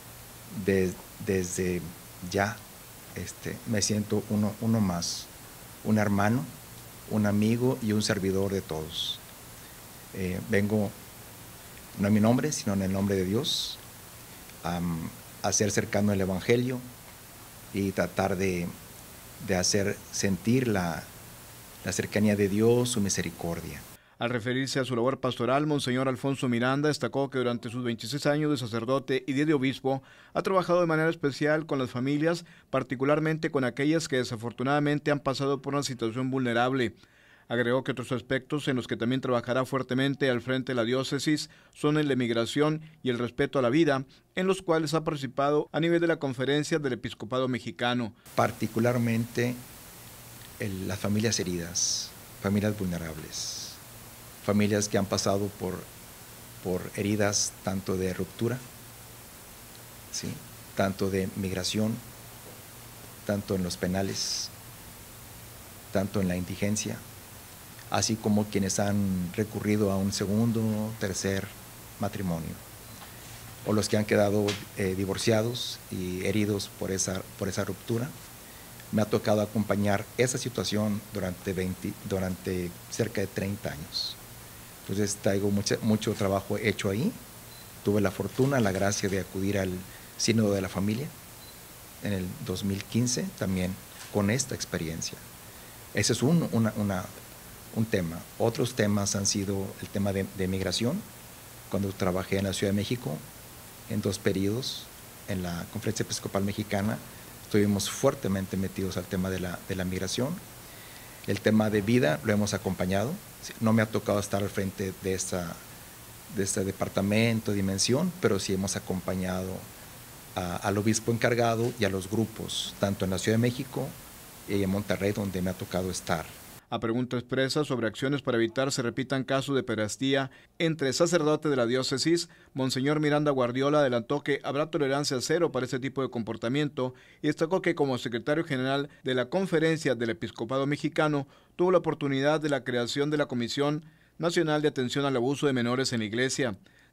De, desde ya este, me siento uno, uno más, un hermano, un amigo y un servidor de todos. Eh, vengo no en mi nombre, sino en el nombre de Dios, um, a ser cercano al Evangelio y tratar de, de hacer sentir la, la cercanía de Dios, su misericordia. Al referirse a su labor pastoral, Monseñor Alfonso Miranda destacó que durante sus veintiséis años de sacerdote y de obispo ha trabajado de manera especial con las familias, particularmente con aquellas que desafortunadamente han pasado por una situación vulnerable. Agregó que otros aspectos en los que también trabajará fuertemente al frente de la diócesis son el de migración y el respeto a la vida, en los cuales ha participado a nivel de la Conferencia del Episcopado Mexicano. Particularmente el, las familias heridas, familias vulnerables, familias que han pasado por, por heridas tanto de ruptura, ¿sí? Tanto de migración, tanto en los penales, tanto en la indigencia, así como quienes han recurrido a un segundo, tercer matrimonio, o los que han quedado eh, divorciados y heridos por esa, por esa ruptura. Me ha tocado acompañar esa situación durante, veinte, durante cerca de treinta años. Entonces traigo mucho, mucho trabajo hecho ahí. Tuve la fortuna, la gracia de acudir al Sínodo de la Familia en el dos mil quince, también con esta experiencia. Ese es un, una, una, un tema. Otros temas han sido el tema de, de migración. Cuando trabajé en la Ciudad de México, en dos periodos, en la Conferencia Episcopal Mexicana, estuvimos fuertemente metidos al tema de la, de la migración. El tema de vida lo hemos acompañado. No me ha tocado estar al frente de, esta, de este departamento, dimensión, pero sí hemos acompañado a, al obispo encargado y a los grupos, tanto en la Ciudad de México y en Monterrey, donde me ha tocado estar. A pregunta expresa sobre acciones para evitar se repitan casos de pederastía entre sacerdotes de la diócesis, Monseñor Miranda Guardiola adelantó que habrá tolerancia cero para este tipo de comportamiento y destacó que como secretario general de la Conferencia del Episcopado Mexicano tuvo la oportunidad de la creación de la Comisión Nacional de Atención al Abuso de Menores en la Iglesia.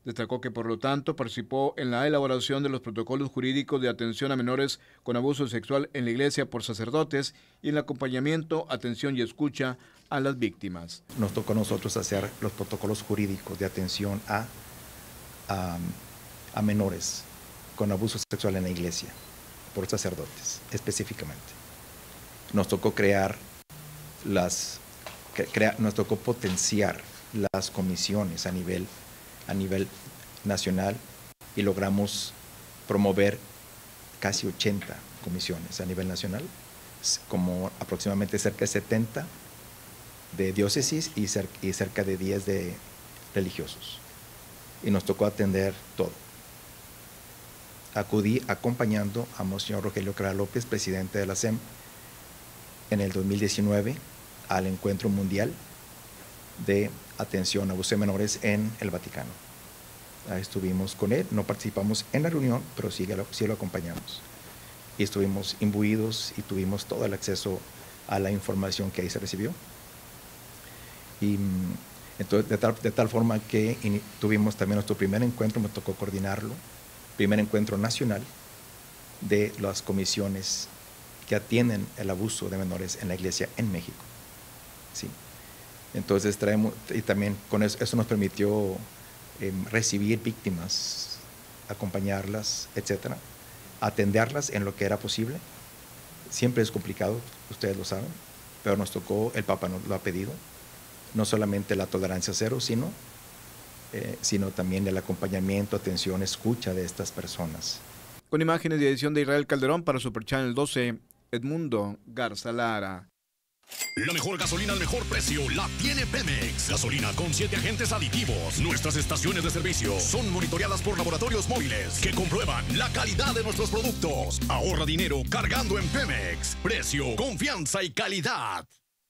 Destacó que, por lo tanto, participó en la elaboración de los protocolos jurídicos de atención a menores con abuso sexual en la iglesia por sacerdotes y en el acompañamiento, atención y escucha a las víctimas. Nos tocó a nosotros hacer los protocolos jurídicos de atención a, a, a menores con abuso sexual en la iglesia por sacerdotes, específicamente. Nos tocó crear las, crea, nos tocó potenciar las comisiones a nivel a nivel nacional y logramos promover casi ochenta comisiones a nivel nacional, como aproximadamente cerca de setenta de diócesis y, cer y cerca de diez de religiosos. Y nos tocó atender todo. Acudí acompañando a Monseñor Rogelio Clara López, presidente de la S E M, en el dos mil diecinueve al Encuentro Mundial de Atención a Abuso de Menores en el Vaticano. Ahí estuvimos con él, no participamos en la reunión, pero sí lo, sí lo acompañamos. Y estuvimos imbuidos y tuvimos todo el acceso a la información que ahí se recibió. Y entonces, de tal, de tal forma que in, tuvimos también nuestro primer encuentro, me tocó coordinarlo, primer encuentro nacional de las comisiones que atienden el abuso de menores en la iglesia en México. Sí. Entonces traemos, y también con eso, eso nos permitió eh, recibir víctimas, acompañarlas, etcétera, atenderlas en lo que era posible. Siempre es complicado, ustedes lo saben, pero nos tocó, el Papa nos lo ha pedido, no solamente la tolerancia cero, sino, eh, sino también el acompañamiento, atención, escucha de estas personas. Con imágenes y edición de Israel Calderón para Super Channel doce, Edmundo Garza Lara. La mejor gasolina al mejor precio la tiene Pemex. Gasolina con siete agentes aditivos. Nuestras estaciones de servicio son monitoreadas por laboratorios móviles que comprueban la calidad de nuestros productos. Ahorra dinero cargando en Pemex. Precio, confianza y calidad.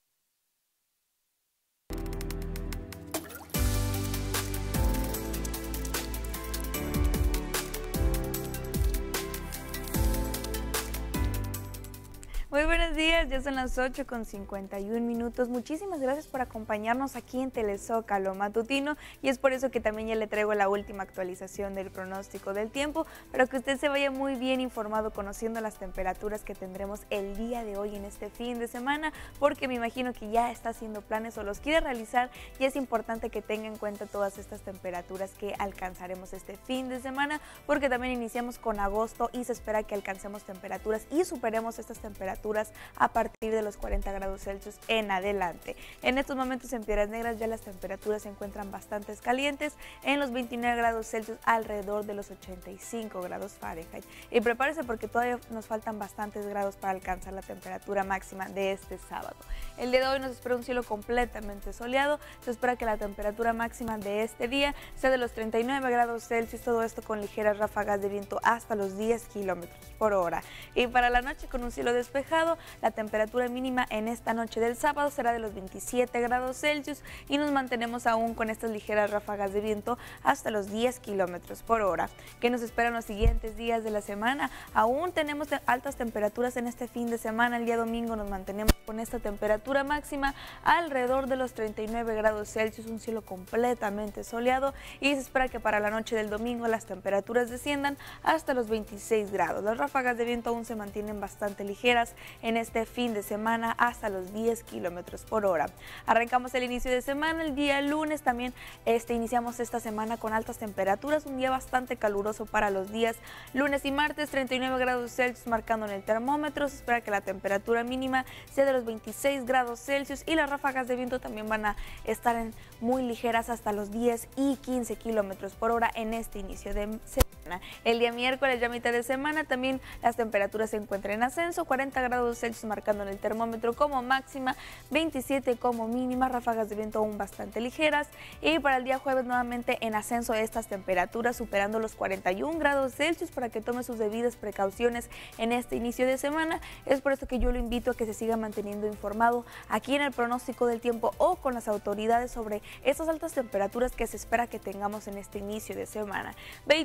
Muy buenos días, ya son las ocho con cincuenta y un minutos. Muchísimas gracias por acompañarnos aquí en Telezócalo Matutino y es por eso que también ya le traigo la última actualización del pronóstico del tiempo para que usted se vaya muy bien informado conociendo las temperaturas que tendremos el día de hoy en este fin de semana, porque me imagino que ya está haciendo planes o los quiere realizar y es importante que tenga en cuenta todas estas temperaturas que alcanzaremos este fin de semana, porque también iniciamos con agosto y se espera que alcancemos temperaturas y superemos estas temperaturas a partir de los cuarenta grados Celsius en adelante. En estos momentos en Piedras Negras ya las temperaturas se encuentran bastante calientes, en los veintinueve grados Celsius alrededor de los ochenta y cinco grados Fahrenheit. Y prepárese porque todavía nos faltan bastantes grados para alcanzar la temperatura máxima de este sábado. El día de hoy nos espera un cielo completamente soleado, se espera que la temperatura máxima de este día sea de los treinta y nueve grados Celsius, todo esto con ligeras ráfagas de viento hasta los diez kilómetros por hora. Y para la noche con un cielo despejado, la temperatura mínima en esta noche del sábado será de los veintisiete grados Celsius y nos mantenemos aún con estas ligeras ráfagas de viento hasta los diez kilómetros por hora. ¿Qué nos esperan los siguientes días de la semana? Aún tenemos altas temperaturas en este fin de semana. El día domingo nos mantenemos con esta temperatura máxima alrededor de los treinta y nueve grados Celsius, un cielo completamente soleado, y se espera que para la noche del domingo las temperaturas desciendan hasta los veintiséis grados. Las ráfagas de viento aún se mantienen bastante ligeras en este fin de semana hasta los diez kilómetros por hora. Arrancamos el inicio de semana el día lunes, también este, iniciamos esta semana con altas temperaturas, un día bastante caluroso para los días lunes y martes, treinta y nueve grados Celsius marcando en el termómetro. Se espera que la temperatura mínima sea de los veintiséis grados Celsius y las ráfagas de viento también van a estar en muy ligeras hasta los diez y quince kilómetros por hora en este inicio de semana. El día miércoles, ya mitad de semana, también las temperaturas se encuentran en ascenso, cuarenta grados Celsius marcando en el termómetro como máxima, veintisiete como mínima, ráfagas de viento aún bastante ligeras. Y para el día jueves nuevamente en ascenso estas temperaturas superando los cuarenta y un grados Celsius para que tome sus debidas precauciones en este inicio de semana. Es por eso que yo lo invito a que se siga manteniendo informado aquí en el pronóstico del tiempo o con las autoridades sobre estas altas temperaturas que se espera que tengamos en este inicio de semana. veintiséis grados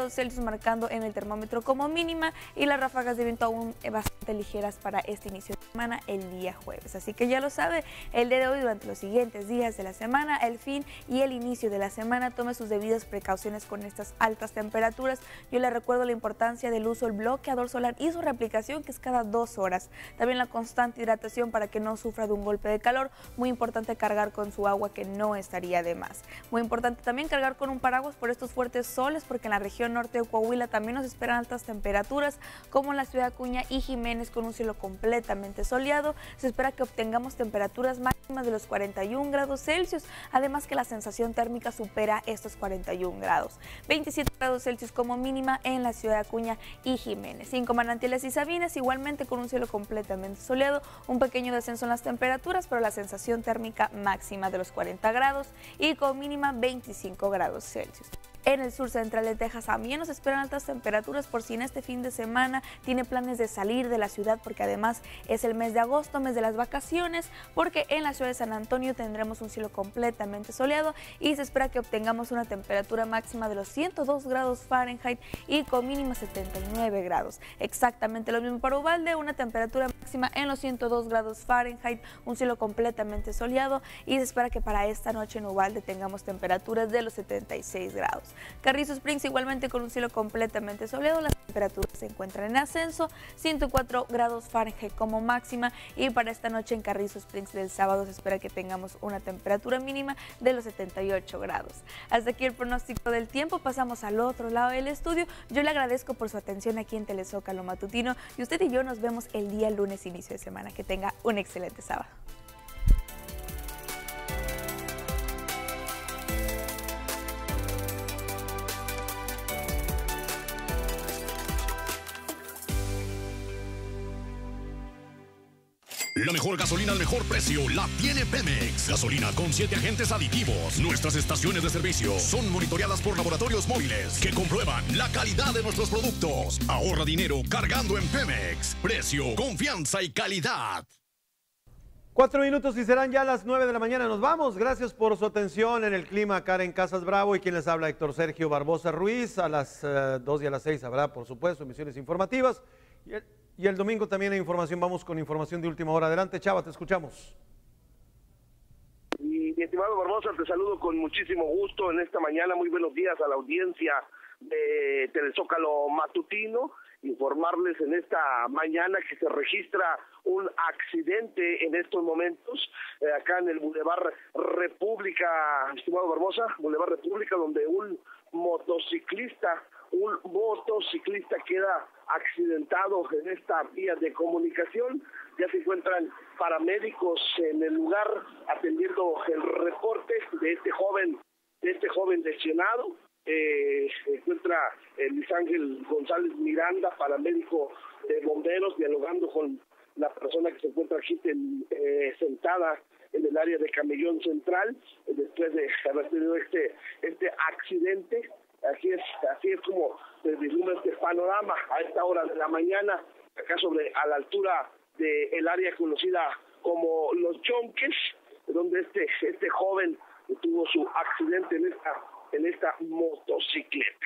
grados Celsius marcando en el termómetro como mínima y las ráfagas de viento aún bastante ligeras para este inicio de semana el día jueves. Así que ya lo sabe, el día de hoy durante los siguientes días de la semana, el fin y el inicio de la semana, tome sus debidas precauciones con estas altas temperaturas. Yo le recuerdo la importancia del uso del bloqueador solar y su reaplicación, que es cada dos horas. También la constante hidratación para que no sufra de un golpe de calor. Muy importante cargar con su agua, que no estaría de más. Muy importante también cargar con un paraguas por estos fuertes soles, porque en la región norte de Coahuila también nos esperan altas temperaturas, como en la ciudad de Acuña y Jiménez, con un cielo completamente soleado. Se espera que obtengamos temperaturas máximas de los cuarenta y un grados Celsius, además que la sensación térmica supera estos cuarenta y un grados. veintisiete grados Celsius como mínima en la ciudad de Acuña y Jiménez. Cinco Manantiales y Sabinas, igualmente con un cielo completamente soleado, un pequeño descenso en las temperaturas, pero la sensación térmica máxima de los cuarenta grados y con mínima veinticinco grados Celsius. En el sur central de Texas también nos esperan altas temperaturas, por si en este fin de semana tiene planes de salir de la ciudad, porque además es el mes de agosto, mes de las vacaciones, porque en la ciudad de San Antonio tendremos un cielo completamente soleado y se espera que obtengamos una temperatura máxima de los ciento dos grados Fahrenheit y con mínima setenta y nueve grados. Exactamente lo mismo para Uvalde, una temperatura máxima en los ciento dos grados Fahrenheit, un cielo completamente soleado, y se espera que para esta noche en Uvalde tengamos temperaturas de los setenta y seis grados. Carrizo Springs igualmente con un cielo completamente soleado, las temperaturas se encuentran en ascenso, ciento cuatro grados Fahrenheit como máxima, y para esta noche en Carrizo Springs del sábado se espera que tengamos una temperatura mínima de los setenta y ocho grados. Hasta aquí el pronóstico del tiempo, pasamos al otro lado del estudio. Yo le agradezco por su atención aquí en Telezócalo Matutino y usted y yo nos vemos el día lunes, inicio de semana. Que tenga un excelente sábado. La mejor gasolina al mejor precio la tiene Pemex. Gasolina con siete agentes aditivos. Nuestras estaciones de servicio son monitoreadas por laboratorios móviles que comprueban la calidad de nuestros productos. Ahorra dinero cargando en Pemex. Precio, confianza y calidad. Cuatro minutos y serán ya las nueve de la mañana. Nos vamos. Gracias por su atención en el clima. Karen Casas Bravo y quien les habla, Héctor Sergio Barbosa Ruiz. A las uh, dos y a las seis habrá, por supuesto, emisiones informativas. Y el, y el domingo también hay información. Vamos con información de última hora. Adelante, Chava, te escuchamos. Y, mi estimado Barbosa, te saludo con muchísimo gusto en esta mañana. Muy buenos días a la audiencia de Telezócalo Matutino. Informarles en esta mañana que se registra un accidente en estos momentos eh, acá en el Boulevard República, estimado Barbosa, Boulevard República, donde un motociclista, un motociclista queda accidentado en esta vía de comunicación. Ya se encuentran paramédicos en el lugar atendiendo el reporte de este joven, de este joven lesionado. Eh, se encuentra eh, Luis Ángel González Miranda, paramédico de bomberos, dialogando con la persona que se encuentra aquí en, eh, sentada en el área de Camellón Central, eh, después de haber tenido este este accidente. Así es, así es como se vislumbra este panorama a esta hora de la mañana, acá sobre a la altura del área conocida como Los Yonques, donde este este joven tuvo su accidente en esta en esta motocicleta.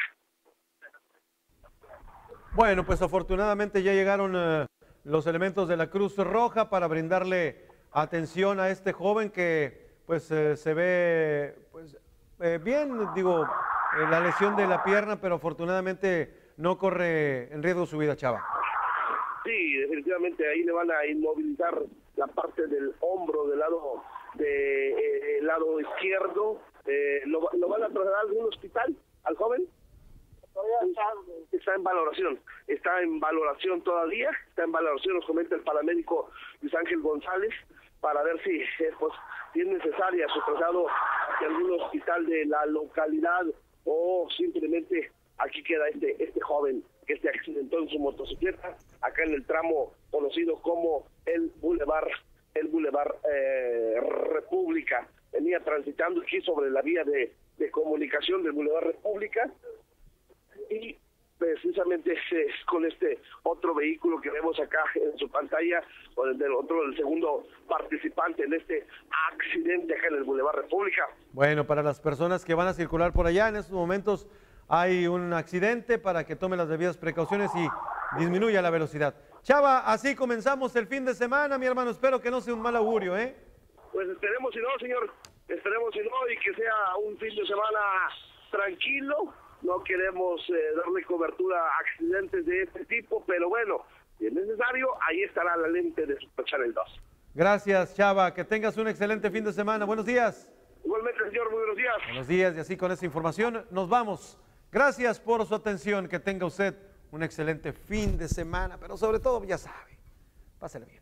Bueno, pues afortunadamente ya llegaron uh, los elementos de la Cruz Roja para brindarle atención a este joven que pues uh, se ve pues eh, bien, digo, eh, la lesión de la pierna, pero afortunadamente no corre en riesgo su vida, Chava. Sí, definitivamente ahí le van a inmovilizar la parte del hombro del lado de eh, el lado izquierdo. Eh, lo, lo van a trasladar a algún hospital al joven. Está en valoración, está en valoración todavía, está en valoración, nos comenta el paramédico Luis Ángel González, para ver si, eh, pues, si es necesaria su traslado hacia algún hospital de la localidad o simplemente aquí queda este este joven que se accidentó en su motocicleta acá en el tramo conocido como el Boulevard, el Boulevard eh, República. Venía transitando aquí sobre la vía de, de comunicación del Boulevard República y precisamente es con este otro vehículo que vemos acá en su pantalla, o el del otro, el segundo participante en este accidente acá en el Boulevard República. Bueno, para las personas que van a circular por allá en estos momentos hay un accidente para que tome las debidas precauciones y disminuya la velocidad. Chava, así comenzamos el fin de semana, mi hermano. Espero que no sea un mal augurio, ¿eh? Pues esperemos si no, señor. Esperemos si no y que sea un fin de semana tranquilo. No queremos eh, darle cobertura a accidentes de este tipo, pero bueno, si es necesario, ahí estará la lente de Super Channel dos. Gracias, Chava. Que tengas un excelente fin de semana. Buenos días. Igualmente, señor. Muy buenos días. Buenos días. Y así con esta información nos vamos. Gracias por su atención. Que tenga usted un excelente fin de semana, pero sobre todo, ya sabe, pásale bien.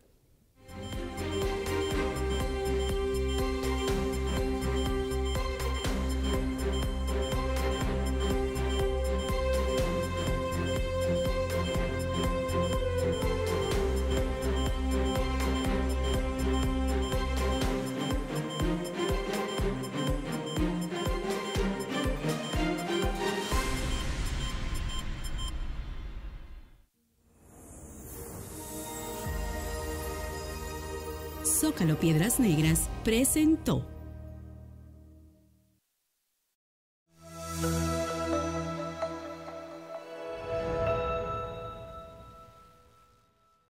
Zócalo Piedras Negras presentó.